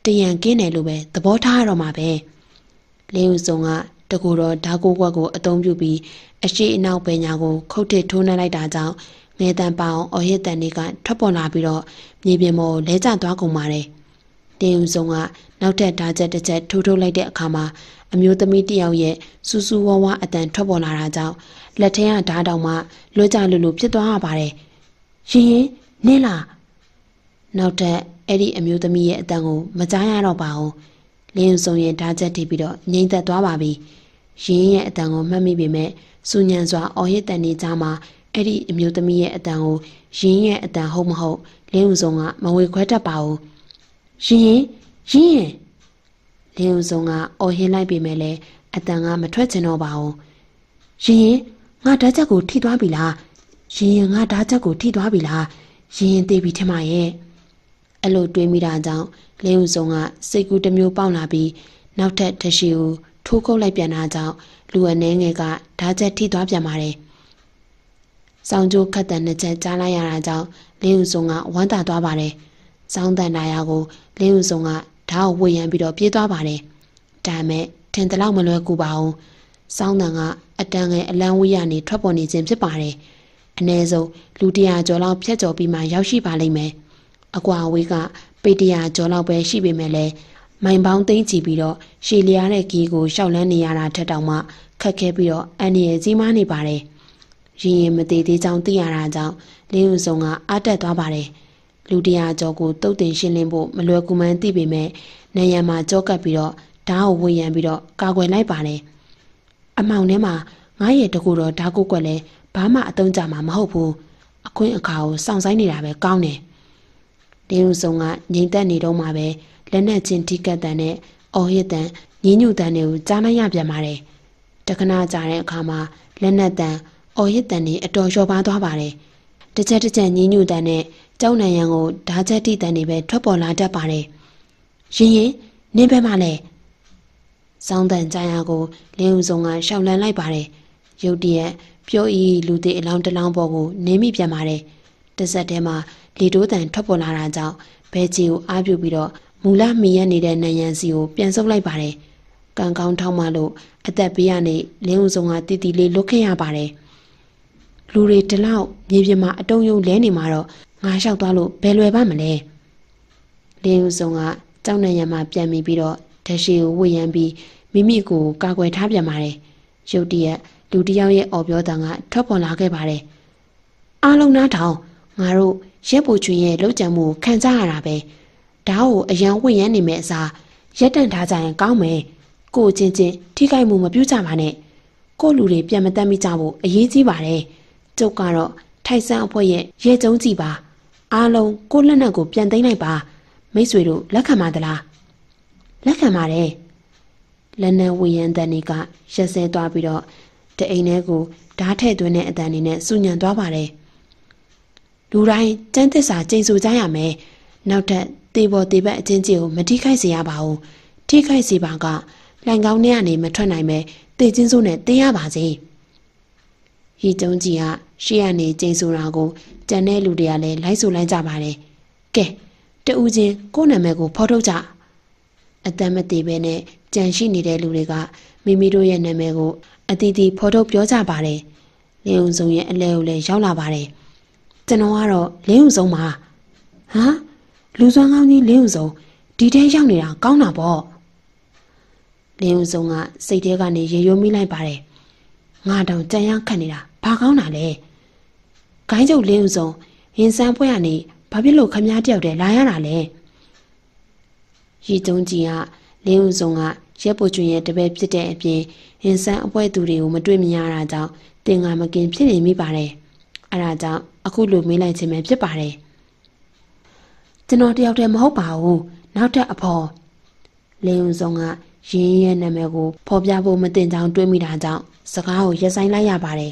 တရံကင်းတယ်လို့ပဲသဘောထားရတော့မှာပဲလင်းဦးစုံကတကူတော့ဓာကိုကွက်ကိုအသုံးပြုပြီးအရှိအနောက်ပညာကိုခုတ်ထစ်ထိုးနှက်လိုက်တာကြောင့်ငဲတန်ပောင်အော်ဟစ်တန်တွေကထွက်ပေါ်လာပြီးတော့မြေပြင်ပေါ်လဲကျသွားကုန်ပါတယ်လင်းဦးစုံကနောက်ထပ်ဓာချက်တစ်ချက်ထိုးထိုးလိုက်တဲ့အခါမှာအမျိုးသမီးတစ်ယောက်ရဲ့စူးစူးဝါးဝါအတန်ထွက်ပေါ်လာတာကြောင့်လက်ထဲကဓာတ်တောင်မှလွတ်ကြလူလူဖြစ်သွားရပါတယ်ရင်ရင်နင်းလာနောက်ထပ်အဲ့ဒီအမျိုးသမီးရဲ့အတန်ကိုမကြားရတော့ပါဘူးလင်းဦးစုံရဲ့ဓာချက်ထိပြီးတော့ငြိမ်သက်သွားပါပြီရင်ရဲ့အတန်ကိုမှတ်မိပေမဲ့စူညံစွာအော်ဟစ်တန်နေကြမှာအဲ့ဒီအမျိုးသမီးရဲ့အတန်ကိုရင်ရဲ့အတန်ဟုတ်မဟုတ်လင်းဦးစုံကမဝေခွဲတတ်ပါဘူးရင်ရင်ရင်လင်းဦးစုံကအော်ဟစ်လိုက်ပေမဲ့လည်းအတန်ကမထွက်ချင်တော့ပါဘူးရင်ရင်ငါဓာချက်ကိုထိသွားပြီလားရင်ရင်ငါဓာချက်ကိုထိသွားပြီလားရင်ရင်သေးပြီထင်ပါရဲ့အဲ့လိုတွေးမိတာကြောင့်လင်းဦးစုံကစိတ်ကူးတစ်မျိုးပေါက်လာပြီးနောက်ထပ်တရှိကိုထိုးခုတ်လိုက်ပြန်တာကြောင့်လူအနှဲငယ်ကဓာချက်ထိသွားပြန်ပါတယ်။စောင်းကျိုးခတ်တန်နှစ်ချက်ကြားလိုက်ရတာကြောင့်လင်းဦးစုံကဝမ်းသာသွားပါတယ်။စောင်းတန်နာယာကိုလင်းဦးစုံကဓာတ်ကိုဝေရန်ပြီးတော့ပြေးသွားပါတယ်။ဒါမဲ့ထင်တလောက်မလွယ်ကူပါဘူး။စောင်းတန်ကအတန်ငယ်အလန်းဝေးရနေထွက်ပေါ်နေခြင်းဖြစ်ပါတယ်။အနည်းဆုံးလူတရာကျော်လောက်ဖြတ်ကျော်ပြီးမှရောက်ရှိပါလိမ့်မယ်။အကွာအဝေးကပေတရာကျော်လောက်ပဲရှိပေမဲ့လည်းမိုင်ပေါင်းသိမ့်ချီပြီးတော့ရှည်လျားတဲ့ကီးကိုရှောက်လန်းနေရတာထက်တောင်မှခက်ခဲပြီးတော့အန်ဒီရဲ့ကြီးမားနေပါတယ်။ရင်ရင်မသေးသေးချောင်းသိရတာကြောင့်လင်းဦးစုံကအားတက်သွားပါတယ်။လူတရာကျော်ကိုတုတ်တင်ရှင်းလင်းဖို့မလွယ်ကူမှန်းသိပေမဲ့နယံမှာကြောကပ်ပြီးတော့ဓာတ်ကိုဝေရန်ပြီးတော့ကာကွယ်လိုက်ပါတယ်။အမောင်ထဲမှာငားရဲ့တကူတော့ဓာတ်ကိုကွက်လဲဘာမှအသုံးကြမှာမဟုတ်ဘူး။အခွင့်အခါကိုစောင့်ဆိုင်နေတာပဲကောင်းတယ်။လင်းဦးစုံကငြိမ်သက်နေတော့မှပဲလက်နဲ့ချင်းထိကတ်တန်နဲ့အော်ဟစ်တန်ညင်းညူတန်တွေကိုကြားလိုက်ရပြန်ပါတယ်။တခဏကြာတဲ့အခါမှာလက်နဲ့တန်အော်ဟစ်တန်တွေအတော်လျော့ပါသွားပါတယ်။တစ်ချက်တစ်ချက်ညင်းညူတန်နဲ့ကြောက်နံရံကိုဓာချက်တိတန်တွေပဲထွက်ပေါ်လာတတ်ပါတယ်။ရင်ရင်နင်းပဲမှလဲ။စောင်းတန်ကြာရကိုလင်းဦးစုံကရှောက်လန်းလိုက်ပါတယ်။ရုတ်တရက်ပြောဤလူသေးအလောင်းတလောင်းပေါ်ကိုနင်းမိပြန်ပါတယ်။တစ်ဆက်တည်းမှာလေတိုးတန်ထွက်ပေါ်လာတာကြောင့်ဘဲကြီးကိုအားပြုပြီးတော့မူလမီရနေတဲ့နယံစီကိုပြန်ဆုပ်လိုက်ပါတယ်။ကံကောင်းထောက်မှလို့အသက်ပေးရနေလင်းဦးစုံကတီတီလေးလွတ်ခဲ့ရပါတယ်။လူတွေဒီလောက်မြေပြင်မှာအတုံးယုံလဲနေမှာတော့ငါလျှောက်သွားလို့ဘယ်လွယ်ပါမလဲ။လင်းဦးစုံကကြောက်နယံမှာပြန်ပြီးပြီးတော့ဓရှိကိုဝေရန်ပြီးမိမိကိုကာကွယ်ထားပြန်ပါတယ်။ရုတ်တရက်လူတယောက်ရဲ့အော်ပြောတန်ကထွက်ပေါ်လာခဲ့ပါတယ်။အားလုံးနားထောင်ငါတို့ရက်ပူချွင်ရဲ့လှုပ်ကြံမှုခံကြရတာပဲ။ဓာတ်ကိုအရန်ဝင့်ရမ်းနေမဲ့အစားရက်တန့်ထားကြရင်ကောင်းမယ်ကိုချင်းချင်းထိခိုက်မှုမပြုကြပါနဲ့ကိုလူတွေပြန်မတတ်မိကြဖို့အရေးကြီးပါတယ်ကျုပ်ကတော့ထိုက်ဆန်းအဖွဲ့ရဲ့ရဲကျုံးကြည့်ပါအားလုံးကိုလက်နက်ကိုပြန်သိမ်းလိုက်ပါမိတ်ဆွေတို့လက်ခံပါသလားလက်ခံပါတယ်လက်နက်ဝေရန်တန်တွေကရက်စဲသွားပြီးတော့တအိမ်ထဲကိုဓာတ်ထည့်သွင်းတဲ့အတန်တွေနဲ့စူညံသွားပါတယ်လူတိုင်းစမ်းသစ္စာကျိန်ဆိုကြရမယ်နောက်ထပ်တေပေါ်တေဘက်အချင်းချင်းကိုမထိခိုက်စေရပါဘူးထိခိုက်စေပါကလိုင်ကောင်းထဲကနေမထွက်နိုင်ပဲတေချင်းစိုးနဲ့တင်းရပါစေရီကျုံးကြီးကရှေ့ကနေကျိန်ဆိုတာကိုကြံတဲ့လူတွေကလည်းလိုက်ဆိုလိုက်ကြပါတယ်ကဲတူးချင်းကိုယ့်နာမည်ကိုဖော်ထုတ်ကြအတမ်းမသေးပဲနဲ့ကြံရှိနေတဲ့လူတွေကမိမိတို့ရဲ့နာမည်ကိုအတီးတီဖော်ထုတ်ပြောကြပါတယ်လင်းဦးစုံရဲ့အလဲကိုလည်းရောက်လာပါတယ်ကျွန်တော်ကတော့လင်းဦးစုံပါဟမ်လူစွမ်းကောင်းကြီးလင်းဦးစုံဒီထဲရောက်နေတာကောင်းတာပေါ့လင်းဦးစုံကစိတ်ထဲကနေရေရိုးမိလိုက်ပါတယ်ငါတောင်ကြံရခတ်နေတာဘာကောင်းတာလဲဂိုင်းကျုပ်လင်းဦးစုံရင်စမ်းပွဲကနေဘာဖြစ်လို့ခမားတယောက်တည်းလာရတာလဲရီကျုံကြီးကလင်းဦးစုံကရက်ပိုကျွင်ရဲ့တပည့်ဖြစ်တဲ့အပြင်ရင်စမ်းအပွဲသူတွေကိုမတွေ့မြင်ရတာကြောင့်တင်ငါမကင်ဖြစ်နေမိပါတယ်အဲဒါကြောင့်အခုလိုမေးလိုက်ခြင်းပဲဖြစ်ပါတယ်ကျွန်တော်တယောက်တည်းမဟုတ်ပါဘူးနောက်ထပ်အဖော်လင်းဦးစုံကရင်းရဲ့နာမည်ကိုဖော်ပြဖို့မတင်ကြောင်တွေးမိတာကြောင့်စကားကိုရက်ဆိုင်လိုက်ရပါတယ်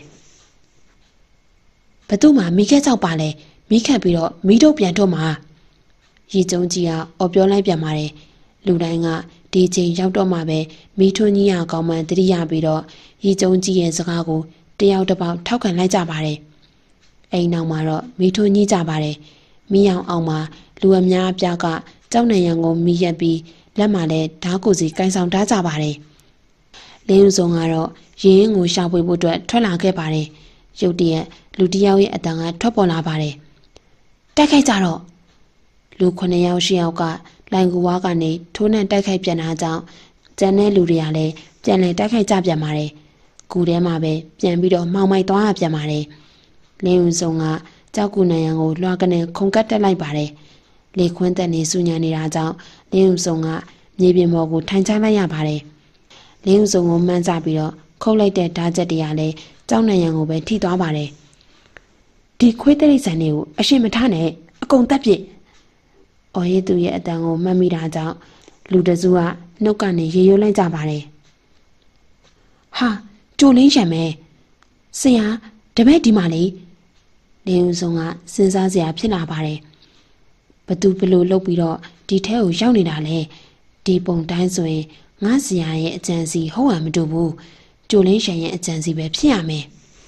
ဘသူမှမိခက်ကြောက်ပါလဲမိခက်ပြီးတော့မိတို့ပြန်ထုတ်မှာရီကျုံကြီးကအော်ပြောလိုက်ပြန်ပါတယ်လူတိုင်းကဒီချိန်ရောက်တော့မှပဲမိထွန်းကြီးရကောင်းမှန်တတိယပြီးတော့ရီကျုံကြီးရဲ့စကားကိုတယောက်တစ်ပေါက်ထောက်ခံလိုက်ကြပါတယ်အိမ်နောက်မှာတော့မိထွန်းကြီးကြပါတယ်မိအောင်အောင်မှာလူအများအပြားကเจ้าในยังကိုမိရက်ပြီးလက်မှာလည်းဓာတ်ကိုစီကိုင်းဆောင်ထားကြပါတယ်လင်းဦးစုံကတော့ရင်းကိုရှာဖွေဖို့အတွက်ထွက်လာခဲ့ပါတယ်ရုတ်တရက်လူတစ်ယောက်ရဲ့အတန်ကထွက်ပေါ်လာပါတယ်တိုက်ခိုက်ကြတော့လူခုနှစ်ယောက်ရှစ်ယောက်ကလိုင်ကူဝါကနေထိုးနှံတိုက်ခိုက်ပြန်တာကြောင့်ကျန်တဲ့လူတွေကလည်းပြန်လည်တိုက်ခိုက်ကြပြန်ပါတယ်ကူထဲမှာပဲပြန်ပြီးတော့မှောင်မိုက်သွားရပြန်ပါတယ်လင်းဦးစုံကကြောက်ကူနံရံကိုလွှာကနေခုန်ကတ်တက်လိုက်ပါတယ်လေခွင်းတက်နေစူညံနေတာကြောင့်လင်းဦးစုံကမြေပြင်ပေါ်ကိုထိုင်ချလိုက်ရပါတယ်လင်းဦးစုံကိုမှန်းကြပြီးတော့ခုတ်လိုက်တဲ့ဓာတ်ချက်တွေကလည်းကြောက်နံရံကိုပဲထိသွားပါတယ်ဒီခွေးတိရစ္ဆာန်တွေကိုအရှင်မထားနဲ့အကုန်တက်ပြစ်အော်ရီသူရဲ့အတန်ကိုမှတ်မိတာကြောင့်လူတစုကနှုတ်ကနေရေရွလိုက်ကြပါတယ်ဟာကြိုလင်းရှံမဲဆရာတပည့်ဒီမှာလေလင်းဦးစုံကစဉ်းစားစရာဖြစ်လာပါတယ်ဘသူဘလို့လှုပ်ပြီးတော့ဒီထဲကိုရောက်နေတာလဲဒီပုံတိုင်းဆိုရင်ငါဆရာရဲ့အကြံစီဟုတ်ဟန်မတူဘူးကြိုလင်းရှံရဲ့အကြံစီပဲဖြစ်ရမယ်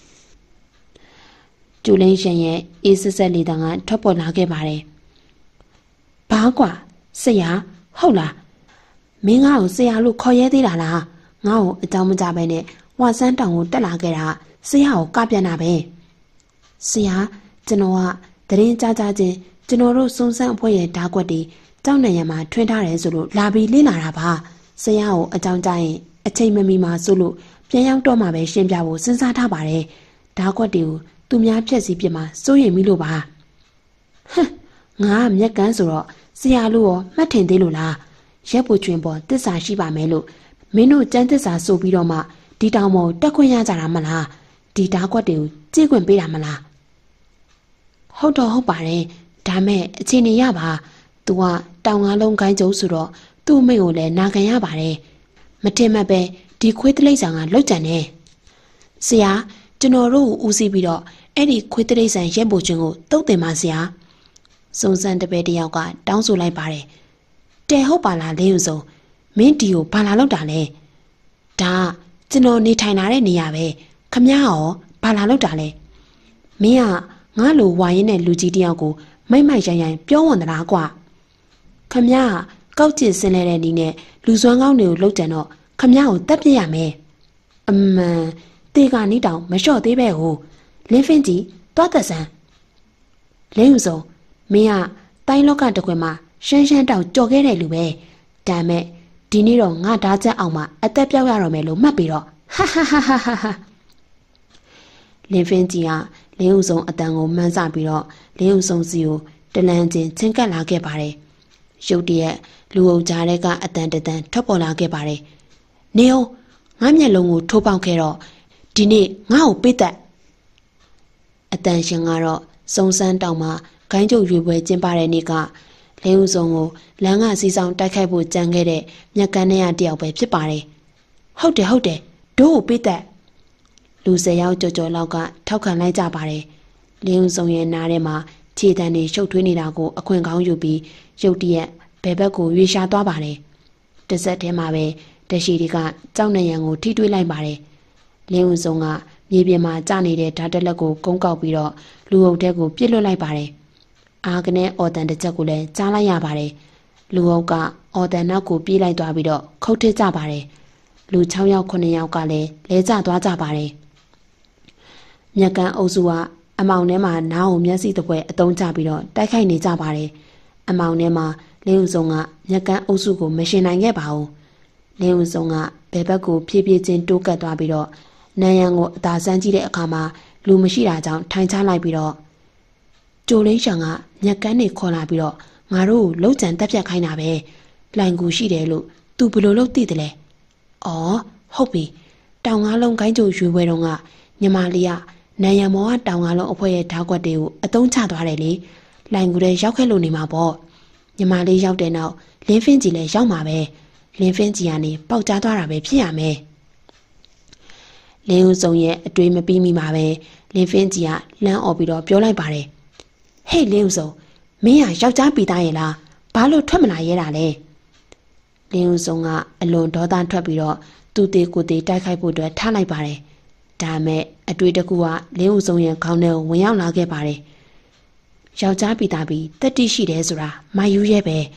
ကျူလင်းရှင်ရဲ့အေးဆက်ဆက်လေးတန်းကထွက်ပေါ်လာခဲ့ပါတယ်။ဘာကွာဆရာဟုတ်လားမင်းငါ့ကိုဆရာလို့ခေါ်ရဲသေးတာလားငါ့ကိုအကြောင်းမကြပဲနဲ့ဝါစန်းတောင်ကိုတက်လာခဲ့တာဆရာကိုကပြန်တာပဲဆရာကျွန်တော်ကတရင်ကြကြချင်းကျွန်တော်တို့စုံစမ်းအဖွဲ့ရဲ့ဓာတ်ကွက်တွေကြောက်နေရမှာထွင်းထားတယ်ဆိုလို့လာပြီးလေ့လာတာပါဆရာကိုအကြောင်းကြရင်အချိန်မမီမှာဆိုလို့ပြန်ရောက်တော့မှပဲရှင်းပြဖို့စဉ်းစားထားပါတယ်ဓာတ်ကွက်တွေကိုသူများဖြက်စီပြစ်မှာစိုးရိမ်မိလို့ပါဟမ်ငါကမျက်ကန်းဆိုတော့ဆရာလို့ရောမှတ်ထင်သေးလို့လားရက်ပူချွင်ပေါ်တစ္ဆာရှိပါမယ်လို့မင်းတို့ကျန်းတစ္ဆာဆိုပြီးတော့မှဒီတောင်ပေါ်တက်ခွင့်ရကြတာမလားဒီဓာတ်ကွက်တွေကိုကြည့်ခွင့်ပေးတာမလားဟုတ်တော့ဟုတ်ပါတယ်ဒါမဲ့အချိန်နေရပါသူကတောင်ငါးလုံးကိုင်းကျုပ်ဆိုတော့သူ့မိတ်ကိုလည်းနာခံရပါတယ်မထင်မှတ်ပဲဒီခွေးတလိပ်ဆန်ကလောက်ကြံနေဆရာကျွန်တော်တို့ကိုဦးစီးပြီးတော့အဲ့ဒီခွေးတရိတ်ဆန်ရက်ပိုချင်းကိုတုတ်တင်ပါဆရာစုံစမ်းတပည့်တယောက်ကတောင်းဆိုလိုက်ပါတယ်တဲဟုတ်ပါလားလင်းဦးစုံမင်းဒီကိုဘာလာလောက်တာလဲဒါကျွန်တော်နေထိုင်လာတဲ့နေရာပဲခမ ्या ရောဘာလာလောက်တာလဲမင်းကငါလိုဝါရင်တဲ့လူကြီးတယောက်ကိုမိုက်မိုက်ရိုင်းရိုင်းပြောဝန်သလားကွာခမ ्या ကောက်ကျစ်ဆင်းလဲတဲ့နီးနဲ့လူစွမ်းကောင်းတွေကိုလှုပ်ကြံတော့ခမ ्या ကိုတက်ပြစ်ရမယ်အမှန်တေကနီးတောင်မလျှော့သေးပဲဟိုလင်းဖင်းကြီးသွားသက်စမ်းလင်းဦးစုံမင်းကတိုင်းလောကတခွင်မှာရှမ်းရှမ်းတောင်ကြော်ခဲ့တဲ့လူပဲဒါမဲ့ဒီနေ့တော့ငါဓာတ်ချက်အောင်မှအသက်ပြောက်ရတော့မယ်လို့မှတ်ပြီးတော့ဟာဟာဟာဟာဟာလင်းဖင်းကြီးကလင်းဦးစုံအတန်ကိုမှန်းဆပြီးတော့လင်းဦးစုံစီကိုတလန်းချင်းချင်းကပ်လာခဲ့ပါတယ်ရုတ်တရက်လူအုပ်ကြားထဲကအတန်တန်ထွက်ပေါ်လာခဲ့ပါတယ်နေအောင်ငါမျက်လုံးကိုထိုးပေါက်ခဲ့တော့ဒီနေ့ငါ့ကိုပေးသက်အတန်ရှင်ကတော့စုံစမ်းတောင်မှာဂိုင်းကျုပ်ရွေပွဲကျင်းပတဲ့နေ့ကလင်းဦးစုံကိုလမ်းကစီဆောင်တိုက်ခိုက်ဖို့ကြံခဲ့တဲ့မြက်ကန်းထဲကတယောက်ပဲဖြစ်ပါတယ်ဟုတ်တယ်ဟုတ်တယ်ဒို့ကိုပေးသက်လူဆယ်ယောက်ကြော်ကြော်လောက်ကထောက်ခံလိုက်ကြပါတယ်လင်းဦးစုံရဲ့နားထဲမှာခြေတံတွေရှုပ်ထွေးနေတာကိုအခွင့်ကောင်းယူပြီးရုတ်တရက်ဘယ်ဘက်ကိုရွေရှာသွားပါတယ်တစ်စက်ထဲမှာပဲတရှိတွေကကြောက်နေရန်ကိုထိတွေးလိုက်ပါတယ်လင်းဦးစုံကမြေပြင်မှာကျနေတဲ့ဓာတ်တက်လက်ကိုကုန်းကောက်ပြီးတော့လူအုပ်ထဲကိုပြစ်လွတ်လိုက်ပါတယ်အာကနေအော်တန်တစ်ချက်ကိုလည်းကြားလိုက်ရပါတယ်လူအုပ်ကအော်တန်နောက်ကိုပြေးလိုက်သွားပြီးတော့ခုတ်ထစ်ကြပါတယ်လူ၆ယောက်9ယောက်ကလည်းလဲကျသွားကြပါတယ်မြက်ကန်းအုပ်စုကအမောင်ထဲမှာနားကိုမျက်စိတစ်ပွဲအတုံးချပြီးတော့တိုက်ခိုက်နေကြပါတယ်အမောင်ထဲမှာလင်းဦးစုံကမြက်ကန်းအုပ်စုကိုမရှင်နိုင်ခဲ့ပါဘူးလင်းဦးစုံကဘယ်ဘက်ကိုဖြည်းဖြည်းချင်းတိုးကပ်သွားပြီးတော့နန်းရံကိုအသာဆန်းကြည့်တဲ့အခါမှာလူမရှိတာကြောင့်ထိုင်ချလိုက်ပြီးတော့ကျိုလင်းရှံကမြက်ကန်းနေခေါ်လာပြီးတော့ငါတို့ကိုလှုပ်ကြံတက်ပြတ်ခိုင်းတာပဲလိုင်ကူရှိတယ်လို့သူဘယ်လိုလုပ်သိတယ်လဲအော်ဟုတ်ပြီတောင်ငါးလုံးကိုင်းကြိုရွေပွဲတုန်းကညီမလေးကနန်းရံမောကတောင်ငါးလုံးအဖွဲရဲ့ဓာတ်ကွက်တွေကိုအတုံးချသွားတယ်လေလိုင်ကူတွေရောက်ခဲ့လို့နေမှာပေါ့ညီမလေးရောက်တဲ့နောက်လင်းဖင်းကြီးလည်းရောက်မှာပဲလင်းဖင်းကြီးကနေပေါက်ကြားသွားတာပဲဖြစ်ရမယ်လင်းဦးစုံရဲ့အတွေးမပြီးမိမှာပဲလင်းဖင်းကြီးကလှမ်းអော်ပြီးတော့ပြောလိုက်ပါတယ်ဟေ့လင်းဦးစုံမင်းကယောက်ျားပီသားရဲ့လားဘာလို့ထွက်မလာရဲတာလဲလင်းဦးစုံကအလွန်ဒေါသထွက်ပြီးတော့သူ့သေးကိုယ်သေးတိုက်ခိုက်ဖို့အတွက်ထားလိုက်ပါတယ်ဒါမဲ့အတွေးတစ်ခုကလင်းဦးစုံရဲ့ခေါင်းထဲကိုဝင်ရောက်လာခဲ့ပါတယ်ယောက်ျားပီသားပြီးတက်တိရှိတယ်ဆိုတာမယူရဲပဲ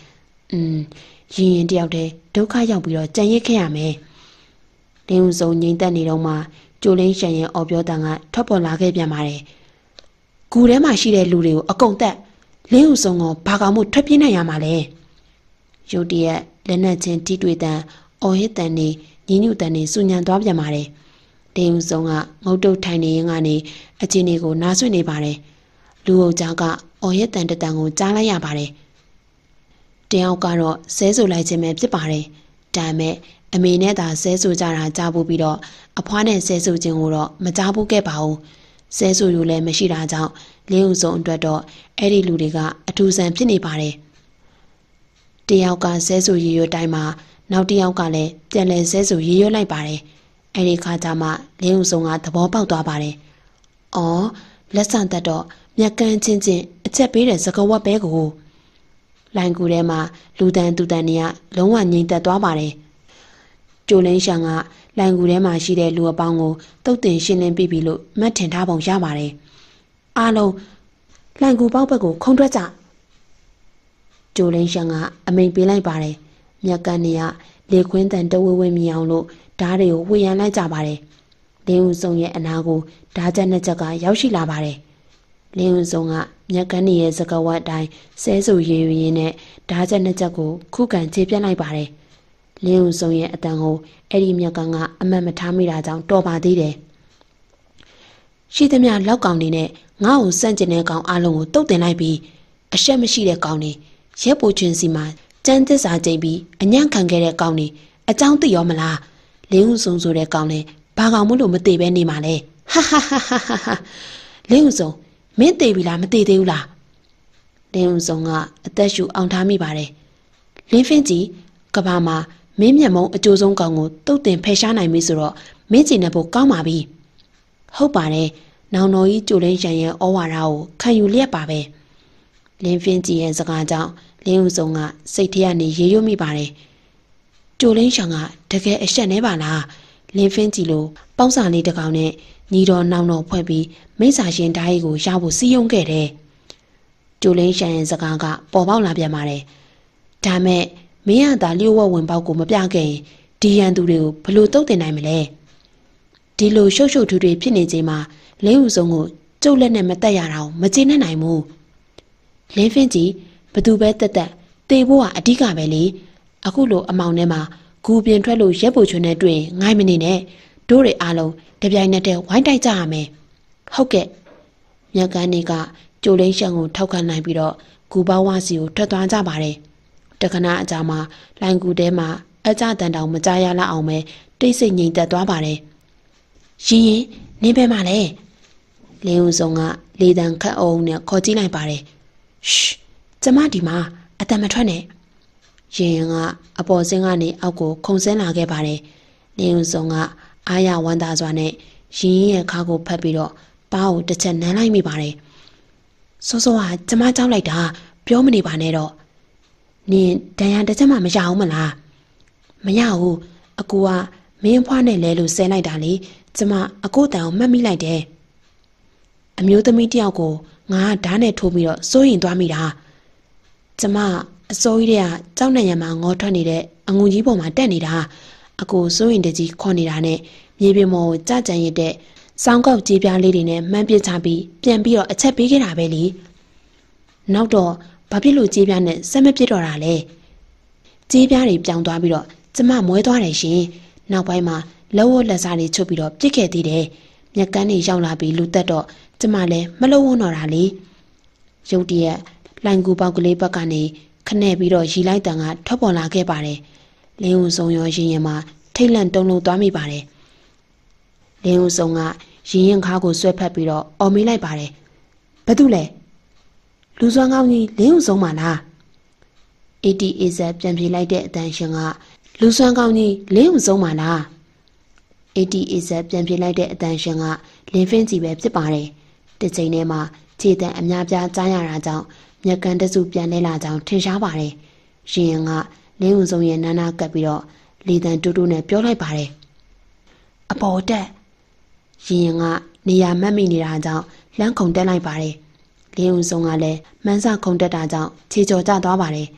อืมရင်ရင်တယောက်တည်းဒုက္ခရောက်ပြီးတော့ကြံရစ်ခဲ့ရမယ်လင်းဦးစုံငိမ့်သက်နေတော့မှကျိုလင်းရှန်ရဲ့အော်ပြောတန်ကထွက်ပေါ်လာခဲ့ပြန်ပါတယ်ကူထဲမှာရှိတဲ့လူတွေကိုအကုန်သက်လင်းဦးစုံကဘာကောင်မှုထွက်ပြေးနိုင်ရမှာလဲရုတ်တရက်လက်နက်ချင်းတီးတွေ့တန်အော်ဟစ်တန်နေညီညွတ်တန်နေစူညံသွားပြန်ပါတယ်လင်းဦးစုံကငုတ်တုတ်ထိုင်နေရင်ကနေအချင်းတွေကိုနားဆွနေပါတယ်လူအုပ်ကြားကအော်ဟစ်တန်တတန်ကိုကြားလိုက်ရပါတယ်တယောက်ကတော့ဆဲဆူလိုက်ခြင်းပဲဖြစ်ပါတယ်ဒါမဲ့အမေနဲ့သာဆဲဆူကြတာကြားဖို့ပြီးတော့အဖွားနဲ့ဆဲဆူခြင်းကိုတော့မကြားဖို့ခဲ့ပါဘူးဆဲဆူယူလည်းမရှိတာကြောင့်လင်းဦးစုံအတွက်တော့အဲ့ဒီလူတွေကအထူးဆန်းဖြစ်နေပါတယ်တယောက်ကဆဲဆူရေရွတ်တိုင်းမှာနောက်တယောက်ကလည်းပြန်လဲဆဲဆူရေရွတ်လိုက်ပါတယ်အဲ့ဒီခါကျမှလင်းဦးစုံကသဘောပေါက်သွားပါတယ်အော်လက်ဆန်သက်တော့မြက်ကန်းချင်းချင်းအချက်ပေးတဲ့စကဝတ်ပဲကိုလိုင်ကူထဲမှာလူတန်တူတန်တွေကလုံးဝငြိမ်သက်သွားပါတယ်ကျိုလင်းရှန်ကလိုင်ကူထဲမှာရှိတဲ့လူအပေါင်းကိုတုတ်တင်ရှင်းလင်းပြီးပြီလို့မှတ်ထင်ထားပုံရပါတယ်အားလုံးလိုင်ကူပေါက်ဘက်ကိုခုံထွက်ကြကျိုလင်းရှန်ကအမိန်ပေးလိုက်ပါတယ်မြက်ကန်းတွေကလေခွင်းတန်တဝဲဝဲမြင်အောင်လို့ဓားတွေကိုဝှေ့ရန်လိုက်ကြပါတယ်လင်းဦးစုံရဲ့အနာကိုဓားချက်နှစ်ချက်ကရောက်ရှိလာပါတယ်လင်းဦးစုံကမြက်ကန်းနေရဲ့စကဝတ်အတိုင်းဆဲဆူရေရင်းနဲ့ဓားချက်နှစ်ချက်ကိုခုခံခြေပြတ်လိုက်ပါတယ်လင်းဦးစုံရဲ့အတန်ကိုအဲ့ဒီမြက်ကန်းကအမတ်မထားမိတာကြောင့်တော်ပါသေးတယ်ရှိသမျှလောက်ကောင်နေနဲ့ငါ့ကိုစန့်ကျင်တဲ့ကောင်အလုံးကိုတုတ်တင်လိုက်ပြီးအရှက်မရှိတဲ့ကောင်တွေရဲပိုချွင်စီမှာကျန်းသစ္စာကြိတ်ပြီးအညံ့ခံခဲ့တဲ့ကောင်တွေအကြောင်းသိရောမလားလင်းဦးစုံဆိုတဲ့ကောင်လဲဘာကောင်မလို့မသေးပဲနေမှာလဲဟာဟာဟာဟာဟာလင်းဦးစုံမင်းသေးပြီလားမသေးသေးဘူးလားလင်းဦးစုံကအသက်ရှူအောင်ထားမိပါတယ်လင်းဖင်းကြီးကဘာမှာမင်းမျက်မုံအကျိုးဆုံးကောင်ကိုတုတ်တင်ဖယ်ရှားနိုင်ပြီဆိုတော့မင်းကျင်တဲ့ဖို့ကောင်းပါပြီဟုတ်ပါတယ်နောင်တော်ကြီးကျိုလင်းရှန်ရဲ့ဩဝါဒကိုခံယူလျက်ပါပဲလင်းဖင်းကြီးရဲ့စကားကြောင့်လင်းဦးစုံကစိတ်ထဲကနေရေရွတ်မိပါတယ်ကျိုလင်းရှန်ကတကယ်အရှက်နေပါလားလင်းဖင်းကြီးလိုပေါင်းစာလေးတစ်ကောင်နဲ့ညီတော်နောင်တော်ဖွဲ့ပြီးမိစ္ဆာရှင်ဓာတ်ကိုရဖို့စီးရုံးခဲ့တယ်ကျိုလင်းရှန်ရဲ့စကားကပေါ်ပေါက်လာပြန်ပါတယ်ဒါမဲ့မင်းရတာလျှို့ဝှက်ဝင်ပေါက်ကိုမပြခဲ့ရင်ဒီရန်သူတွေကိုဘလို့တုတ်တင်နိုင်မလဲဒီလိုရှုပ်ရှုပ်ထွေးထွေးဖြစ်နေချိန်မှာလင်းဦးစုံကိုကျုပ်လက်နဲ့မတက်ရတာကိုမကျေနပ်နိုင်ဘူးလင်းဖင်းကြီးဘသူပဲတက်တက်တေဖို့ကအဓိကပဲလေအခုလိုအမောင်ထဲမှာဂူပြင်ထွက်လို့ရက်ပူချွန်းနဲ့တွေ့ငိုင်းမနေနဲ့တို့တွေအားလုံးတပြိုင်နက်တည်းဝိုင်းတိုက်ကြရမယ်ဟုတ်ကဲ့မြက်ကန်းတွေကကျိုလင်းရှန်ကိုထောက်ခံနိုင်ပြီးတော့ဂူပေါဝါစီကိုထွက်သွားကြပါတယ်တခဏအကြာမှာလိုင်ကူထဲမှာအကြတန်တောင်မကြားရလောက်အောင်ပဲတိတ်ဆိတ်ငြိမ်သက်သွားပါတယ်ရင်ရင်နင်းပဲမလဲလင်းဦးစုံကလေတံခတ်အောင်နဲ့ခေါ်ကြည့်လိုက်ပါတယ်ရှ်ကျမဒီမှာအတန်မထွက်နဲ့ရင်ရင်ကအပေါ်ဆင်းကနေအောက်ကိုခုန်ဆင်းလာခဲ့ပါတယ်လင်းဦးစုံကအားရဝမ်းသာစွာနဲ့ရင်ရင်ရဲ့ခါကိုဖတ်ပြီးတော့ပါးကိုတစ်ချက်နမ်းလိုက်မိပါတယ်စိုးစိုးကကျမကြောက်လိုက်တာပြောမနေပါနဲ့တော့နင်ဒဏ်ရာတစ်ချက်မှမရအောင်မလားမရဘူးအကူကမင်းဖွားနဲ့လဲလို့ဆဲလိုက်တာလေကျမအကိုတန်ကိုမှတ်မိလိုက်တယ်အမျိုးသမီးတယောက်ကိုငါဓာတ်နဲ့ထိုးပြီးတော့စိုးရင်သွားမိတာကျမအစိုးရတဲ့ကြောက်နေရမှာငေါထွက်နေတဲ့အငူကြီးပေါ်မှာတက်နေတာအကိုစိုးရင်တကြီးခေါ်နေတာနဲ့မြေပြင်ပေါ်ကိုကြကြံရတဲ့စောင်းကောက်ကြီးပြားလေးတွေနဲ့မှန်းပစ်ချပြီးပြန်ပြီးတော့အချက်ပေးခဲ့တာပဲလေနောက်တော့ဘာဖြစ်လို့ကြီးပြားနဲ့ဆက်မပစ်တော့တာလဲကြီးပြားတွေပြောင်းသွားပြီးတော့ကျမမွဲသွားတယ်ရှင်နောက်ပိုင်းမှာလက်ဝတ်လက်စားတွေချုပ်ပြီးတော့ပြစ်ခဲ့သေးတယ်မြက်ကန်းတွေရောက်လာပြီးလူတက်တော့ကျမလည်းမလုံးဝတော့တာလေရုတ်တရက်လိုင်ကူပေါက်ကလေးဘက်ကနေခနဲ့ပြီးတော့ရီလိုက်တန်ကထွက်ပေါ်လာခဲ့ပါတယ်လင်းဦးစုံရောရင်ရင်မှာထိတ်လန့်တုန်လှုပ်သွားမိပါတယ်လင်းဦးစုံကရင်ရင်ခါကိုဆွဲဖက်ပြီးတော့အော်မေးလိုက်ပါတယ်ဘာတူလဲလူစွမ်းကောင်းကြီးလင်းဦးစုံပါလားအေတီအေဇက်ပြန်ပြေးလိုက်တဲ့အတန်ရှင်ကလူစွမ်းကောင်းကြီးလင်းဦးစုံပါလားအေတီအေဇက်ပြန်ပြေးလိုက်တဲ့အတန်ရှင်ကလင်းဖင်းကြီးပဲဖြစ်ပါတယ်တစ်ချိန်ထဲမှာခြေတံအများပြားကြားရတာကြောင့်မြက်ကန်းတစုပြန်လဲလာကြောင်းထင်ရှားပါတယ်ရင်ရင်ကလင်းဦးစုံရဲ့နာနာကပ်ပြီးတော့လေတံတူတူနဲ့ပြောလိုက်ပါတယ်အပေါ်တက်ရင်ရင်ကနေရာမှတ်မိနေတာကြောင့်လမ်းခုန်တက်လိုက်ပါတယ်လင်းဦးစုံကလည်းမှန်းစခုန်တက်တာကြောင့်ခြေကျော်ကျသွားပါတယ်ဒ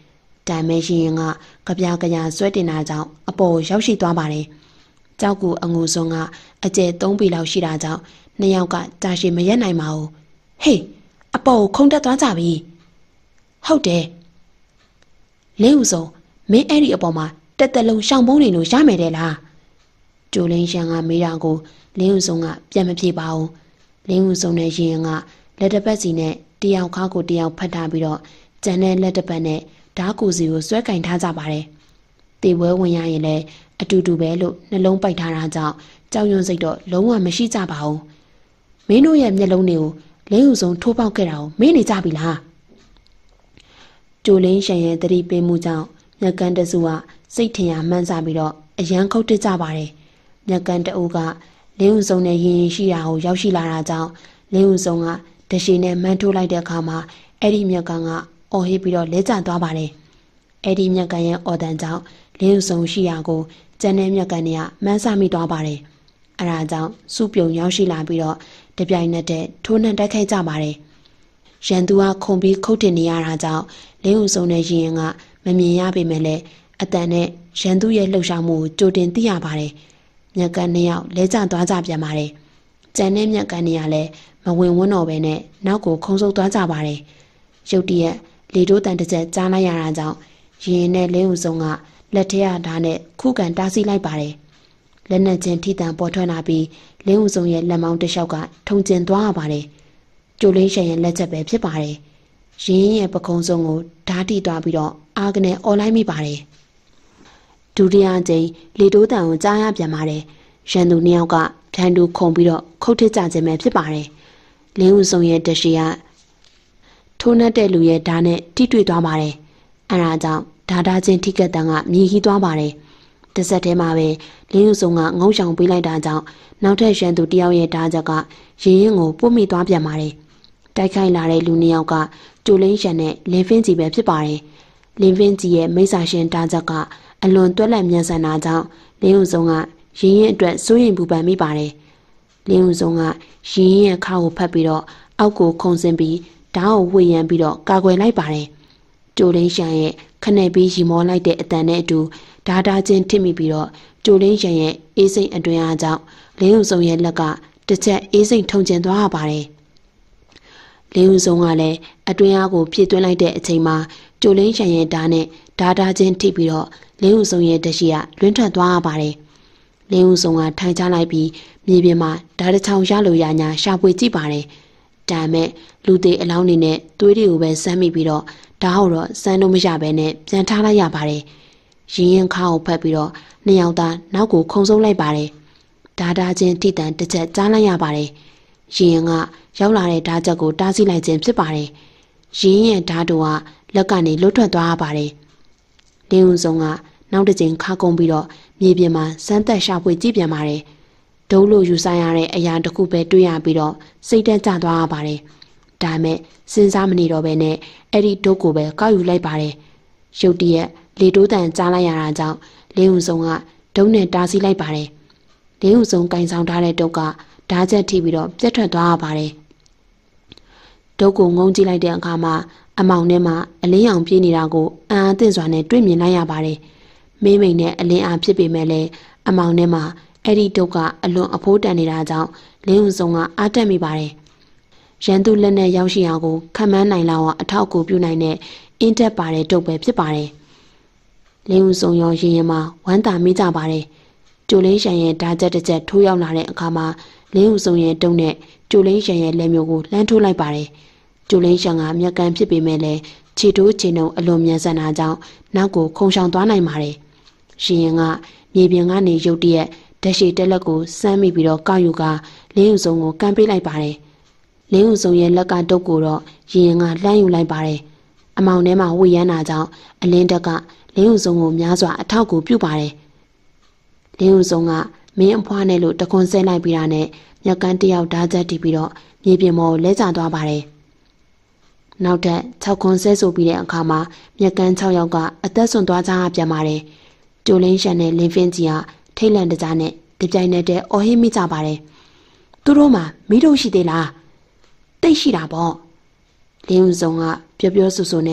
ဒါမဲရှင်ရင်ကကပြားကညာဆွဲတင်တာကြောင့်အပေါ်ရောက်ရှိသွားပါတယ်။ကြောက်ကူအငူဆုံးကအကျဲသုံးပေလောက်ရှိတာကြောင့်နှစ်ယောက်ကကြာရှည်မရက်နိုင်ပါဘူး။ဟေးအပေါ်ကိုခုန်တက်သွားကြပြီ။ဟုတ်တယ်။လင်းဦးစုံမင်းအဲ့ဒီအပေါ်မှာတက်တက်လုံးရှောင်ပုံးနေလို့ရမယ်တဲ့လား။ကျိုလင်းရှန်ကမေးတာကိုလင်းဦးစုံကပြန်မဖြေပါဘူး။လင်းဦးစုံနဲ့ရင်ကလက်တစ်ပတ်စီနဲ့တယောက်ခါကိုတယောက်ဖတ်ထားပြီးတော့ကျန်တဲ့လက်တစ်ပတ်နဲ့ဓာကူစီကိုဆွဲကင်ထားကြပါတယ်။တေဝဲဝင်ရရင်လည်းအတူတူပဲလို့နှလုံးပိုက်ထားတာကြောင့်ကြောက်ရွံ့စိတ်တော့လုံးဝမရှိကြပါဘူး။မင်းတို့ရဲ့မျက်လုံးတွေကိုလင်းဦးစုံထိုးပေါက်ခဲ့တာကိုမင်းနေကြပြီလား။ကျိုလင်းရှန်ရဲ့တတိပေးမှုကြောင့်မြက်ကန်းတစုကစိတ်ထင်ရမှန်းစားပြီးတော့အရန်ခုတ်တက်ကြပါတယ်။မြက်ကန်းတအုပ်ကလင်းဦးစုံနဲ့ရင်ရင်ရှိတာကိုရောက်ရှိလာတာကြောင့်လင်းဦးစုံကတရှိနဲ့မှန်းထိုးလိုက်တဲ့အခါမှာအဲ့ဒီမြက်ကန်းကအော်ဟစ်ပြီးတော့လဲကျသွားပါတယ်။အဲ့ဒီမြက်ကန်းရဲ့အော်တန်ကြောင့်လင်းဦးစုံရှိရာကိုကျန်တဲ့မြက်ကန်းတွေကမှန်းဆမိသွားပါတယ်။အဲဒါကြောင့်စုပြုံရောက်ရှိလာပြီးတော့တပြိုင်နက်တည်းထိုးနှံတိုက်ခိုက်ကြပါတယ်။ရန်သူကခုန်ပြီးခုတ်တင်နေရတာကြောင့်လင်းဦးစုံနဲ့ရင်ရင်ကမမြင်ရပေမဲ့လည်းအတန်နဲ့ရန်သူရဲ့လှုပ်ရှားမှုကိုကြိုတင်သိရပါတယ်။မြက်ကန်းနှစ်ယောက်လဲကျသွားကြပြန်ပါတယ်။ကျန်တဲ့မြက်ကန်းတွေကလည်းမဝင်ဝန်းတော့ပဲနဲ့နောက်ကိုခုန်ဆုပ်သွားကြပါတယ်။ရုတ်တရက်လေတိုးတန်တစ်ချက်ကြားလိုက်ရတာကြောင့်ရင်နဲ့လင်းဦးစုံကလက်ထက်ရဓာတ်နဲ့ခုခံတားဆီးလိုက်ပါတယ်။လက်နဲ့ချင်းထိတန်ပေါ်ထွက်လာပြီးလင်းဦးစုံရဲ့လက်မောင်းတစ်လျှောက်ကထုံကျင်သွားရပါတယ်။ကျိုလင်းရှန်ရဲ့လက်ချက်ပဲဖြစ်ပါတယ်။ရင်ရဲ့ပကုံးစုံကိုဓာတ်ထိသွားပြီးတော့အာကနေအော်လိုက်မိပါတယ်။ဒုတိယကြိမ်လေတိုးတန်ကိုကြားရပြန်ပါတယ်။ရန်သူနှစ်ယောက်ကဖြိုင်တူခုန်ပြီးတော့ခုတ်ထစ်ကြခြင်းပဲဖြစ်ပါတယ်။လင်းဦးစုံရဲ့တရှိကထိုးနှက်တဲ့လူရဲ့ဓာတ်နဲ့ထိတွေ့သွားပါတယ်။အဲဒါကြောင့်ဓာတာချင်းထိကက်တန်ကမြည်ဟီးသွားပါတယ်။တစ်ဆက်တည်းမှာပဲလင်းဦးစုံကငုံဆောင်ပေးလိုက်တာကြောင့်နောက်ထပ်ရန်သူတယောက်ရဲ့ဓာချက်ကရင်ရင်ကိုပုတ်မိသွားပြန်ပါတယ်။တိုက်ခိုက်လာတဲ့လူနှစ်ယောက်ကကျိုလင်းရှန်နဲ့လင်းဖင်းကြီးပဲဖြစ်ပါတယ်။လင်းဖင်းကြီးရဲ့မိစ္ဆာရှင်ဓာချက်ကအလွန်တွက်လက်မြန်ဆန်တာကြောင့်လင်းဦးစုံကရင်ရင်အတွက်စိုးရင်ပူပန်မိပါတယ်။လင်းဦးစုံကရင်ရင်ရဲ့ခါကိုဖတ်ပြီးတော့အောက်ကိုခုန်ဆင်းပြီးဓာတ်ကိုဝှေ့ရမ်းပြီးတော့ကာကွယ်လိုက်ပါတယ်။ကျိုလင်းရှန်ရဲ့ခနဲ့ပြီးရီမောလိုက်တဲ့အတန်နဲ့အတူဓာတာချင်းထိမိပြီးတော့ကျိုလင်းရှန်ရဲ့အေးစိမ်အတွင်းအားကြောင့်လင်းဦးစုံရဲ့လက်ကတစ်ချက်အေးစိမ်ထုံကျင်သွားရပါတယ်။လင်းဦးစုံကလည်းအတွင်းအားကိုဖြည့်သွင်းလိုက်တဲ့အချိန်မှာကျိုလင်းရှန်ရဲ့ဓာတ်နဲ့ဓာတာချင်းထိပြီးတော့လင်းဦးစုံရဲ့တရှိကလွင့်ထွက်သွားရပါတယ်။လင်းဦးစုံကထိုင်ချလိုက်ပြီးမြေပြင်မှာဓာတ်တစ်ချောင်းရလို့ရညာရှာဖွေကြည့်ပါတယ်။ဒါမဲ့လူသေးအလောင်းနေနဲ့သွေးတွေကိုပဲစမ်းမိပြီးတော့ဓာတ်ဟုတ်တော့စမ်းလို့မရဘဲနဲ့ပြန်ထားလိုက်ရပါတယ်။ရင်ရင်ခါကိုဖက်ပြီးတော့နှစ်ယောက်သားနောက်ကိုခုံဆုံးလိုက်ပါတယ်။ဓာတာချင်းထိတန်တစ်ချက်ကြားလိုက်ရပါတယ်။ရင်ရင်ကရောက်လာတဲ့ဓာတ်ချက်ကိုတားဆီးလိုက်ခြင်းဖြစ်ပါတယ်။ရင်ရင်ရဲ့ဓာတ်တို့ကလက်ကနေလွတ်ထွက်သွားရပါတယ်။လင်းဦးစုံကနောက်တစ်ချိန်ခါကုန်းပြီးတော့မြေပြင်မှာစမ်းသက်ရှာဖွေကြည့်ပြန်ပါတယ်။ဒုံးလို့ယူဆိုင်ရတဲ့အရာတစ်ခုပဲတွေ့ရပြီးတော့စိတ်တက်ကြသွားရပါတယ်။ဒါမဲ့စဉ်းစားမနေတော့ဘဲနဲ့အဲ့ဒီဒုတ်ကိုပဲကောက်ယူလိုက်ပါတယ်။ရုတ်တရက်လေတိုးတန်ကြားလိုက်ရတာကြောင့်လင်းဦးစုံကဒုံးနဲ့တားဆီးလိုက်ပါတယ်။လင်းဦးစုံကင်ဆောင်ထားတဲ့ဒုတ်ကဓာချက်ထိပြီးတော့ပြတ်ထွက်သွားရပါတယ်။ဒုတ်ကိုငုံကြည့်လိုက်တဲ့အခါမှာအမောင်ထဲမှာအလင်းရောင်ပြေးနေတာကိုအံ့အားသင့်စွာနဲ့တွေ့မြင်လိုက်ရပါတယ်။မိမိန်နဲ့အလင်းအားဖြစ်ပေမဲ့လည်းအမောင်ထဲမှာအဲ့ဒီဒုတ်ကအလွန်အဖိုးတန်နေတာကြောင့်လင်းဦးစုံကအားတက်မိပါတယ်။ရန်သူလက်နဲ့ရောက်ရှိအောင်ကိုခံမန်းနိုင်လောက်အောင်အထောက်အကူပြုနိုင်တဲ့အင်းတက်ပါတဲ့ဒုတ်ပဲဖြစ်ပါတယ်။လင်းဦးစုံရောရင်ရင်မှာဝမ်းသာမိကြပါတယ်။ကျိုလင်းရှန်ရဲ့ဓာချက်တစ်ချက်ထိုးရောက်လာတဲ့အခါမှာလင်းဦးစုံရဲ့တုံးနဲ့ကျိုလင်းရှန်ရဲ့လက်မျိုးကိုလှမ်းထိုးလိုက်ပါတယ်။ကျိုလင်းရှန်ကမျက်ကန်းဖြစ်ပေမဲ့လည်းခြေတိုးခြေနှုံအလွန်မြန်ဆန်တာကြောင့်နောက်ကိုခုန်ဆောင်သွားနိုင်ပါတယ်။ရင်ရင်ကမြေပြင်ကနေရုတ်တရက်ဓာတ်ရှိတက်လက်ကိုစမ်းမိပြီးတော့ကောက်ယူကလင်းဦးစုံကိုကမ်းပေးလိုက်ပါတယ်။လင်းဦးစုံရဲ့လက်ကတုတ်ကိုတော့ရင်ရင်ကလှမ်းယူလိုက်ပါတယ်။အမောင်ထဲမှာဝှေ့ရမ်းတာကြောင့်အလင်းတက်ကလင်းဦးစုံကိုများစွာအထောက်ကူပြုပါတယ်။လင်းဦးစုံကမင်းအဖွားနဲ့လို့တခွန်းဆဲလိုက်ပြီးတာနဲ့မြက်ကန်းတယောက်ဓာချက်တီးပြီးတော့မြေပြင်ပေါ်လဲကျသွားပါတယ်။နောက်ထပ်၆ခွန်းဆဲဆိုပြီးတဲ့အခါမှာမြက်ကန်း၆ယောက်ကအသက်ဆုံးသွားကြပြန်ပါတယ်။ကျိုလင်းရှန်နဲ့လင်းဖင်းကြီးကထိတ်လန့်တကြားနဲ့တပြိုင်နက်တည်းအော်ဟစ်မိကြပါတယ်။သူတို့မှမိတို့ရှိသေးလား။တိတ်ရှိတာပေါ့။လင်းဦးစုံကပြောပြောဆိုဆိုနဲ့ဓ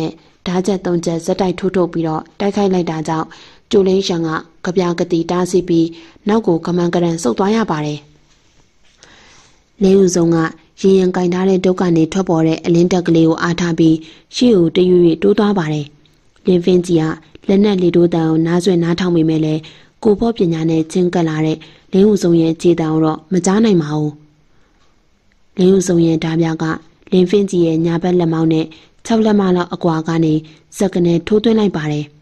ဓာတ်ချက်သုံးချက်ဇက်တိုက်ထိုးထုတ်ပြီးတော့တိုက်ခိုက်လိုက်တာကြောင့်ကျိုလင်းရှန်ကကြပြကတိတားဆီးပြီးနောက်ကိုကမန်ကရန်ဆုတ်သွားရပါတယ်။လေးဦးဆုံးကရင်ရင်ကင်ထားတဲ့ဒုက္ခနဲ့ထွက်ပေါ်တဲ့အလင်းတက်ကလေးကိုအားထားပြီးရှေ့ကိုတရွေ့တိုးသွားပါတယ်။လင်းဖင်းကြီးကလက်နက်လေတိုးတန်ကိုနားဆွဲနားထောင်မိမဲ့လဲကိုဖို့ပညာနဲ့ချင်းကပ်လာတဲ့လေးဦးဆုံးရဲ့ခြေတံကိုတော့မကြားနိုင်ပါဘူး။လေးဦးဆုံးရဲ့ဓာပြကလင်းဖင်းကြီးရဲ့ညာဘက်လက်မောင်းနဲ့၆လက်မလောက်အကွာကနေစက်ကနေထိုးသွင်းလိုက်ပါတယ်။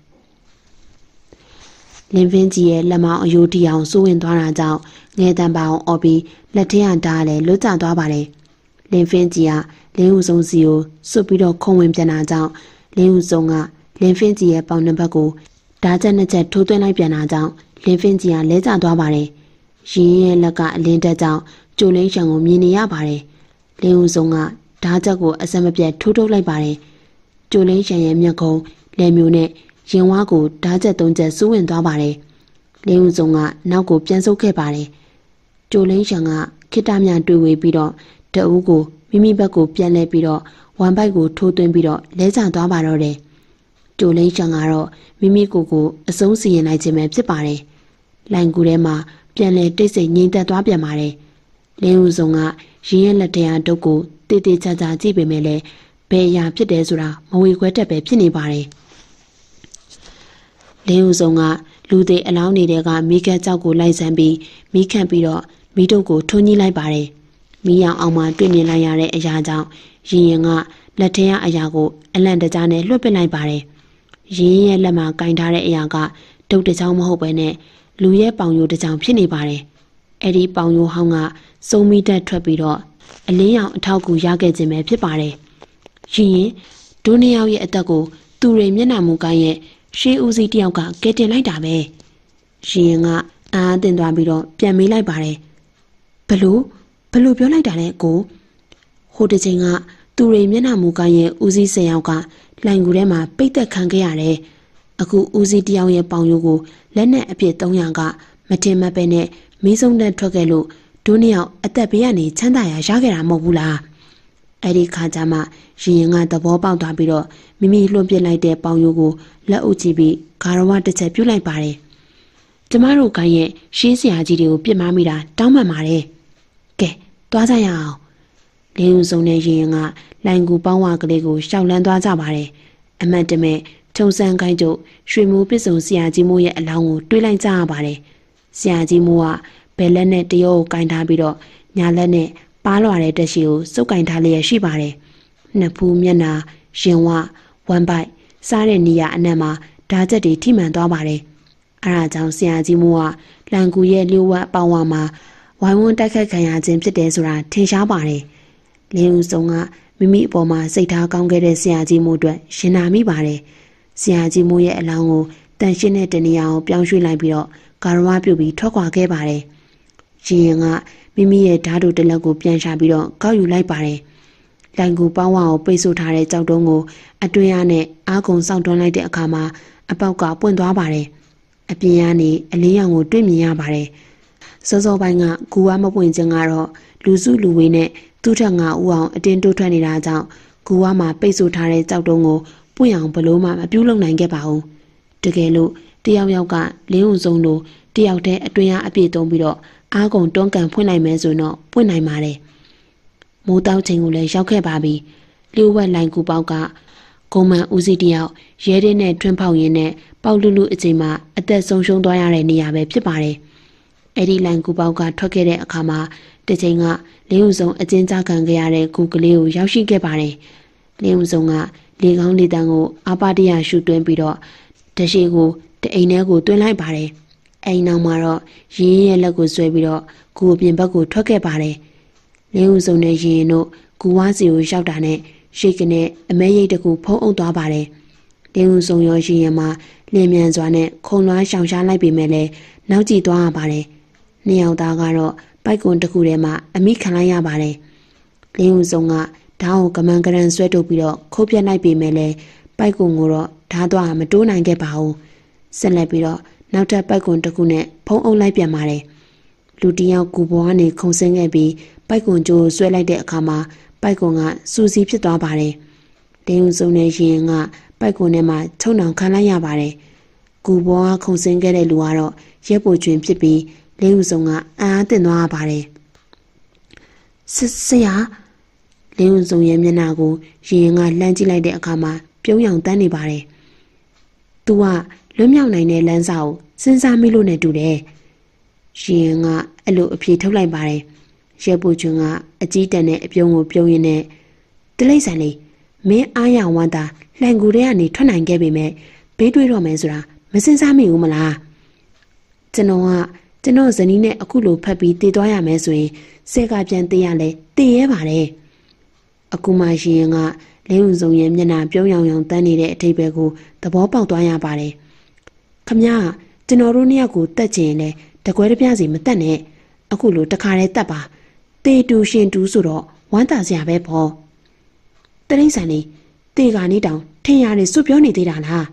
လင်းဖင်းကြီးရဲ့လက်မောင်းအယိုးတီအောင်စိုးဝင်သွားတာကြောင့်ငယ်တံပါအောင်အော်ပြီးလက်ထဲကဓာတ်လည်းလွတ်ကျသွားပါတယ်။လင်းဖင်းကြီးကလင်းဦးဆုံးစီကိုစွတ်ပြီးတော့ခုံဝင်ပြန်တာကြောင့်လင်းဦးဆုံးကလင်းဖင်းကြီးရဲ့ပေါင်နှစ်ဘက်ကိုဓာတ်ချက်နှစ်ချက်ထိုးသွင်းလိုက်ပြန်တာကြောင့်လင်းဖင်းကြီးကလဲကျသွားပါတယ်။ရင်ရဲ့လက်ကအလင်းတက်ကြောင့်ကျိုလင်းရှံကိုမြင်နေရပါတယ်။လင်းဦးဆုံးကဓာတ်ချက်ကိုအစမပြတ်ထိုးထုတ်လိုက်ပါတယ်။ကျိုလင်းရှံရဲ့မျက်ခုံးလက်မျိုးနဲ့ရင်ဝါးကိုဓာတ်ချက်သုံးချက်စူးဝင်သွားပါတယ်။လင်းဦးဆုံးကနောက်ကိုပြန်ဆုပ်ခဲ့ပါတယ်။ကျိုလင်းရှံကခိတ္တမြတွေ့ဝေပြီးတော့တအူးကိုမိမိဘက်ကိုပြန်လဲပြီးတော့ဝမ်ဘိုက်ကိုထိုးသွင်းပြီးတော့လဲကျသွားပါတော့တယ်။ကျိုလင်းရှံကတော့မိမိကိုယ်ကိုအဆုံးစီရင်လိုက်ခြင်းပဲဖြစ်ပါတယ်။လိုင်ကူထဲမှာပြန်လဲတိတ်ဆိတ်ငြိမ်သက်သွားပြန်ပါတယ်။လင်းဦးဆုံးကရင်းရဲ့လက်ထဲအတုပ်ကိုတေးသေးချာချာကြည့်ပေမဲ့လည်းဘယ်အရာဖြစ်တယ်ဆိုတာမဝေခွဲတတ်ပဲဖြစ်နေပါတယ်။လင်းဦးဆုံးကလူသေးအလောင်းနေတဲ့ကမိခက်ကြောက်ကိုလိုက်ဆန်းပြီးမိခန့်ပြီးတော့မိတုပ်ကိုထွန်းကြီးလိုက်ပါတယ်။မိအောင်အောင်မှတွေ့မြင်လိုက်ရတဲ့အရာကြောင့်ရင်ရင်ကလက်ထဲအရာကိုအလန့်တကြားနဲ့လွှတ်ပစ်လိုက်ပါတယ်။ရင်ရဲ့လက်မှာကင်ထားတဲ့အရာကဒုတ်တစ်ချောင်းမဟုတ်ပဲနဲ့လူရဲ့ပေါင်ရိုးတစ်ချောင်းဖြစ်နေပါတယ်။အဲ့ဒီပေါင်ရိုးဟောင်းကစုံမိတက်ထွက်ပြီးတော့အလင်းရောင်အထောက်ကူရခဲ့ခြင်းပဲဖြစ်ပါတယ်။ရင်ရင်ဒုနှစ်ယောက်ရဲ့အသက်ကိုသူတွေမျက်နှာမူကိုင်းရဲ့ရှေးဦးစီးတယောက်ကကဲတင်လိုက်တာပဲ။ရင်ရင်ကအာအသင်သွားပြီးတော့ပြန်မေးလိုက်ပါတယ်။ဘလို့ဘလို့ပြောလိုက်တာလဲကိုဟိုတစ်ချိန်ကသူတွေမျက်နှာမူကိုင်းရဲ့ဦးစီးဆယ်ယောက်ကလှိုင်ကူထဲမှာပိတ်သက်ခံခဲ့ရတယ်။အခုဦးစီးတယောက်ရဲ့ပေါင်ရိုးကိုလက်နဲ့အပြည့်သုံးရာကမတင်မပဲနဲ့မီးစုံနဲ့ထွက်ခဲ့လို့ဒုနှစ်ယောက်အသက်ဘေးကနေချမ်းသာရာရခဲ့တာမဟုတ်ဘူးလား။အဲ့ဒီခါကျမှရင်ရင်ကသဘောပေါက်သွားပြီးတော့မိမိလှုပ်ပစ်လိုက်တဲ့ပေါင်ရိုးကိုလက်အုပ်ကြည့်ပြီးဂါရဝတစ်ချက်ပြုတ်လိုက်ပါတယ်။ကျမတို့ကိုင်းရဲ့ရှေးဆရာကြီးတွေကိုပြစ်မှားမိတာတောင်းပန်ပါတယ်။ကဲသွားကြရအောင်။လင်းဦးစုံနဲ့ရင်ရင်ကလိုင်ကူပေါင်းဝကလေးကိုရှောက်လန်းသွားကြပါတယ်။အမတ်တမဲ့ထုံစံကိုင်းကျုပ်ရွှေမိုးပစ်စုံဆရာကြီးမိုးရဲ့အလောင်းကိုတွေးလိုက်ကြရပါတယ်။ဆရာကြီးမိုးကဘယ်လက်နဲ့တရုပ်ကိုကင်ထားပြီးတော့ညာလက်နဲ့ပါးလွာတဲ့တက်ရှိကိုစုပ်ကင်ထားလျက်ရှိပါတယ်။နှစ်ဖူးမျက်နှာရင်ဝဝမ်ဘိုက်စားတဲ့နေရာအနက်မှာဓာချက်တွေထိမှန်သွားပါတယ်။အဲဒါကြောင့်ဆရာကြီးမိုးကလန်ကူရဲ့လျှို့ဝှက်ပေါင်းဝမှာဝိုင်းဝန်းတိုက်ခတ်ခံရခြင်းဖြစ်တယ်ဆိုတာထင်ရှားပါတယ်။လင်းဦးစုံကမိမိအပေါ်မှာစိတ်ထားကောင်းခဲ့တဲ့ဆရာကြီးမိုးအတွက်ရှင်နာမိပါတယ်။ဆရာကြီးမိုးရဲ့အလောင်းကိုတန်ရှင်းတဲ့တနေရာကိုပြောင်းရွှေ့လိုက်ပြီးတော့ဂါရဝပြုတ်ပြီးထွက်ခွာခဲ့ပါတယ်။ရင်ရင်ကမိမိရဲ့ဓာတ်တို့တလက်ကိုပြန်ရှာပြီးတော့ကောက်ယူလိုက်ပါတယ်။လိုင်ကူပေါင်းဝကိုပိတ်ဆို့ထားတဲ့ကြောက်တုံးကိုအတွင်းအားနဲ့အားကုန်စောင့်တွန်းလိုက်တဲ့အခါမှာအပေါက်ကပွင့်သွားပါတယ်။အပြင်ကနေအလင်းရောင်ကိုတွေ့မြင်ရပါတယ်။စောစောပိုင်းကကူဝါမပွင့်ခြင်းကတော့လူစုလူဝေးနဲ့သူ့ထက်ငါဦးအောင်အတင်းတိုးထွက်နေတာကြောင့်ကူဝါမှာပိတ်ဆို့ထားတဲ့ကြောက်တုံးကိုပွင့်အောင်ဘလို့မှမပြုတ်လုံနိုင်ခဲ့ပါဘူး။တကယ်လို့တယောက်ယောက်ကလင်းဦးစုံတို့တယောက်တည်းအတွင်းအားအပြည့်သုံးပြီးတော့အားကုန်တွန်းကန်ဖွင့်နိုင်မယ်ဆိုတော့ပွင့်နိုင်ပါတယ်။မိုးတောက်ချိန်ကိုလည်းရောက်ခဲ့ပါပြီ။လျှို့ဝှက်လိုင်ကူပေါက်ကဂုံမန်ဦးစီးတယောက်ရဲတဲ့နဲ့ထွန်းဖောက်ရင်းနဲ့ပေါက်လူလူအချိန်မှာအသက်ဆုံးရှုံးသွားရတဲ့နေရာပဲဖြစ်ပါတယ်။အဲ့ဒီလိုင်ကူပေါက်ကထွက်ခဲ့တဲ့အခါမှာတစ်ချိန်ကလင်းဦးစုံအကျဉ်းချခံခဲ့ရတဲ့ကူကလေးကိုရောက်ရှိခဲ့ပါတယ်။လင်းဦးစုံကလေကောင်းလေတန်းကိုအာပါတရရှူသွင်းပြီးတော့တရှိကိုတအိမ်ထဲကိုတွင်းလိုက်ပါတယ်။အိမ်နောက်မှာတော့ရင်းရဲ့လက်ကိုဆွဲပြီးတော့ကူအပြင်ဘက်ကိုထွက်ခဲ့ပါတယ်။လင်းဦးစုံနဲ့ရင်တို့ကူဝါစီကိုရောက်တာနဲ့ရှိတ်ကနေအမဲရိတ်တကူဖုံးအုပ်သွားပါတယ်။လင်းဦးစုံရောရင်ရင်မှာလင်းမြန်စွာနဲ့ခုံလွှမ်းရှောင်ရှားလိုက်ပေမဲ့လည်းနောက်ကျသွားရပါတယ်။နှစ်ယောက်သားကတော့ပိုက်ကွန်တစ်ခုထဲမှာအမိခံလိုက်ရပါတယ်။လင်းဦးစုံကဓာတ်ကိုကမန်ကရန်ဆွဲထုတ်ပြီးတော့ခုတ်ပြတ်လိုက်ပေမဲ့လည်းပိုက်ကွန်ကိုတော့ဓာတ်သွားမတိုးနိုင်ခဲ့ပါဘူး။ဆက်လက်ပြီးတော့နောက်ထပ်ပိုက်ကွန်တစ်ခုနဲ့ဖုံးအုပ်လိုက်ပြန်ပါတယ်။လူတယောက်ကူပေါ်ကနေခုံဆင်းခဲ့ပြီးပိုက်ကွန်ကြိုးဆွဲလိုက်တဲ့အခါမှာပိုက်ကွန်ကစူစီဖြစ်သွားပါတယ်။လင်းဦးစုံနဲ့ရင်ကပိုက်ကုံထဲမှာချုံနှောင်ခံလိုက်ရပါတယ်။ကူဘောကခုန်ဆင်းခဲ့တဲ့လူကတော့ရဲပိုကျွင်းဖြစ်ပြီးလေးဦးစုံကအံ့အားသင့်သွားပါတယ်။ဆဆရာလေးဦးစုံရဲ့မျက်နှာကိုရင်ရင်ကလှမ်းကြည့်လိုက်တဲ့အခါမှာပြုံးရောင်တန်းနေပါတယ်။သူကလွတ်မြောက်နိုင်တဲ့လမ်းစာကိုစဉ်းစားမိလို့နဲ့တူတယ်။ရင်ရင်ကအဲ့လိုအပြေထုတ်လိုက်ပါတယ်။ရဲပိုကျွန်းကအကြီးတန်းနဲ့အပြုံးကိုပြုံးရင်းနဲ့တလိမ့်ဆန်လေးမင်းအားရဝမ်းသာလှန်ကူထဲကနေထွက်နိုင်ခဲ့ပေမဲ့ဘေးတွေးတော့မယ်ဆိုတာမစဉ်းစားမိဘူးမလားကျွန်တော်ကကျွန်တော်ဇနီးနဲ့အခုလိုဖက်ပြီးတည်သွားရမယ်ဆိုရင်ဆဲကပြန်တည်ရလဲတည်ရဲပါတယ်အခုမှရှင်ရင်ကလေးဦးစုံရဲ့မျက်နှာပြုံးရောင်ရောင်တန်းနေတဲ့အထိပ်ပဲကိုသဘောပေါက်သွားရပါတယ်ခမညာကျွန်တော်တို့နှစ်ယောက်ကိုတတ်ချင်လဲတကွဲတပြားစီမတတ်နဲ့အခုလိုတခါတည်းတတ်ပါတေတူရှင်တူဆိုတော့ဝမ်းသာစရာပဲပေါ့တရိษံလေးတေကာနေတောင်ထင်ရတယ်စွပြောနေသေးတာလား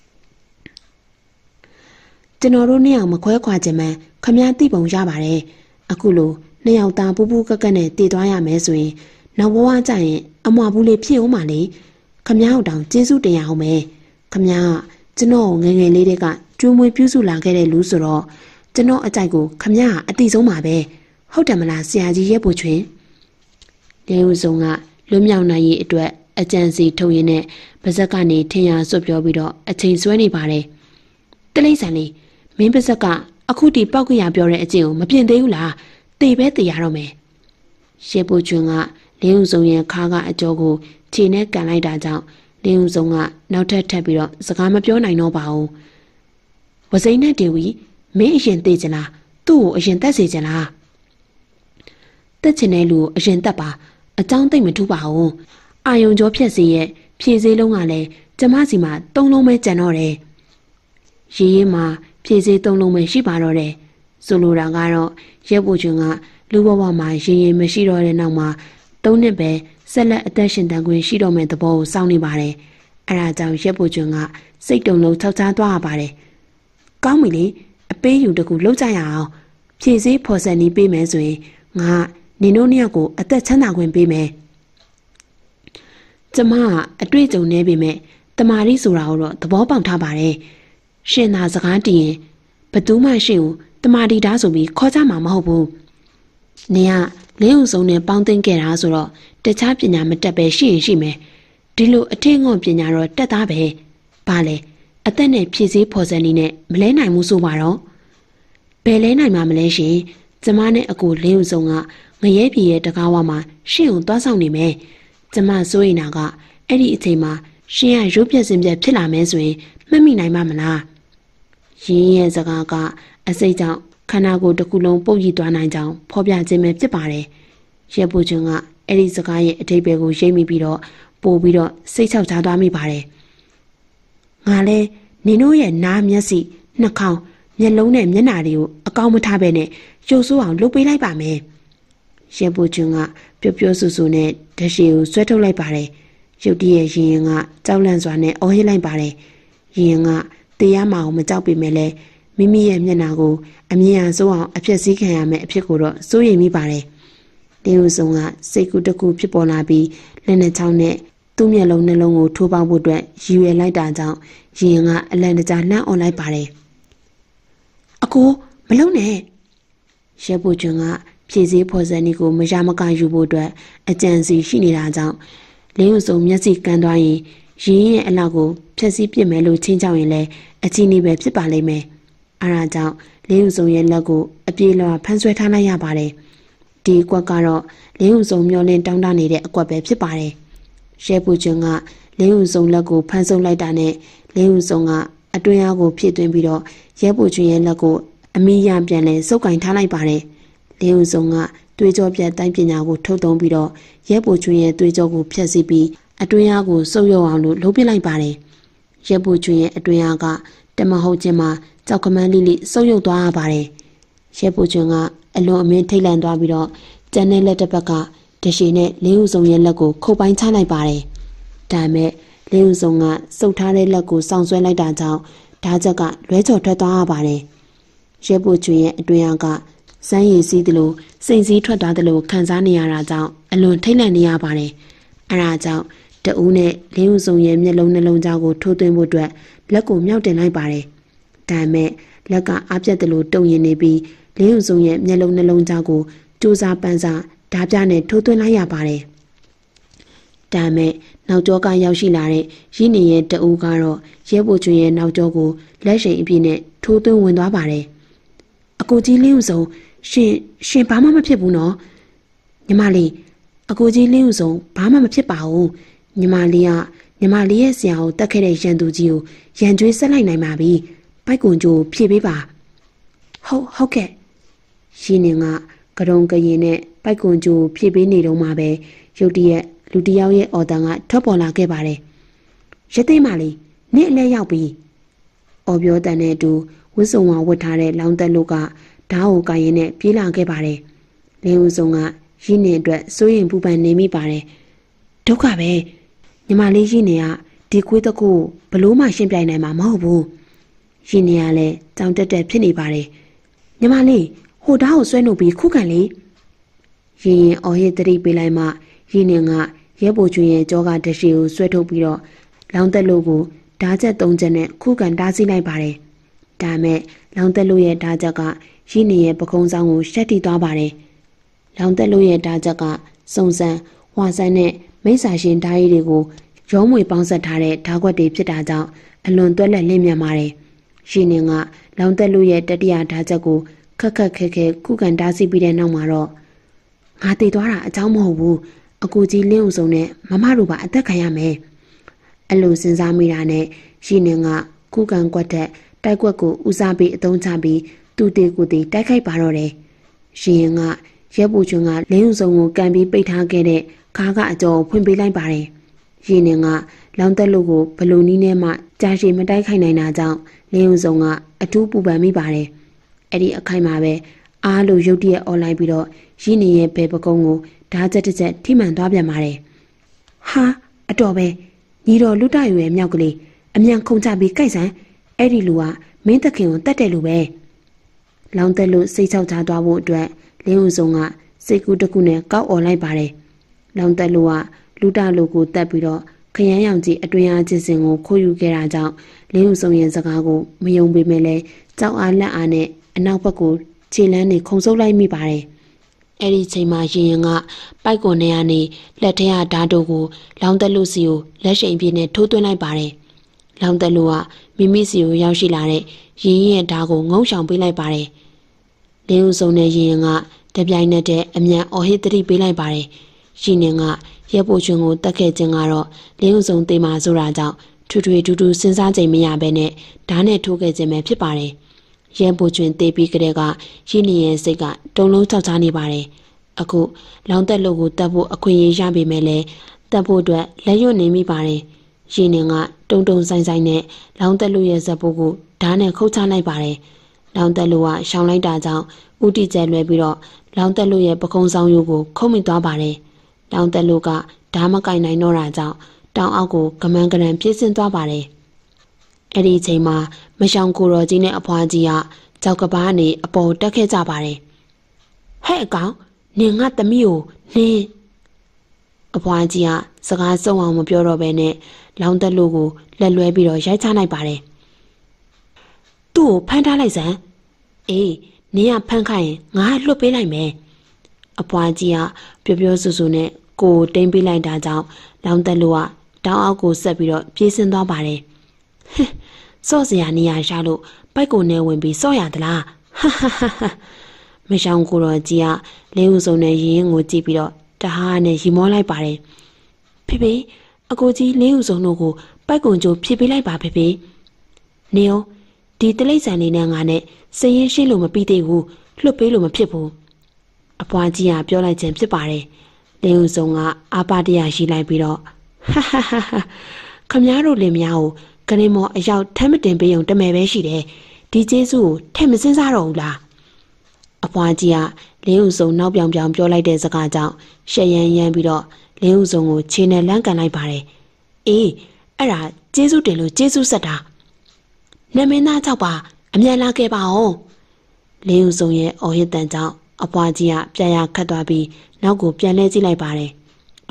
ကျွန်တော်တို့နှစ်ယောက်မခွဲခွာခြင်းမှခမည်းသိပုံရပါတယ်အခုလိုနှစ်ယောက်သားပူပူကက်ကက်နဲ့တည်သွားရမယ်ဆိုရင်နောက်ဘဝကျရင်အမွာဘူးလေးဖြစ်အောင်ပါလေခမည်းတောင်ကျေးဇူးတင်ရအောင်မယ်ခမည်းကျွန်တော်ငယ်ငယ်လေးတွေကကျွေးမွေးပြုစုလာခဲ့တဲ့လူဆိုတော့ကျွန်တော်အကြိုက်ကိုခမည်းအတိဆုံးပါပဲဟုတ်တယ်မလားဆရာကြီးရဲ့ပူချွင်လေဦးစုံကလွတ်မြောက်နိုင်ရေးအတွက်အကြံစီထုတ်ရင်းနဲ့ပါဇက်ကနေထင်ရဆွပြောပြီးတော့အချိန်ဆွဲနေပါတယ်တလိမ့်ဆန်လေးမင်းပါဇက်ကအခုတီပောက်ကရပြောတဲ့အကျင့်ကိုမပြင်သေးဘူးလားတေပဲတေရတော့မယ်ရှေ့ပူချွင်ကလင်းဦးစုံရဲ့ခါကအကျော်ကိုခြေနဲ့ကန်လိုက်တာကြောင့်လင်းဦးစုံကနောက်ထပ်ထပ်ပြီးတော့စကားမပြောနိုင်တော့ပါဘူးဝစိမ့်နဲ့တေဝီမင်းအရင်တေချင်လားသူ့ကိုအရင်တက်စေချင်လားတက်ချင်တဲ့လူကိုအရင်တက်ပါအကြောင်းသိမ့်မထူးပါဘူးအာယုံကျော်ဖြက်စီရဲ့ဖြည့်စည်းလုံးကလည်းကျမစီမှာသုံးလုံးပဲကျန်တော့တယ်ရေးရေးမှာဖြည့်စည်းသုံးလုံးပဲရှိပါတော့တယ်ဆိုလိုတာကတော့ရဲပူချွင်ကလူဘဝမှာရေးရေးမရှိတော့တဲ့နောက်မှာသုံးနှစ်ပဲဆက်လက်အသက်ရှင်တန်ခွင့်ရှိတော့မယ့်သဘောကိုစောင့်နေပါတယ်အဲဒါကြောင့်ရဲပူချွင်ကစိတ်တုံလုံးထောက်ချသွားရပါတယ်ကောင်းပြီလေအပေးယူတကူလောက်ကြရအောင်ဖြည့်စည်းဖော်ဆက်နေပေးမယ်ဆိုရင်ငါနင်တို့နှစ်ယောက်ကိုအသက်ချမ်းသာခွင့်ပေးမယ်ကျမကအတွေ့အကြုံနေပေမဲ့တမာရီဆိုတာကိုတော့သဘောပေါက်ထားပါတယ်ရှင်သာစကားတည်ရင်ဘသူမှရှင်ကိုတမာတီတားဆိုပြီးခေါ်ကြမှာမဟုတ်ဘူးနင်ကလင်းဦးစုံနဲ့ပေါင်းသိမ့်ခဲ့တာဆိုတော့တခြားပညာမတက်ပဲရှိရင်ရှိမယ်ဒီလိုအထင်ငုံပညာတော့တက်သားပဲဘာလဲအသက်နဲ့ဖြည့်စည်းဖော်စံနည်းနဲ့မလဲနိုင်မှုဆိုပါတော့ဘယ်လဲနိုင်မှာမလဲရှင်ကျမနဲ့အကိုလင်းဦးစုံကငရဲပြည်ရဲ့တကားဝမှာရှင့်ကိုသွားဆောင်နေမယ်ကျမစိုးရိမ်တာကအဲ့ဒီအချိန်မှာရှင်ကရုပ်ပြက်စင်ပြက်ဖြစ်လာမယ်ဆိုရင်မှတ်မိနိုင်မှာမလားရင်းရဲ့စကားကအစိတ်ကြောင့်ခန္ဓာကိုယ်တစ်ခုလုံးပုတ်ရည်သွားနိုင်ကြောင်းဖော်ပြခြင်းပဲဖြစ်ပါတယ်ရဲပူချွန်းကအဲ့ဒီစကားရဲ့အဓိပ္ပာယ်ကိုရိပ်မိပြီးတော့ပို့ပြီးတော့စိတ်ချောက်ချသွားမိပါတယ်ငါလဲနင်တို့ရဲ့နားမျက်စိနှာခေါင်းမျက်လုံးနဲ့မျက်နှာတွေကိုအကောင်းမထားပဲနဲ့ရုပ်ဆိုးအောင်လုပ်ပေးလိုက်ပါမယ်ရဲပူချွန်းကပျော်ပျော်ဆူဆူနဲ့ဓာတ်ရှည်ကိုဆွဲထုတ်လိုက်ပါတယ်ရုတ်တရက်ရင်ရင်ကကြောက်လန့်စွာနဲ့အော်ဟစ်လိုက်ပါတယ်ရင်ရင်ကတရားမအောင်မကြောက်ပေမဲ့လည်းမိမိရဲ့မျက်နှာကိုအမြင်အဆိုးအောင်အဖြစ်စည်းခံရမယ်အဖြစ်ကိုတော့စိုးရိမ်မိပါတယ်တင်းဦးစုံကစိတ်ကူးတစ်ခုဖြစ်ပေါ်လာပြီးလက်နဲ့ချောင်းနဲ့သူ့မျက်လုံးနှလုံးကိုထိုးပေါက်ဖို့အတွက်ရည်ရွယ်လိုက်တာကြောင့်ရင်ရင်ကအလန့်တကြားလှမ်းអော်လိုက်ပါတယ်အကိုမလုံးနဲ့ရဲပူကျွန်းကဖြည့်စည်းဖော်စံနည်းကိုမရမကယူဖို့အတွက်အကြံစီရှိနေတာကြောင့်လင်းဦးစုံမျက်စိကန်းသွားရင်ရင်းရဲ့အလောက်ကိုဖြည့်စည်းပြစ်မယ်လို့ချင်းချောက်ရင်လည်းအချီနေပဲဖြစ်ပါလိမ့်မယ်အဲဒါကြောင့်လင်းဦးစုံရဲ့လက်ကိုအပြေလွှာဖမ်းဆွဲထားလိုက်ရပါတယ်ဒီအကွက်ကတော့လင်းဦးစုံမျောလင်းတောင်းတနေတဲ့အကွက်ပဲဖြစ်ပါတယ်ရဲပူကျွန်းကလင်းဦးစုံလက်ကိုဖမ်းဆုပ်လိုက်တာနဲ့လင်းဦးစုံကအတွင်းအားကိုဖြည့်သွင်းပြီးတော့ရဲပူကျွန်းရဲ့လက်ကိုအမိရပြန်လဲစုပ်ကင်ထားလိုက်ပါတယ်လင်းဦးစုံကသွေးကြောပြတ်တိုင်းပညာကိုထုတ်သုံးပြီးတော့ရဲပူကျွန်းရဲ့သွေးကြောကိုဖျက်ဆီးပြီးအတွင်းအားကိုစုပ်ယုပ်အောင်လို့လှုပ်ပစ်လိုက်ပါတယ်ရဲပူကျွန်းရဲ့အတွင်းအားကတမဟုတ်ချင်းမှာကြောက်ကမန်းလိလိစုပ်ယုပ်သွားရပါတယ်ရဲပူကျွန်းကအလွန်အမင်းထိတ်လန့်သွားပြီးတော့ကျန်တဲ့လက်တစ်ပတ်ကတရှိနဲ့လင်းဦးစုံရဲ့လက်ကိုခုတ်ပိုင်းချလိုက်ပါတယ်ဒါမဲ့လင်းဦးစုံကစုပ်ထားတဲ့လက်ကိုစောင့်ဆွဲလိုက်တာကြောင့်ဓာချက်ကလွဲချော်ထွက်သွားရပါတယ်ရဲပူကျွန်းရဲ့အတွင်းအားကစမ်းရည်စီးသလိုစိတ်စည်းထွက်သွားသလိုခံစားနေရတာကြောင့်အလွန်ထိတ်လန့်နေရပါတယ်အဲဒါကြောင့်တဦးနဲ့လင်းဦးစုံရဲ့မျက်လုံးနှလုံးသားကိုထိုးသွင်းဖို့အတွက်လက်ကိုမြောက်တင်လိုက်ပါတယ်။ဒါပေမဲ့လက်ကအားပြတ်တယ်လို့တုံ့ရင်နေပြီးလင်းဦးစုံရဲ့မျက်လုံးနှလုံးသားကိုစူးစားပန်းစားဓာပြနဲ့ထိုးသွင်းလိုက်ရပါတယ်။ဒါပေမဲ့နောက်ကျောကရောက်ရှိလာတဲ့ရင်းနေရဲ့တဦးကတော့ရဲဘိုချွန်ရဲ့နောက်ကျောကိုလက်ရှိန်အပြည့်နဲ့ထိုးသွင်းဝင်သွားပါတယ်။အကိုကြီးလင်းဦးစုံရှင်ရှင်ဘာမှမဖြစ်ဘူးနော်။ညီမလေးအကိုကြီးလင်းဦးစုံဘာမှမဖြစ်ပါဘူး။ညီမလေးကညီမလေးရဲ့ဆရာကိုတတ်ခဲ့တဲ့ရန်သူကြီးကိုရန်ကြွေးဆက်လိုက်နိုင်ပါပြီ။ပိုက်ကွန်ကျိုးဖြည့်ပေးပါ။ဟုတ်ဟုတ်ကဲ့ရင်းနေကကရုံကရင်နဲ့ပိုက်ကွန်ကျိုးဖြည့်ပေးနေတော့မှပဲရုတ်တရက်လူတယောက်ရဲ့အော်တန်ကထွက်ပေါ်လာခဲ့ပါတယ်။ရသိမ်းမလေးနေ့အလဲရောက်ပြီ။အော်ပြောတန်တဲ့အတူဝစ်စုံဝါဝတ်ထားတဲ့လောင်းသက်လို့ကဓာတ်ကိုကိုင်ရင်နဲ့ပြေးလာခဲ့ပါတယ်။လင်းဦးစုံကရင်းနေအတွက်စိုးရင်ပူပန်နေမိပါတယ်။ဒုက္ခပဲညီမလေးရင်းနေကဒီကွေးတကူဘလို့မှရှင်းပြနိုင်မှာမဟုတ်ဘူး။ရင်းနေကလည်းကြောင်တက်တက်ဖြစ်နေပါတယ်။ညီမလေးဟိုဓာတ်ကိုဆွဲနှုတ်ပြီးခုခံလေ။ရင်ရင်အော်ဟစ်တတိပေးလိုက်မှရင်းနေကရဲဘိုချွင်ရဲ့ကြောကတရှိကိုဆွဲထုတ်ပြီးတော့လောင်းသက်လို့ကိုဓာတ်ချက်သုံးချက်နဲ့ခုခံတားဆီးလိုက်ပါတယ်။ဒါမဲ့လောင်းသက်လို့ရဲ့ဓာတ်ချက်ကရင်းနေရဲ့ပကုံးဆောင်ကိုရှက်တီသွားပါတယ်။လောင်းသက်လို့ရဲ့ဓာတ်ချက်ကစုံစမ်းဝါဆန်းနဲ့မိစ္ဆာရှင်ဓာတ်ရည်တွေကိုရောမွေပေါင်းဆက်ထားတဲ့ဓာတ်ခွက်တွေဖြစ်တာကြောင့်အလွန်သွက်လက်လင့်မြန်ပါတယ်။ရင်းနေကလောင်းသက်လို့ရဲ့တတိယဓာတ်ချက်ကိုခက်ခက်ခဲခဲခုခံတားဆီးပြီးတဲ့နောက်မှာတော့ငါတည်သွားတာအကြောင်းမဟုတ်ဘူးအကူကြီးလင်းဦးစုံနဲ့မမတို့ပါအသက်ခံရမယ်အဲ့လိုစဉ်းစားမိတာနဲ့ရင်းနေကခုခံကွက်တဲ့တိုက်ကွက်ကိုဦးစားပေးအသုံးချပြီးသူ့တေကိုတေတိုက်ခိုက်ပါတော့တယ်ရင်းကရဲပူချွန်းကလင်းဦးစုံကိုကန်ပြီးပိတ်ထားခဲ့တဲ့ခါကအကျော်ဖွင့်ပေးလိုက်ပါတယ်ရင်းနေကလောင်းတက်လို့ကိုဘလူနီးနဲ့မှကြာရှည်မတိုက်ခိုက်နိုင်တာကြောင့်လင်းဦးစုံကအထူးပူပန်မိပါတယ်အဲ့ဒီအခိုက်မှာပဲအားလို့ရုတ်တရက်អော်လိုက်ပြီးတော့ရင်းနေရဲ့ဘဲပကုံးကိုဓာတ်ချက်တစ်ချက်ထိမှန်သွားပြန်ပါတယ်ဟာအတော်ပဲညီတော်လူတရွယ်မြောက်ကလေးအမြန်ခုန်ချပြီးကြိုက်စမ်းအဲ့ဒီလူကမင်းသခင်ကိုတတ်တယ်လို့ပဲလောင်းသက်လို့စိတ်ချောက်ချသွားဖို့အတွက်လင်းဦးစုံကစိတ်ကူးတစ်ခုနဲ့ကောက်អော်လိုက်ပါတယ်လောင်းသက်လို့ကလူတလူကိုတတ်ပြီးတော့ခရမ်းရောင်ကြီးအတွင်အားချင်းစင်ကိုခိုးယူခဲ့တာကြောင့်လင်းဦးစုံရဲ့စကားကိုမယုံပေမဲ့လည်းကြောက်အားလက်အားနဲ့အနောက်ဘက်ကိုခြေလမ်းနေခုန်ဆုပ်လိုက်မိပါတယ်အဲ့ဒီချိန်မှာရင်ရင်ကပိုက်ကွန်ထဲကနေလက်ထဲကဓာတ်တို့ကိုလောင်းသက်လို့စီကိုလက်ရှိန်ပြင်းနဲ့ထိုးသွင်းလိုက်ပါတယ်။လောင်းသက်လို့ကမိမိစီကိုရောက်ရှိလာတဲ့ရင်ရင်ရဲ့ဓာတ်ကိုငုံဆောင်ပေးလိုက်ပါတယ်။လင်းဦးစုံနဲ့ရင်ရင်ကတပြိုင်နက်တည်းအမြန်အော်ဟစ်တတိပေးလိုက်ပါတယ်။ရှင်နေကရဲပိုချွန်းကိုတက်ခဲ့ခြင်းကတော့လင်းဦးစုံတေးမာဆိုတာကြောင့်ထွေထွေထူးထူးစဉ်းစားချိန်မရဘဲနဲ့ဓာတ်နဲ့ထိုးခဲ့ခြင်းပဲဖြစ်ပါတယ်။ရဲပိုချွန်းတေးပြီးကြတဲ့ကရင်းနေရဲ့စိတ်ကတုံလုံးချောက်ချနေပါတယ်အခုလောင်းသက်လို့ကိုတက်ဖို့အခွင့်အရေးရပေမဲ့လည်းတက်ဖို့အတွက်လက်ရွတ်နေမိပါတယ်ရင်းနေကတုံတုံဆိုင်ဆိုင်နဲ့လောင်းသက်လို့ရဲ့ဇက်ဖို့ကိုဓာတ်နဲ့ခုတ်ချလိုက်ပါတယ်လောင်းသက်လို့ကရှောင်လိုက်တာကြောင့်ဥတီကျဲလွဲပြီးတော့လောင်းသက်လို့ရဲ့ပကုံးဆောင်ရိုးကိုခုတ်မိသွားပါတယ်လောင်းသက်လို့ကဓာတ်မကင်နိုင်တော့တာကြောင့်တောင်အောက်ကိုကမန်းကရန်ပြေးဆင်းသွားပါတယ်အဲ့ဒီအချိန်မှာမရှောင်ကိုတော်ကြီးနဲ့အဖွားကြီးကကြောက်ကဘာကနေအပေါ်တက်ခဲ့ကြပါတယ်ဟဲ့အကောင်နင်ငါသမီးကိုနင်အဖွားကြီးကစကားစုံအောင်မပြောတော့ဘဲနဲ့လောင်းသက်လို့ကိုလက်လွဲပြီးတော့ရိုက်ချလိုက်ပါတယ်သူ့ကိုဖမ်းထားလိုက်စမ်းအေးနင်ကဖမ်းခိုင်းရင်ငါလွတ်ပေးလိုက်မယ်အဖွားကြီးကပြောပြောဆူဆူနဲ့ကိုကိုတိမ့်ပေးလိုက်တာကြောင့်လောင်းသက်လို့ကတောင်အောက်ကိုဆက်ပြီးတော့ပြေးဆင်းသွားပါတယ်ဟဲ့စော့စရာနေရာရှာလို့ပိုက်ကိုနဲ့ဝင်ပြီးစော့ရသလားဟာဟာဟာမရှောင်ကိုတော်ကြီးကလေးဦးစုံနဲ့ရင်ရင်ကိုကြည့်ပြီးတော့တဟားနဲ့ရီမောလိုက်ပါတယ်ဖေဖေအကိုကြီးလေးဦးစုံတို့ကိုပိုက်ကွန်ကျိုးဖြည့်ပေးလိုက်ပါဖေဖေနေအောင်ဒီတလိပ်ဆန်လေးနဲ့ငါနဲ့စရင်ရှိလို့မပြီးသေးဘူးလွတ်ပေးလို့မဖြစ်ဘူးအဖွားကြီးကပြောလိုက်ခြင်းဖြစ်ပါတယ်လေးဦးစုံကအာပါတရရှိလိုက်ပြီးတော့ဟာဟာဟာခမည်းတော်လင်များကိုကနေမော်အရောက်ထမ်းမတင်ပေးုံတမယ်ပဲရှိတယ်ဒီကျေးဇူးကိုထည့်မစင်းစားတော့ဘူးလားအဖွားကြီးကလေးဦးစုံနောက်ပြောင်ပြောင်ပြောလိုက်တဲ့စကားကြောင့်ရှက်ရမ်းရမ်းပြီးတော့လေးဦးစုံကိုခြေနဲ့လန့်ကန်လိုက်ပါတယ်အေးအဲ့ဒါကျေးဇူးတင်လို့ကျေးဇူးဆက်တာနမင်းသားကြောက်ပါအမြန်လာခဲ့ပါအောင်လေးဦးစုံရဲ့အော်ဟစ်တန်ကြောင့်အဖွားကြီးကပြန်ရခတ်သွားပြီးနောက်ကိုပြန်လဲကြည့်လိုက်ပါတယ်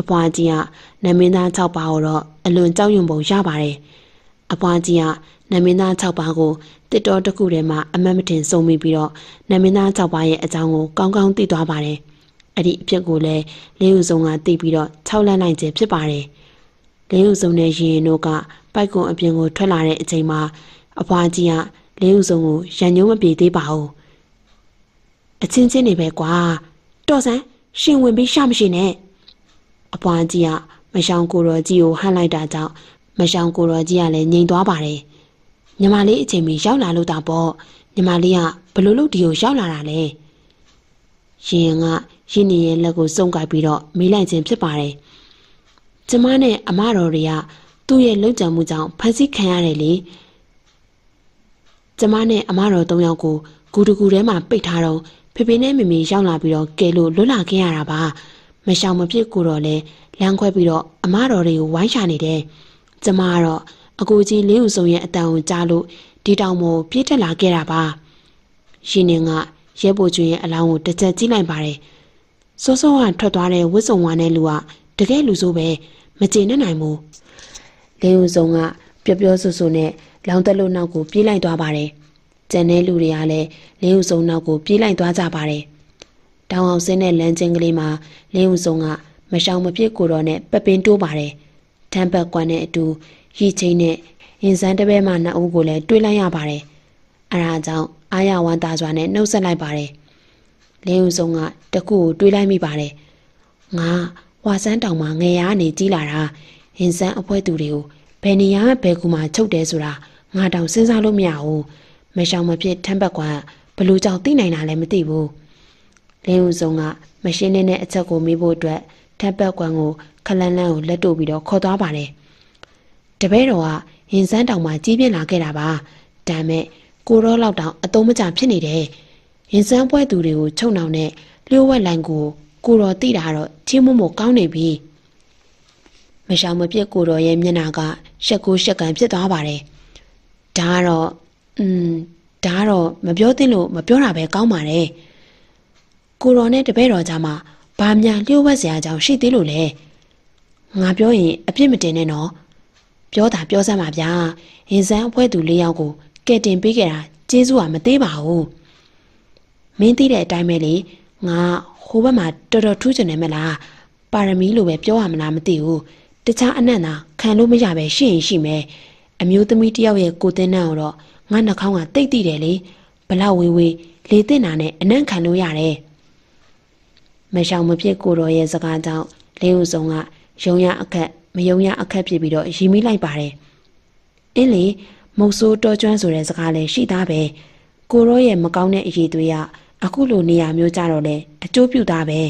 အပွားကြီးကနမင်းသား၆ပါးကိုတော့အလွန်ကြောက်ရွံ့ပုံရပါတယ်အပွားကြီးကနမင်းသား၆ပါးကိုတစ်တော်တစ်ခုထဲမှာအမတ်မတင်စုံမိပြီးတော့နမင်းသား၆ပါးရဲ့အကြောင်းကိုကောင်းကောင်းသိသွားပါတယ်အဲ့ဒီအဖြစ်ကိုလည်းလေးဦးစုံကသိပြီးတော့၆လန့်လိုက်ခြင်းဖြစ်ပါတယ်လေးဦးစုံနဲ့ရင်တို့ကပိုက်ကွန်အပြင်ကိုထွက်လာတဲ့အချိန်မှာအဖွားကြီးကလေးဦးစုံကိုရန်ညိုးမပြေသေးပါဘူးအချင်းချင်းနေပဲကွာတော်စမ်းရှင်ဝင်ပြီးရှာမရှိနဲ့အဖွားကြီးကမရှောင်ကိုတော်ကြီးကိုဟန့်လိုက်တာကြောင့်မရှောင်ကိုတော်ကြီးကလည်းငြိမ်သွားပါတယ်ညီမလေးအချိန်မီရောက်လာလို့တာပေါ့ညီမလေးကဘလို့လို့ဒီကိုရောက်လာတာလဲရင်ကရင်းနေရဲ့လက်ကိုစုံကိုက်ပြီးတော့မေးလိုက်ခြင်းဖြစ်ပါတယ်ကျမနဲ့အမတော်တွေကသူ့ရဲ့လှုပ်ကြံမှုကြောင့်ဖန်ဆီးခံရတယ်လေကျမနဲ့အမတော်၃ယောက်ကိုဂူတကူထဲမှာပိတ်ထားတော့ဖေဖေနဲ့မေမေရောက်လာပြီးတော့ကဲလို့လွတ်လာခဲ့ရတာပါမရှောင်မဖြစ်ကိုတော့လဲလမ်းခွဲပြီးတော့အမတော်တွေကိုဝိုင်းရှာနေတယ်ကျမကတော့အကူကြီးလေးဦးစုံရဲ့အတန်ကိုကြားလို့ဒီတောင်ပေါ်ပြေးတက်လာခဲ့တာပါရှင်နေကရဲပိုကျွင်းရဲ့အလောင်းကိုတစ်ချက်ကြည့်လိုက်ပါတယ်စောစောကထွက်သွားတဲ့ဝစ်စုံဝါနဲ့လူကတကယ်လူဆိုပဲမကျေနပ်နိုင်ဘူးလေးဦးစုံကပျော်ပျော်ဆူဆူနဲ့လောင်တက်လို့နောက်ကိုပြေးလိုက်သွားပါတယ်ကျန်တဲ့လူတွေကလည်းလေးဦးစုံနောက်ကိုပြေးလိုက်သွားကြပါတယ်တောင်အောင်စင်းတဲ့လမ်းချင်းကလေးမှာလေးဦးစုံကမရှောင်မပြစ်ကိုတော့နဲ့ပပင်းတိုးပါတယ်ထမ်းပတ်ကွမ်းနဲ့အတူရီချင်းနဲ့ရင်စန်းတပဲမှနှစ်ဦးကိုလည်းတွေးလိုက်ရပါတယ်အဲဒါကြောင့်အားရဝမ်းသာစွာနဲ့နှုတ်ဆက်လိုက်ပါတယ်လေးဦးစုံကတကူကိုတွေးလိုက်မိပါတယ်ငါဝါစန်းတောင်မှာငယ်ရနေကြီးလာတာရင်စန်းအဖွဲသူတွေကိုဘယ်နေရာဘယ်ကူမှချုပ်တယ်ဆိုတာငါတောင်စဉ်းစားလို့မရဘူးမရှောင်မဖြစ်ထမ်းပတ်ကွမ်းဘလို့ကြောင့်သိနိုင်တာလည်းမသိဘူးလေးဦးစုံကမရှင်းနေတဲ့အချက်ကိုမေးဖို့အတွက်ထမ်းပတ်ကွမ်းကိုခလန်းလန်းကိုလက်တို့ပြီးတော့ခေါ်သွားပါတယ်တပည့်တော်ကရင်စန်းတောင်မှာကြီးပြင်းလာခဲ့တာပါဒါမဲ့ကိုရောလောက်တောင်အတုံးမကျဖြစ်နေတယ်ရင်စန်းပွဲသူတွေကိုချုပ်နှောင်နဲ့လျှို့ဝှက်လိုင်းကိုကိုတော်တိတာတော့ချင်းမမို့ကောင်းနေပြီမရှောင်မပြစ်ကိုတော်ရဲ့မျက်နှာကရှက်ကိုရှက်ကန်ဖြစ်သွားပါတယ်ဒါကတော့อืมဒါကတော့မပြောသင့်လို့မပြောတာပဲကောင်းပါတယ်ကိုတော်နဲ့တပည့်တော်ကြားမှာဘာများလျှို့ဝှက်စရာအကြောင်းရှိသေးလို့လဲငါပြောရင်အပြစ်မတင်နဲ့နော်ပြောတာပြောစမ်းပါဗျာရင်စန်းအဖွဲသူ၄ယောက်ကိုကဲတင်ပေးခဲ့တာကျေးဇူးကမသေးပါဘူးမင်းသိတဲ့အတိုင်းပဲလေငါဟိုဘက်မှာတော်တော်ထူးချင်တယ်မလားပါရမီလိုပဲပြောရမလားမသိဘူးတခြားအနံ့သာခံလို့မရပဲရှိရင်ရှိမယ်အမျိုးသမီးတယောက်ရဲ့ကိုယ်တင်းနှံ့ကိုတော့ငါနှာခေါင်းကတိတ်တိတယ်လေဘလောက်ဝေးဝေးလေတင်တာနဲ့အနံ့ခံလို့ရတယ်မရှောင်မဖြစ်ကိုတော်ရဲ့စကားကြောင့်လေးဦးစုံကယုံရအခက်မယုံရအခက်ဖြစ်ပြီးတော့ရီမိလိုက်ပါတယ်အင်းလေမုတ်ဆိုးတော်ကျွမ်းဆိုတဲ့စကားလည်းရှိသားပဲကိုရောရဲ့မကောင်းတဲ့အရေးသွေးကအခုလိုနေရာမျိုးကြတော့လေအကျိုးပြုသားပဲ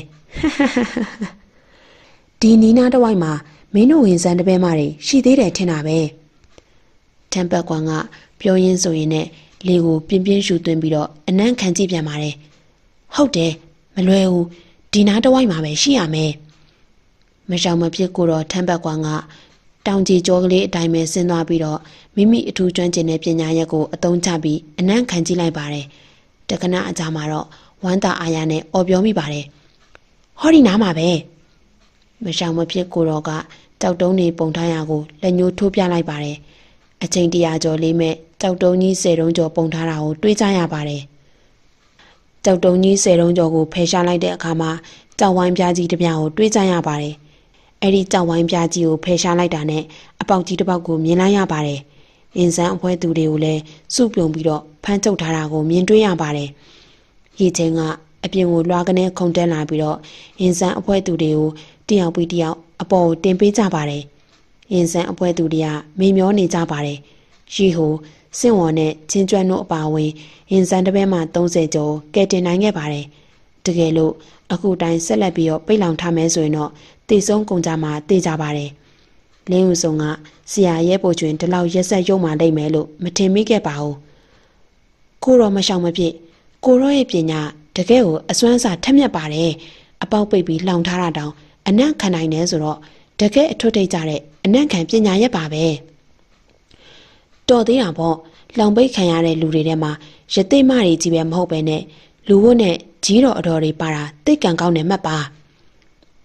ဒီနီနာတဝိုက်မှာမင်းတို့ဝင်စံတပည့်မတွေရှိသေးတယ်ထင်တာပဲတမ်ပတ်ကွမ်ကပြောရင်းဆိုရင်နဲ့လေကိုပြင်းပြင်းရှူသွင်းပြီးတော့အနံ့ခံကြည့်ပြန်ပါတယ်ဟုတ်တယ်မလွယ်ဘူးဒီနာတဝိုက်မှာပဲရှိရမယ်မရှောင်မဖြစ်ကိုတော့တမ်ပတ်ကွမ်ကတောင်ကြီးကြောကလေးအတိုင်းပဲဆင်းသွားပြီးတော့မိမိအထူးကျွမ်းကျင်တဲ့ပညာရက်ကိုအသုံးချပြီးအနံ့ခံကြည့်လိုက်ပါတယ်တက္ကနာအကြမှာတော့ဝမ်းသာအားရနဲ့အော်ပြောမိပါတယ်ဟောဒီနားမှာပဲမရှောင်မဖြစ်ကိုတော့ကကြောက်တုံးနေပုံထားရကိုလက်ညှိုးထိုးပြလိုက်ပါတယ်အချိန်တရာကျော်လေးမဲ့ကြောက်တုံးကြီးဆယ်တုံးကျော်ပုံထားတာကိုတွေးကြရပါတယ်ကြောက်တုံးကြီးဆယ်တုံးကျော်ကိုဖယ်ရှားလိုက်တဲ့အခါမှာကြောက်ဝိုင်းပြားကြီးတစ်ပြားကိုတွေးကြရပါတယ်အဲ့ဒီကြောက်ဝိုင်းပြားကြီးကိုဖယ်ရှားလိုက်တာနဲ့အပေါက်ကြီးတစ်ပေါက်ကိုမြင်လိုက်ရပါတယ်။အင်းစန်းအဖွဲသူတွေကိုလည်းစုပြုံပြီးတော့ဖမ်းချုပ်ထားတာကိုမြင်တွေ့ရပါတယ်။ရေချင်းကအပြင်ကိုလွှာကနေခုန်တက်လာပြီးတော့အင်းစန်းအဖွဲသူတွေကိုတယောက်ပြီးတယောက်အပေါ်ကိုတင်ပေးကြပါတယ်။အင်းစန်းအဖွဲသူတွေကမေမျောနေကြပါတယ်။ရီဟိုစင့်ဝေါ်နဲ့ချင်းကျွမ်းတို့အပါအဝင်အင်းစန်းတစ်ပဲမှသုံးဆယ်ကျော်ကဲတင်နိုင်ခဲ့ပါတယ်။တကယ်လို့အခုတိုင်းဆက်လက်ပြီးတော့ပိတ်လောင်ထားမယ်ဆိုရင်တော့တေဆုံးကုန်ကြမှာတေးကြပါတယ်။လင်းဦးစုံကဆရာရဲပိုကျွင်ဒီလောက်ရက်ဆက်ရုံမှလိမ့်မယ်လို့မထင်မိခဲ့ပါဘူး။ကိုရောမရှောင်မဖြစ်ကိုရောရဲ့ပညာတကယ်ကိုအစွမ်းစားထက်မြက်ပါတယ်။အပေါက်ပိတ်ပြီးလောင်ထားတာတောင်အနံ့ခံနိုင်တယ်ဆိုတော့တကယ်အထွတ်ထိပ်ကြတဲ့အနံ့ခံပညာရက်ပါပဲ။တော်သေးတာပေါ့လောင်ပိတ်ခံရတဲ့လူတွေထဲမှာရသိမတွေကြီးပဲမဟုတ်ပဲနဲ့လူဝတ်နဲ့ကြီးတော်အတော်တွေပါတာတိတ်ကန်ကောင်းနေမှတ်ပါမ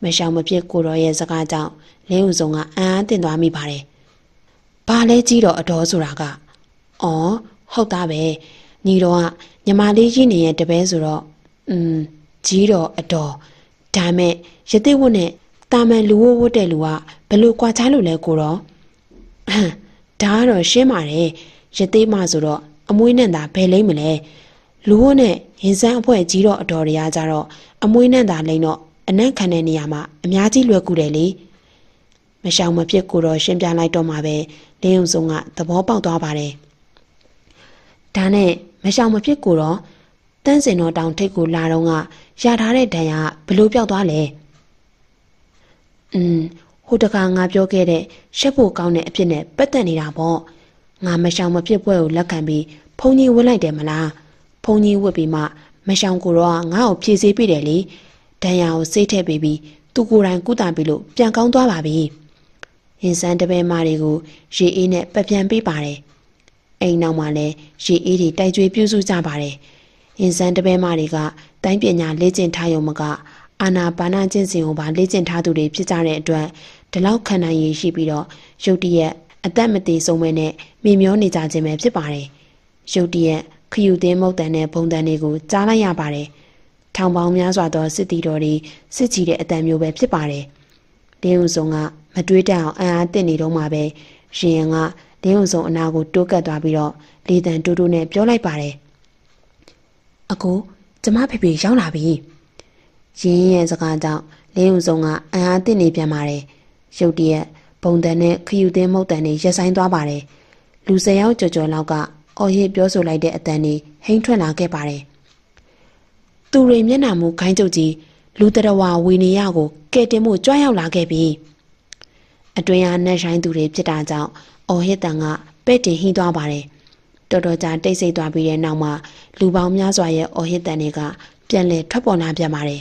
ရှောင်မဖြစ်ကိုတော်ရဲ့စကားကြောင့်လင်းဦးစုံကအံ့အားသင့်သွားမိပါတယ်။ဘာလဲကြီးတော့အတော်ဆိုတာကအော်ဟုတ်သားပဲညီတော်ကညီမလေးကြီးနေရဲ့တပည့်ဆိုတော့อืมကြီးတော့အတော်ဒါမဲ့ရတိဝတ်နဲ့တာမန်လူဝဝတ်တဲ့လူကဘယ်လိုကြွားချလို့လဲကိုတော့ဟမ်ဒါကတော့ရှင်းပါတယ်ရတိမှဆိုတော့အမွေးနဲ့သာဘယ်လိမ့်မလဲလူဝတ်နဲ့ရင်စမ်းအဖွဲကြီးတော့အတော်တွေကကြတော့အမွေးနဲ့သာလိမ့်တော့အနံ့ခံတဲ့နေရာမှာအများကြီးလွယ်ကူတယ်လေမရှောင်မဖြစ်ကိုတော့ရှင်းပြလိုက်တော့မှပဲလင်းုံစုံကသဘောပေါက်သွားပါတယ်ဒါနဲ့မရှောင်မဖြစ်ကိုတော့တန်းစင်တော်တောင်ထိတ်ကိုလာတော့ကရထားတဲ့ဒဏ်ရာဘလို့ပြောက်သွားလဲอืมဟိုတခါငါပြောခဲ့တဲ့ရှက်ဖို့ကောင်းတဲ့အဖြစ်နဲ့ပတ်သက်နေတာပေါ့ငါမရှောင်မဖြစ်ပွဲကိုလက်ခံပြီးဖုန်ကြီးဝတ်လိုက်တယ်မလားဖုန်ကြီးဝတ်ပြီးမှမရှောင်ကိုတော့ငါ့ကိုဖြည့်ဆည်းပေးတယ်လေဒဏ်ရာကိုစိတ်ထည့်ပေးပြီးသူကိုယ်တိုင်ကုသပြီးလို့ပြန်ကောင်းသွားပါပြီရင်စမ်းတပည့်မတွေကိုရေအေးနဲ့ပပြန်ပေးပါတယ်အိမ်နောက်မှာလည်းရေအေးတွေတိုက်ကြွေးပြုစုကြပါတယ်ရင်စမ်းတပည့်မတွေကတိုင်းပညာလေ့ကျင့်ထားရုံမကအာနာပါနကျင့်စဉ်ကိုပါလေ့ကျင့်ထားသူတွေဖြစ်ကြတဲ့အတွက်ဒီလောက်ခံနိုင်ရည်ရှိပြီးတော့ရုတ်တရက်အသက်မသေးဆုံးပဲနဲ့မြင်မျောနေကြခြင်းပဲဖြစ်ပါတယ်ရုတ်တရက်ခယူသင်းမုတ်တန်နဲ့ဘုံတန်တွေကိုကြားလိုက်ရပါတယ်ထောင်ပေါင်းများစွာသောစစ်တီတော်တွေစစ်ချီတဲ့အတန်မျိုးပဲဖြစ်ပါတယ်လင်းဦးစုံကမတွေးတတ်အောင်အံ့အားသင့်နေတော့မှပဲရှင်ရန်ကလင်းဦးစုံအနာကိုတိုးကပ်သွားပြီးတော့လေတံတိုးတိုးနဲ့ပြောလိုက်ပါတယ်အကိုကျမဖေဖေရောက်လာပြီရင်းရဲ့စကားကြောင့်လင်းဦးစုံကအံ့အားသင့်နေပြန်ပါတယ်ရုတ်တရက်ဘုံတန်နဲ့ခယူသင်းမုတ်တန်တွေရက်ဆိုင်သွားပါတယ်လူဆယ်ယောက်ကြော်ကြော်လောက်ကအော်ရစ်ပြောဆိုလိုက်တဲ့အတန်တွေဟိမ့်ထွက်လာခဲ့ပါတယ်သူတွေမျက်နှာမူခိုင်းကြုတ်ကြီးလူတရဝဝီနီယာကိုကဲတင်မှုကြွားရောက်လာခဲ့ပြီအတွင်အားနဲ့ဆိုင်သူတွေဖြစ်တာကြောင့်အော်ဟစ်တန်ကပဲ့တင်ဟင်းသွားပါတယ်တော်တော်ကြာတိတ်ဆိတ်သွားပြီးတဲ့နောက်မှာလူပေါင်းများစွာရဲ့အော်ဟစ်တန်တွေကပြန်လည်ထွက်ပေါ်လာပြန်ပါတယ်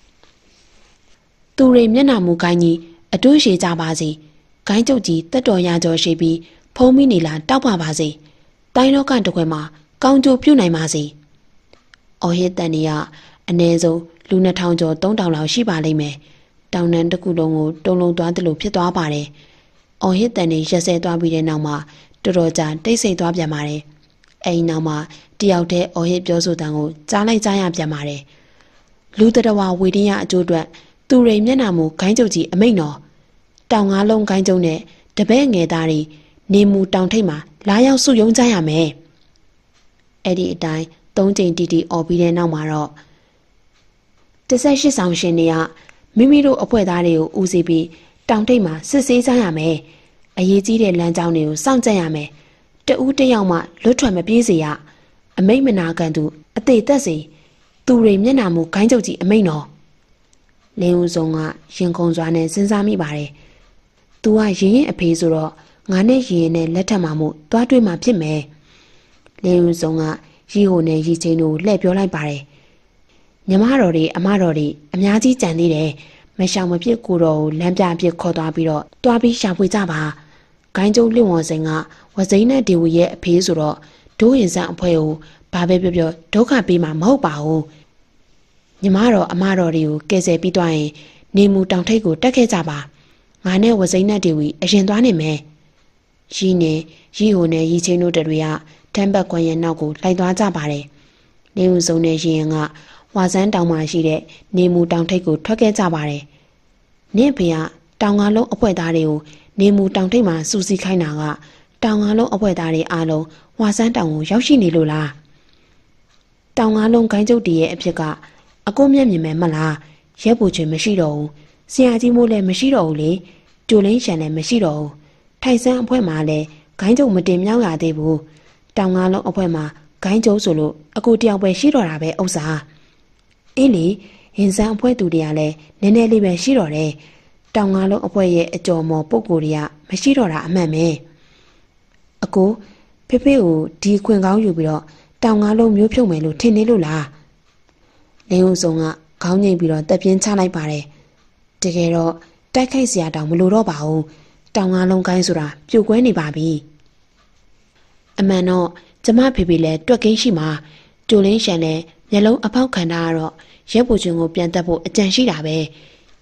သူတွေမျက်နှာမူခိုင်းကြီးအတွေးရှိကြပါစေခိုင်းကြုတ်ကြီးတက်တော်ရကြောရှိပြီးဖုံးမိနေလားတောက်ပါပါစေတိုင်းလောကတခွဲမှာကောင်းကျိုးပြုနိုင်ပါစေအော်ဟစ်တန်တွေကအနည်းဆုံးလူနှစ်ထောင်ကျော်သုံးထောင်လောက်ရှိပါလိမ့်မယ်တောင်တန်းတစ်ခုလုံးကိုတုံလုံးသွားတယ်လို့ဖြစ်သွားပါတယ်အော်ဟစ်တန်တွေရက်စဲသွားပြီးတဲ့နောက်မှာတော်တော်ကြာတိတ်ဆိတ်သွားပြန်ပါတယ်အဲဒီနောက်မှာတယောက်တည်းအော်ဟစ်ပြောဆိုတန်ကိုကြားလိုက်ကြရပြန်ပါတယ်လူတရဝဝေဒင်းရအကျိုးအတွက်သူရိမ်မျက်နှာမူခိုင်းကြုတ်ကြီးအမိတ်တော်တောင်ငါးလုံးခိုင်းကြုံနဲ့တပည့်ငယ်သားတွေနေမူတောင်ထိပ်မှာလာရောက်စုယုံကြရမယ်အဲ့ဒီအတိုင်းသုံးချိန်တီတီអော်ပြီးတဲ့နောက်မှာတော့တစ်ဆက်ရှစ်ဆောင်ရှင်တွေကမိမိတို့အဖွဲ့သားတွေကိုဦးစီးပြီးတောင်ထိပ်မှာစစ်ဆေးကြရမယ်အရေးကြီးတဲ့လမ်းကြောင်းတွေကိုစောင့်ကြပ်ရမယ်တဦးတယောက်မှလွတ်ထွက်မပြေးစေရအမိတ်မနာခံသူအသေးသက်စေသူတွေမျက်နှာမူခိုင်းကြုတ်ကြီးအမိတ်တော်လင်းဦးစုံကရင်ခုန်စွာနဲ့စဉ်းစားမိပါတယ်သူကရင်ရင်အဖေဆိုတော့ငါနဲ့ရင်ရင်နဲ့လက်ထပ်မှမို့သွားတွေ့မှဖြစ်မယ်လင်းဦးစုံကရီဟိုနဲ့ရီချင်းတို့လှည့်ပြောလိုက်ပါတယ်ညီမတော်တွေအမတော်တွေအများကြီးကြံသေးတယ်မရှောင်မဖြစ်ကိုတော်ကိုလမ်းပြပြခေါ်သွားပြီးတော့တွားပြီးရှာဖွေကြပါဂိုင်းကျုံလင့်ဝွန်စိန်ကဝစိန်နဲ့ဒေဝီရဲ့အဖေဆိုတော့ဒိုးရင်ဆန်းအဖွဲကိုဘာပဲပြောပြောဒုက္ခပေးမှာမဟုတ်ပါဘူးညီမတော်အမတော်တွေကိုကယ်ဆယ်ပြီးသွားရင်နေမူတောင်ထိပ်ကိုတက်ခဲ့ကြပါငါနဲ့ဝစိန်နဲ့ဒေဝီအရင်သွားနေမယ်ရီနေရီဟိုနဲ့ရီချင်းတို့တွေကတမ်းပတ်ကွန်ရဲ့နောက်ကိုလိုက်သွားကြပါတယ်လင်းဦးစုံနဲ့ရီရင်ကဝါစန်းတောင်မှာရှိတဲ့နေမူတောင်ထိပ်ကိုထွက်ခဲ့ကြပါတယ်နင့်ဖေကတောင်ငါလုံးအဖွဲသားတွေကိုနေမူတောင်ထိပ်မှာစူးစီးခိုင်းတာကတောင်ငါလုံးအဖွဲသားတွေအားလုံးဝါစန်းတောင်ကိုရောက်ရှိနေလို့လားတောင်ငါလုံးဂိုင်းကျုပ်တည်းရဲ့အဖြစ်ကအကိုမျက်မြင်မဲ့မလားရက်ပူချင်မရှိတော့ဘူးဆရာကြီးမိုးလည်းမရှိတော့ဘူးလေကျိုလင်းရှန်လည်းမရှိတော့ဘူးထိုင်ဆန်းအဖွဲမှာလည်းဂိုင်းကျုပ်မတင်မြောက်ရသေးဘူးတောင်ငါလုံးအဖွဲမှာဂိုင်းကျုပ်ဆိုလို့အကိုတယောက်ပဲရှိတော့တာပဲဥစ္စာအေးလေရင်စမ်းအဖွဲသူတွေကလည်းနည်းနည်းလေးပဲရှိတော့တယ်တောင်ငါလုံးအဖွဲရဲ့အကျော်မော်ပုံကိုယ်တွေကမရှိတော့တာအမှန်ပဲအကိုဖေဖေကိုဒီခွင်ကောင်းယူပြီးတော့တောင်ငါလုံးမျိုးဖြုတ်မယ်လို့ထင်နေလို့လားလင်းဦးစုံကခေါင်းငိမ့်ပြီးတော့တက်ပြင်းချလိုက်ပါတယ်တကယ်တော့တိုက်ခိုက်စရာတောင်မလိုတော့ပါဘူးတောင်ငါလုံးကိုင်းဆိုတာပြုတ်ကွဲနေပါပြီအမှန်တော့ကျမဖေဖေလည်းတွက်ကိန်းရှိမှာကျိုလင်းရှန်နဲ့မျက်လုံးအပေါက်ခံတာကတော့ရက်ပူချင်းကိုပြန်တက်ဖို့အကြံရှိတာပဲ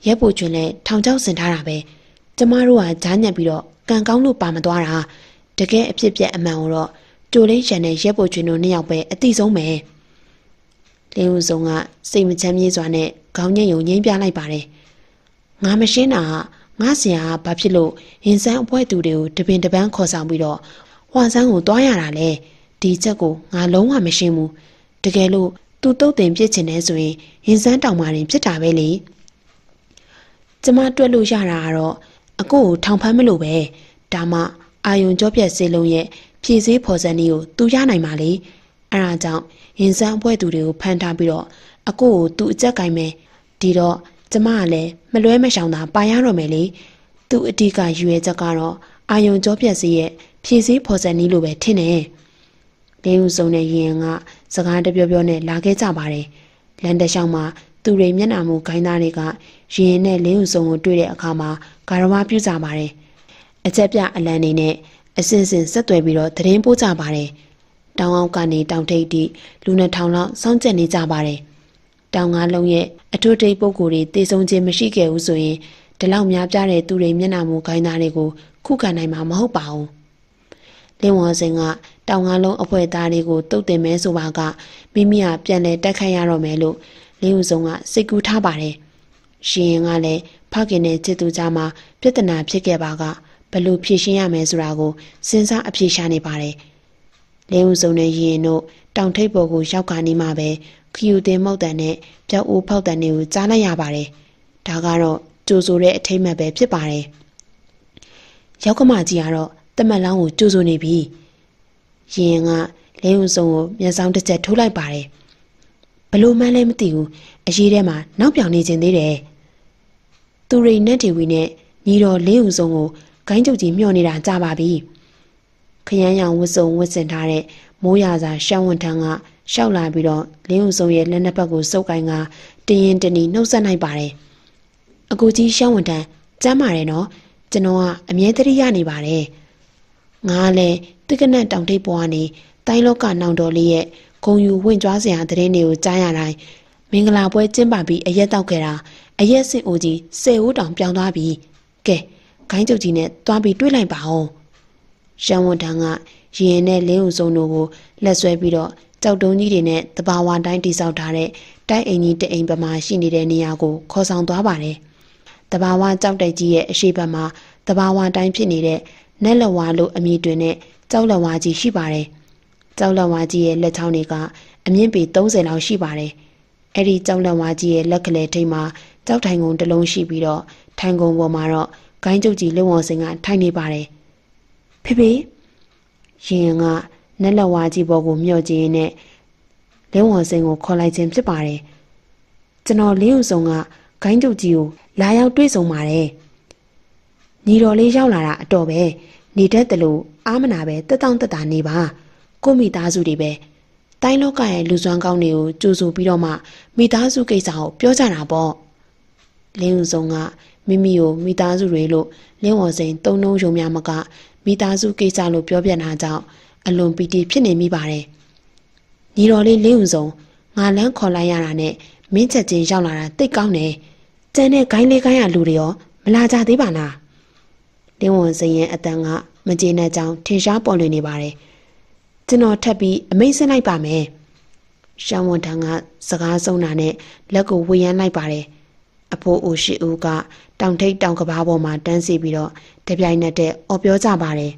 ရဲပိုကျွန်းလည်းထောင်ချောက်ဆင်ထားတာပဲကျမတို့ကကြားညက်ပြီးတော့ကံကောင်းလို့ပါမသွားတာတကယ်အဖြစ်ပြက်အမှန်ကိုတော့ကျိုလင်းရှန်နဲ့ရဲပိုကျွန်းတို့နှစ်ယောက်ပဲအတိဆုံးပဲလင်းဦးဆုံးကစိတ်မချမ်းမြေ့စွာနဲ့ခေါင်းညိတ်ယုံငိမ့်ပြလိုက်ပါတယ်ငါမရှင်းတာကငါဆရာကဘာဖြစ်လို့ရင်စမ်းအဖွဲသူတွေကိုတပင်တပန်းခေါ်ဆောင်ပြီးတော့ဝါဆန်းကိုတွားရတာလဲဒီချက်ကိုငါလုံးဝမရှင်းဘူးတကယ်လို့သူတုတ်တင်ပြစ်ချင်နေဆိုရင်ရင်စမ်းတောင်မာရင်ဖြစ်တာပဲလေကျမတွက်လို့ရတာကတော့အကိုကိုထောင်ဖမ်းမလို့ပဲဒါမှအာယုံကြောပြက်စေလုံးရဲ့ဖြည့်စည်းဖော်စံနည်းကိုသူရနိုင်ပါလေအဲဒါကြောင့်ရင်စမ်းအဖွဲသူတွေကိုဖမ်းထားပြီးတော့အကိုကိုသူအကြက်ကင်မယ်ဒီတော့ကျမကလည်းမလွဲမရှောင်တာပါရတော့မယ်လေသူအတိကရွေချက်ကတော့အာယုံကြောပြက်စေရဲ့ဖြည့်စည်းဖော်စံနည်းလိုပဲထင်တယ်လင်းဦးစုံနဲ့ရင်ကစကားတပြောပြောနဲ့လာခဲ့ကြပါတယ်လန်တလျှောက်မှာသူတွေမျက်နှာမူခိုင်းသားတွေကရင်နဲ့လင်းဦးစုံကိုတွေ့တဲ့အခါမှာဂါရဝပြုကြပါတယ်အချက်ပြအလံနေနဲ့အစင်စင်ဆက်သွယ်ပြီးတော့သတင်းပို့ကြပါတယ်တောင်အောက်ကနေတောင်ထိပ်ထိလူနှစ်ထောင်လောက်စောင့်ကြက်နေကြပါတယ်တောင်ငါလုံးရဲ့အထွတ်ထိပ်ပုဂ္ဂိုလ်တွေတေဆုံးခြင်းမရှိခဲ့ဘူးဆိုရင်ဒီလောက်များပြားတဲ့သူတွေမျက်နှာမူခိုင်းသားတွေကိုခုခံနိုင်မှာမဟုတ်ပါဘူးလင်းဝါစင်ကတောင်ငါလုံးအဖွဲသားတွေကိုတုတ်တင်မဲဆိုပါကမိမိကပြန်လဲတက်ခိုက်ရတော့မယ်လို့လင်းဦးစုံကစိတ်ကူးထားပါတယ်ရှင်ရင်ကလည်းဖခင်နဲ့ချစ်သူကြားမှာပြဿနာဖြစ်ခဲ့ပါကဘယ်လိုဖြေရှင်းရမယ်ဆိုတာကိုစဉ်းစားအဖြေရှာနေပါတယ်လင်းဦးစုံနဲ့ရင်တို့တောင်ထိပ်ပေါ်ကိုရောက်ခါနေမှပဲခယူတင်မောက်တန်နဲ့ပြောက်ဦးဖောက်တန်တွေကိုကြားလိုက်ရပါတယ်ဒါကတော့ကြိုဆိုတဲ့အထိမ့်မှတ်ပဲဖြစ်ပါတယ်ရောက်ကမကြီးကတော့တမက်လောင်းကိုကြိုဆိုနေပြီရင်ကလင်းဦးစုံကိုမျက်စောင်းတစ်ချက်ထိုးလိုက်ပါတယ်ဘလို့မှန်းလည်းမသိဘူးအရေးထဲမှာနောက်ပြောင်နေခြင်းသေးတယ်သူရိနဲ့တီဝီနဲ့ညီတော်လင်းဦးစုံကိုဂိုင်းကျုပ်ကြီးမျှော်နေတာကြပါပြီခရမ်းရောင်ဝတ်စုံဝတ်ဆင်ထားတဲ့မိုးရစာရှောင်းဝန်ထမ်းကရှောက်လာပြီးတော့လင်းဦးစုံရဲ့လက်နှစ်ဖက်ကိုစုပ်ကိုင်းကတင်းရင်တနီနှုတ်ဆက်လိုက်ပါတယ်အကူကြီးရှောင်းဝန်ထမ်းကျမ်းပါတယ်နော်ကျွန်တော်ကအမြဲတမ်းရနေပါတယ်ငါလည်းတိကနက်တောင်ထိပ်ပေါ်ကနေတိုင်းလောကနောင်တော်လေးရဲ့ဂုံယူဝင်ကြွားစရာသတင်းတွေကိုကြားရတိုင်းမင်္ဂလာပွဲကျင်းပပြီးအရက်တောက်ခဲ့တာအရက်စင်အိုကြီးဆယ်ဦးတောင်ပြောင်းသွားပြီကဲဂိုင်းကျုပ်ကြီးနဲ့တွားပြီးတွေ့လိုက်ပါအောင်ရှမ်းဝန်ထမ်းကရင်နဲ့လင်းဦးစုံတို့ကိုလက်ဆွဲပြီးတော့ကြောက်တုံးကြီးတွေနဲ့တဘာဝတိုင်းတိဆောက်ထားတဲ့တိုက်အိမ်ကြီးတအိမ်ပမာရှိနေတဲ့နေရာကိုခေါ်ဆောင်သွားပါတယ်တဘာဝကြောက်တိုက်ကြီးရဲ့အရှိတ်ဘက်မှာတဘာဝတိုင်းဖြစ်နေတဲ့နက်လက်ဝါလို့အမည်တွင်တဲ့ကြောက်လက်ဝါကြီးရှိပါတယ်ကြောက်လက်ဝါကြီးရဲ့လက်ချောင်းတွေကအမြင့်ပေသုံးဆယ်လောက်ရှိပါတယ်အဲ့ဒီကြောက်လက်ဝါကြီးရဲ့လက်ကလေးထိပ်မှာကြောက်ထိုင်ကုန်တစ်လုံးရှိပြီးတော့ထိုင်ကုန်ပေါ်မှာတော့ဂိုင်းကျုပ်ကြီးလင်းဝစင်ကထိုင်နေပါတယ်ဖေဖေရင်ကနက်လက်ဝါကြီးပေါ်ကိုမျှော့ကြည့်နဲ့လင်းဝစင်ကိုခေါ်လိုက်ခြင်းဖြစ်ပါတယ်ကျွန်တော်လင်းဦးစုံကဂိုင်းကျုပ်ကြီးကိုလာရောက်တွေ့ဆုံပါတယ်ညီတော်လေးရောက်လာတာအတော်ပဲနေတတ်တယ်လို့အာမနာပဲတက်တောင့်တက်တာနေပါကိုမိသားစုတွေပဲတိုင်းလောကရဲ့လူစွမ်းကောင်းတွေကိုကြိုးဆိုပြီးတော့မှမိသားစုကိစ္စကိုပြောကြတာပေါ့လင်းဦးစုံကမိမိကိုမိသားစုတွေလို့လင်းဝစိန်သုံးလုံးယုံများမကမိသားစုကိစ္စလို့ပြောပြတာကြောင့်အလွန်ပီတိဖြစ်နေမိပါတယ်ညီတော်လေးလင်းဦးစုံငါလန်းခေါ်လိုက်ရတာနဲ့မင်းချက်ချင်းရောက်လာတာတိတ်ကောင်းတယ်ကျန်တဲ့ဂိုင်းလေးကိုင်းရလူတွေရောမလာကြသေးပါလားလင်းဝစိန်ရဲ့အတန်ကမကျေနပ်ကြောင်ထင်ရှားပေါ်လွင်နေပါတယ်ကျွန်တော်ထပ်ပြီးအမိန့်ဆင်းလိုက်ပါမယ်ရှမ်းဝန်ထမ်းကစကားဆုံးတာနဲ့လက်ကိုဝေယမ်းလိုက်ပါတယ်အဖိုးအိုရှိဦးကတောင်ထိပ်တောင်ကဘာပေါ်မှာတန်းစီပြီးတော့တပြိုင်နက်တည်းအော်ပြောကြပါတယ်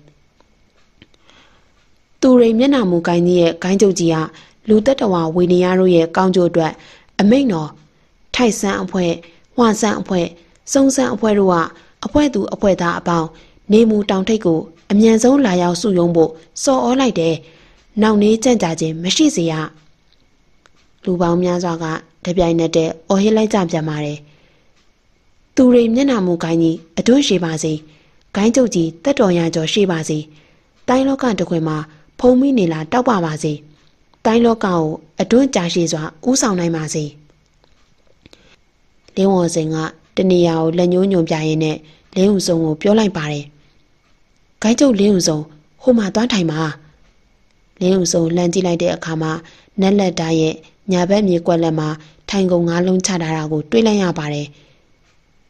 သူရိမျက်နှာမူကိုင်းကြီးရဲ့ဂိုင်းကျုပ်ကြီးကလူသက်တော်ဝဝေနေရတို့ရဲ့ကောင်းကျိုးအတွက်အမိန့်တော်ထိုက်ဆန်းအဖွဲဝါဆန်းအဖွဲစုံစန်းအဖွဲတို့ကအဖွဲသူအဖွဲသားအပေါင်းနေမူတောင်ထိပ်ကိုအမြန်ဆုံးလာရောက်စုယုံဖို့စော်ဩလိုက်တယ်နောက်နေကြံ့ကြခြင်းမရှိစေရလူပေါင်းများစွာကတပြိုင်နက်တည်းအော်ဟစ်လိုက်ကြပြန်ပါတယ်သူရိမျက်နှာမူကိုင်းကြီးအတွန်းရှိပါစေဂိုင်းကျုပ်ကြီးတက်တော်ရကျော်ရှိပါစေတိုင်းလောကတခွင်မှာဖုံမိနေလာတောက်ပါပါစေတိုင်းလောကကိုအတွန်းကြာရှည်စွာဥဆောင်နိုင်ပါစေလင်းဝစင်ကတနေရာကိုလက်ညှိုးညွန်ပြရင်းနဲ့လင်းဦးစုံကိုပြောလိုက်ပါတယ်ဂိုင်းကျုပ်လင်းဦးစုံဟိုမှာသွားထိုင်ပါလင်းဦးစုံလှမ်းကြည့်လိုက်တဲ့အခါမှာနက်လက်သားရဲ့ညာဘက်မြေကွက်လက်မှာထိုင်ကုန်ငါးလုံးချထားတာကိုတွေးလိုက်ရပါတယ်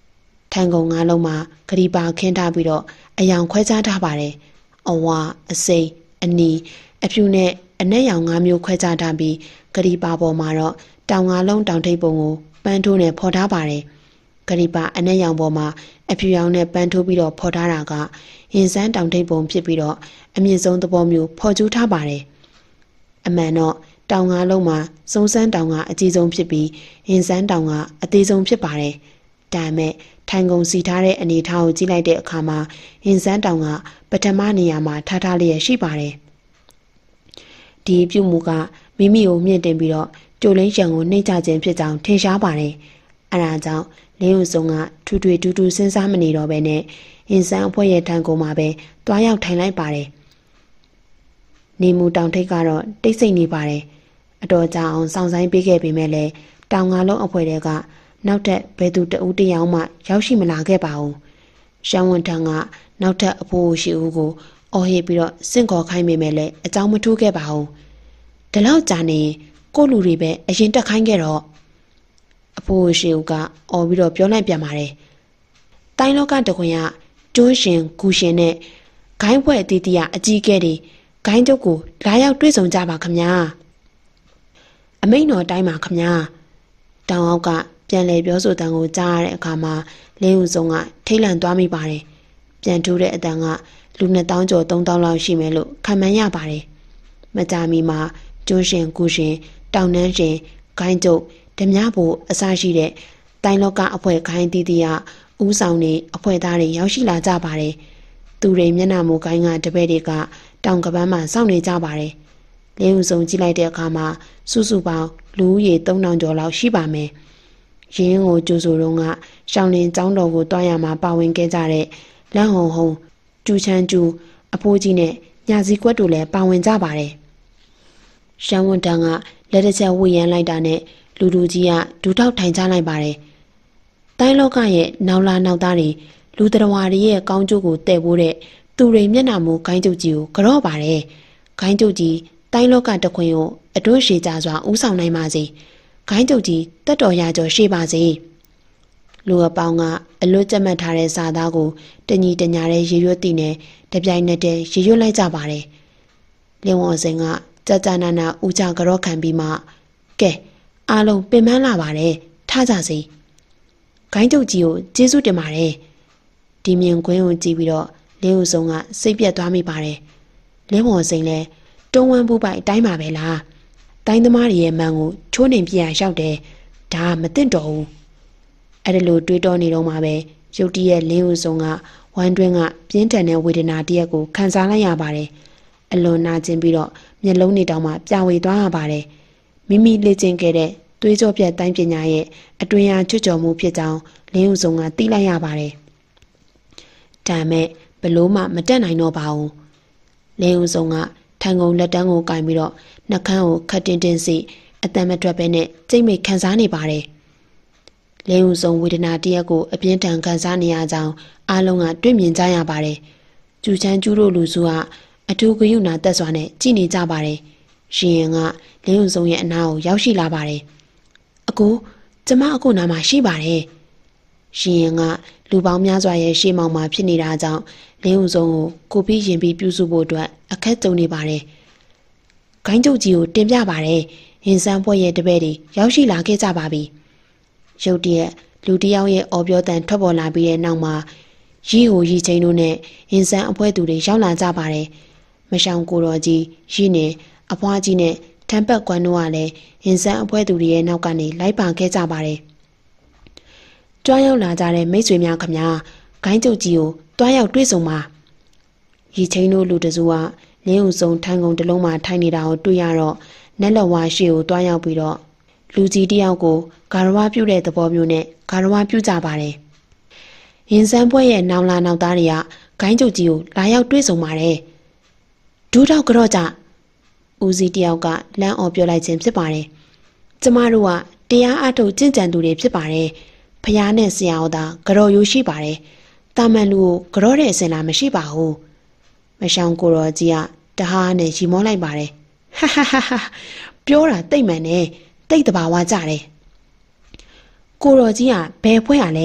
ထိုင်ကုန်ငါးလုံးမှာဂရီပါခင်းထားပြီးတော့အယောင်ခွဲခြားထားပါတယ်။အဝါအစိမ်းအနီအဖြူနဲ့အနက်ရောင်ငါးမျိုးခွဲခြားထားပြီးဂရီပါပေါ်မှာတော့တောင်ငါးလုံးတောင်ထိပ်ပုံကိုပန်းထိုးနဲ့ဖော်ထားပါတယ်။ဂရီပါအနက်ရောင်ပေါ်မှာအဖြူရောင်နဲ့ပန်းထိုးပြီးတော့ဖော်ထားတာကဟင်စန်းတောင်ထိပ်ပုံဖြစ်ပြီးတော့အမြင့်ဆုံးသဘောမျိုးဖော်ကျူးထားပါတယ်။အမှန်တော့တောင်ငါးလုံးမှာစုံစမ်းတောင်ကအကြီးဆုံးဖြစ်ပြီးဟင်စန်းတောင်ကအသေးဆုံးဖြစ်ပါတယ်။ဒါမဲ့ထိုင်ကုန်စီထားတဲ့အနေထားကိုကြည့်လိုက်တဲ့အခါမှာဟင်စန်းတောင်ကပထမနေရာမှာထားထားလျက်ရှိပါတယ်။ဒီပြုမှုကမိမိကိုမြင့်တင်ပြီးတော့ကျိုလင်းရံကိုနှိမ့်ချခြင်းဖြစ်ကြောင်းထင်ရှားပါတယ်။အဲဒါကြောင့်လင်းဦးစုံကထူထွေတူတူစဉ်းစားမနေတော့ဘဲနဲ့ဟင်စန်းအဖွဲ့ရဲ့ထိုင်ကုန်မှာပဲတွားရောက်ထိုင်လိုက်ပါတယ်။နေမူတောင်ထိပ်ကတော့တိတ်ဆိတ်နေပါတယ်။အတော်ကြာအောင်စောင့်ဆိုင်ပေးခဲ့ပေမဲ့လည်းတောင်ငါလုံးအဖွဲ့တွေကနောက်ထပ်ဘယ်သူတဦးတယောက်မှရောက်ရှိမလာခဲ့ပါဘူး။ရှမ်းဝန်ထံကနောက်ထပ်အဖိုးရှိဦးကိုအော်ဟစ်ပြီးတော့စင့်ခေါ်ခိုင်းပေမဲ့လည်းအကြောင်းမထူးခဲ့ပါဘူး။ဒီလောက်ကြာနေကိုလူတွေပဲအရင်တက်ခိုင်းခဲ့တော့အဖိုးရှိဦးကအော်ပြီးတော့ပြောလိုက်ပြန်ပါတယ်။တိုင်းလောကတခွင်ကကျိုးရှင်ဂူရှင်နဲ့ဂိုင်းဖွဲ့အသီးသီးကအကြီးကဲတွေဂိုင်းကျုပ်ကိုလာရောက်တွေ့ဆုံကြပါခမညာ။အမိန်တော်တိုင်းပါခမညာ။တောင်အောက်ကပြန်လေပြောဆိုတန်ကိုကြားရတဲ့အခါမှာလင်းဦးစုံကထိတ်လန့်သွားမိပါတယ်။ပြန်ထူးတဲ့အတန်ကလူနှစ်တောင်းကျော်သုံးတောင်းလောက်ရှိမယ်လို့ခန့်မှန်းရပါတယ်။မကြာမီမှာကျွန်းရှင်ကူရှင်တောင်နှန်းရှင်ဂိုင်းကျုပ်ဓမြဘူအစရှိတဲ့တိုင်းလောကအဖွဲ့ဂိုင်းတီးတီးကဦးဆောင်နေအဖွဲ့သားတွေရောက်ရှိလာကြပါတယ်။သူတွေမျက်နှာမူဂိုင်းကတပည့်တွေကတောင်ကပန်းမှာစောင့်နေကြပါတယ်။လင်းဦးစုံကြည့်လိုက်တဲ့အခါမှာစုစုပေါင်းလူဦးရေသုံးထောင်ကျော်လောက်ရှိပါမယ်။ရင်းကိုကျိုးဆိုတော့ကရှောင်းလင်းကျောင်းတော်ကိုတွားရမှာပါဝင်ခဲ့ကြတဲ့လန့်ဟုံဟုံကျူချမ်းကျူအဖိုးကြီးနဲ့ညာစည်းကွက်တို့လည်းပါဝင်ကြပါတယ်။ရှမ်းဝန်တန်းကလက်တစ်ချက်ဝေရန်လိုက်တာနဲ့လူလူကြီးကဒူထောက်ထိုင်ချလိုက်ပါတယ်။တိုင်းလောကရဲ့နောက်လာနောက်သားတွေလူတော်ဝါတွေရဲ့ကောင်းကျိုးကိုတဲ့ဖို့တဲ့သူတွေမျက်နှာမူဂိုင်းကျုပ်ကြီးကိုကြော့ပါတယ်။ဂိုင်းကျုပ်ကြီးတိုင်းလောကတခွင်ကိုအတွန်းရှည်ကြစွာဦးဆောင်နိုင်ပါစေ။ဂိုင်းကျုပ်ကြီးတက်တော်ရကျော်ရှိပါစေ။လူအပေါင်းကအလွတ်ကျက်မှတ်ထားတဲ့စာသားကိုတညီတညာတဲ့ရေရွတ်တည်နဲ့တပြိုင်နက်တည်းရေရွတ်လိုက်ကြပါတယ်။လင်းဝေါ်စင်ကကြာကြာနာနာဦးကြကြော့ခံပြီးမှကဲအားလုံးပင်ပန်းလာပါတယ်ထားကြစေ။ဂိုင်းကျုပ်ကြီးကိုကျေးဇူးတင်ပါတယ်။ဒီမြင်ကွင်းကိုကြည့်ပြီးတော့လင်းဦးစုံကစိတ်ပြတ်သွားမိပါတယ်။လင်းဝေါ်စင်လည်းတုံးဝမ်းပူပိုက်အတိုင်းပါပဲလား။တိုင်းသမားတွေရဲ့မန်ကိုချိုးနှင်ပြရရောက်တယ်။ဒါမသိတော့ဘူး။အဲ့ဒါလိုတွေးတောနေတော့မှပဲရုတ်တရက်လင်းဦးစုံကဝမ်းတွင်းကပြင်းထန်တဲ့ဝေဒနာတရက်ကိုခံစားလိုက်ရပါတယ်။အလွန်နာကျင်ပြီးတော့မျက်လုံးတွေတောင်မှပြဝေသွားရပါတယ်။မိမိလေ့ကျင့်ခဲ့တဲ့သွေးကြောပြတ်တိုင်းပညာရဲ့အတွင်အားချွတ်ချော်မှုဖြစ်ကြောင်းလင်းဦးစုံကသိလိုက်ရပါတယ်။ဒါမဲ့ဘလို့မှမတက်နိုင်တော့ပါဘူး။လင်းဦးစုံကထိုင်ကုန်လက်တန်းကိုကင်ပြီးတော့နှကန်းကိုခတ်တင်တင်စီအတန်မထွက်ပဲနဲ့ကြိတ်မိတ်ခံစားနေပါတယ်။လင်းဦးစုံဝေဒနာတရက်ကိုအပြင်းထန်ခံစားနေရကြောင်းအားလုံးကတွေ့မြင်ကြရပါတယ်။ကျူချမ်းကျူးတို့လူစုကအထူးဂရုဏာတက်စွာနဲ့ကြည်နေကြပါတယ်။ရှင်ရင်ကလင်းဦးစုံရဲ့အနားကိုရောက်ရှိလာပါတယ်။အကိုကျမအကိုနာမှာရှိပါတယ်။ရှင်ရင်ကလူပေါင်းများစွာရဲ့ရှေ့မှောက်မှာဖြစ်နေတာကြောင့်လင်းဦးစုံကိုကိုပြီးရင်ပြီးပြုစုဖို့အတွက်အခက်ကြုံနေပါတယ်။ဂိုင်းကျုပ်ကြီးကိုတင်ပြပါတယ်။ဟင်ဆန်းဖွဲ့ရဲ့တပည့်တွေရောက်ရှိလာခဲ့ကြပါပြီ။ရုတ်တရက်လူတယောက်ရဲ့အော်ပြောတန်ထွက်ပေါ်လာပြီးတဲ့နောက်မှာရီဟိုရီချင်းတို့နဲ့ဟင်ဆန်းအဖွဲ့သူတွေရောက်လာကြပါတယ်။မရှောင်ကိုတော်ကြီးရီနဲ့အဖွားကြီးနဲ့ထမ်းပတ်ကွမ်းတို့ကလည်းဟင်ဆန်းအဖွဲ့သူတွေရဲ့နောက်ကနေလိုက်ပါခဲ့ကြပါတယ်။ကြွားရောက်လာကြတဲ့မိတ်ဆွေများခမညာဂိုင်းကျုပ်ကြီးကိုတွားရောက်တွေ့ဆုံပါရီချင်းတို့လူတစုကလင်းဦးစုံထိုင်ကုန်တစ်လုံးမှာထိုင်နေတာကိုတွေ့ရတော့နက်လက်ဝါရှိကိုတွားရောက်ပြီးတော့လူကြီးတယောက်ကိုဂါရဝပြုတဲ့သဘောမျိုးနဲ့ဂါရဝပြုကြပါတယ်။ဟင်ဆန်းပွဲရဲ့နောင်လာနောက်သားတွေကဂိုင်းကျုပ်ကြီးကိုလာရောက်တွေ့ဆုံပါတယ်။ဒူးတော့ကြော့ကြဦးစီးတယောက်ကလမ်းအော်ပြောလိုက်ခြင်းဖြစ်ပါတယ်။ကျမတို့ကတရားအထုတ်ကျင့်ကြံသူတွေဖြစ်ပါတယ်။ဖျားနဲ့ဆရာတော်သာကြော့ရိုးရှိပါတယ်။တာမန်လူကိုကြော့တဲ့အစင်လာမရှိပါဘူး။မရှောင်ကိုတော်ကြီးကတဟားနဲ့ရီမောလိုက်ပါတယ်။ဟာဟာဟာပြောတာတိတ်မှန်နဲ့တိတ်တဘာဝကြတယ်။ကိုတော်ကြီးကဘယ်ဖွဲ့ရလဲ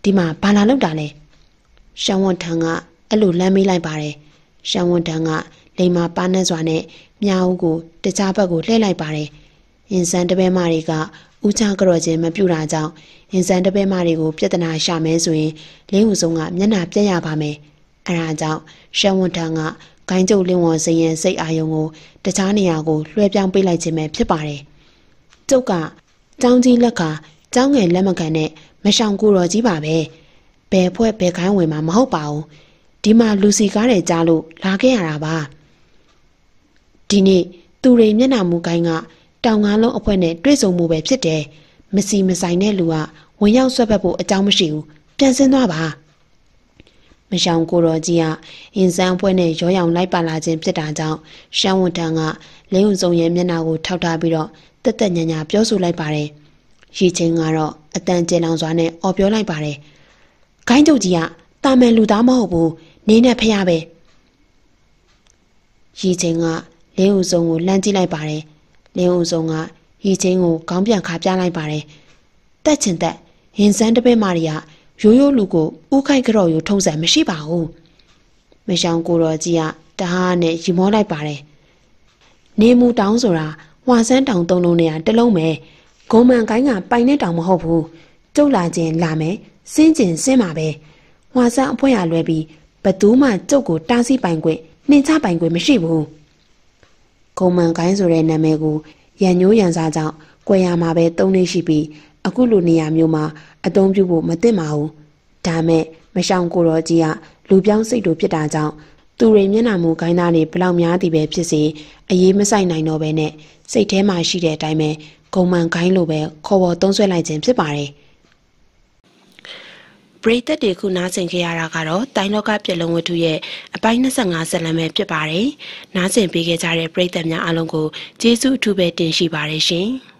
ဒီမှာဘာလာလောက်တာလဲရှမ်းဝန်ထံကအဲ့လိုလမ်းမေးလိုက်ပါတယ်ရှမ်းဝန်ထံကလိမ္မာပါနဲ့စွာနဲ့မြားဦးကိုတခြားဘက်ကိုလှည့်လိုက်ပါတယ်အင်ဆန်တပည့်မတွေကဦးချကြော့ခြင်းမပြူတာကြောင့်အင်ဆန်တပည့်မတွေကိုပြဿနာရှာမဲဆိုရင်လင်းဦးဆုံးကမျက်နှာပြက်ရပါမယ်အဲဒါကြောင့်ရှမ်းဝန်ထံကဂိုင်းကျုပ်လင်းဝစရင်စိတ်အာယုံကိုတခြားနေရာကိုလွှဲပြောင်းပေးလိုက်ခြင်းပဲဖြစ်ပါတယ်ကျုပ်ကကျောင်းကြီးလက်ခါကျောင်းငယ်လက်မကန်နဲ့မရှောင်ကိုတော်ကြီးပါပဲဘယ်ဖွဲ့ဘယ်ခိုင်းဝင်မှာမဟုတ်ပါဘူးဒီမှာလူစီကားတယ်ကြားလို့လာခဲ့ရတာပါဒီနေ့သူတွေမျက်နှာမူကိုင်းကတောင်ငါးလုံးအဖွဲနဲ့တွေ့ဆုံမှုပဲဖြစ်တယ်မစီမဆိုင်တဲ့လူကဝင်ရောက်ဆွတ်ဖက်ဖို့အကြောင်းမရှိဘူးပြန်ဆင်းသွားပါမရှောင်ကိုတော်ကြီးကအင်စန်းဖွဲနဲ့ရောရောင်လိုက်ပါလာခြင်းဖြစ်တာကြောင့်ရှမ်းဝန်ထံကလင်းုံစုံရဲ့မျက်နှာကိုထောက်ထားပြီးတော့တက်တက်ညာညာပြောဆိုလိုက်ပါတယ်ရီချင်းကတော့အတန်ကျဲလောင်စွာနဲ့အော်ပြောလိုက်ပါတယ်ဂိုင်းကျုပ်ကြီးကတာမန်လူသားမဟုတ်ဘူးနေနဲ့ဖျားပဲရီချင်းကလင်းဦးစုံကိုလှမ်းကြည့်လိုက်ပါတယ်လင်းဦးစုံကရီချင်းကိုခေါင်းပြန်ခါပြလိုက်ပါတယ်တက်ချင်တက်ဟင်စန်းတပည့်မတွေကရိုးရိုးလူကိုဥခိုက်ကြော်ရိုးထုံးစံမရှိပါဘူးမရှောင်ကိုတော်ကြီးကတဟားနဲ့ရီမောလိုက်ပါတယ်နေမူတောင်းဆိုတာဝါစန်းတောင်သုံးလုံးနဲ့တလုံးပဲဂုံမန်ကိုင်းကပိုင်နဲ့တောင်မဟုတ်ဘူးကျုပ်လာခြင်းလာမယ်စင်းကျင်စင်းမှာပဲဝါစန်းအဖွဲရလွဲပြီးဘသူမှကျုပ်ကိုတားဆီးပိုင်ခွင့်နှင်ချပိုင်ခွင့်မရှိဘူးဂုံမန်ကိုင်းဆိုတဲ့နာမည်ကိုရန်ညိုးရန်စားကြောင့်ကွယ်ရမှာပဲသုံးနေရှိပြီးအခုလိုနေရာမျိုးမှာအသုံးပြုဖို့မသင့်ပါဘူးဒါမဲ့မရှောင်ကိုတော်ကြီးကလူပြောင်းစိတ်တို့ဖြစ်တာကြောင့်သူတွေမျက်နှာမူကိုင်းသားတွေဘလောက်များသည်ပဲဖြစ်စေအရေးမဆိုင်နိုင်တော့ပဲနဲ့စိတ်ထဲမှာရှိတဲ့အတိုင်းပဲဂုံမန်ကိုင်းလိုပဲခေါ်ပေါ်သုံးဆွဲလိုက်ခြင်းဖြစ်ပါတယ်ပရိသတ်တွေခုနားဆင်ခဲ့ရတာကတော့တိုင်းလောကပြက်လုံးဝတ္ထုရဲ့အပိုင်း၂၅ဇာတ်လမ်းပဲဖြစ်ပါတယ်နားဆင်ပေးခဲ့ကြတဲ့ပရိသတ်များအားလုံးကိုကျေးဇူးအထူးပဲတင်ရှိပါတယ်ရှင်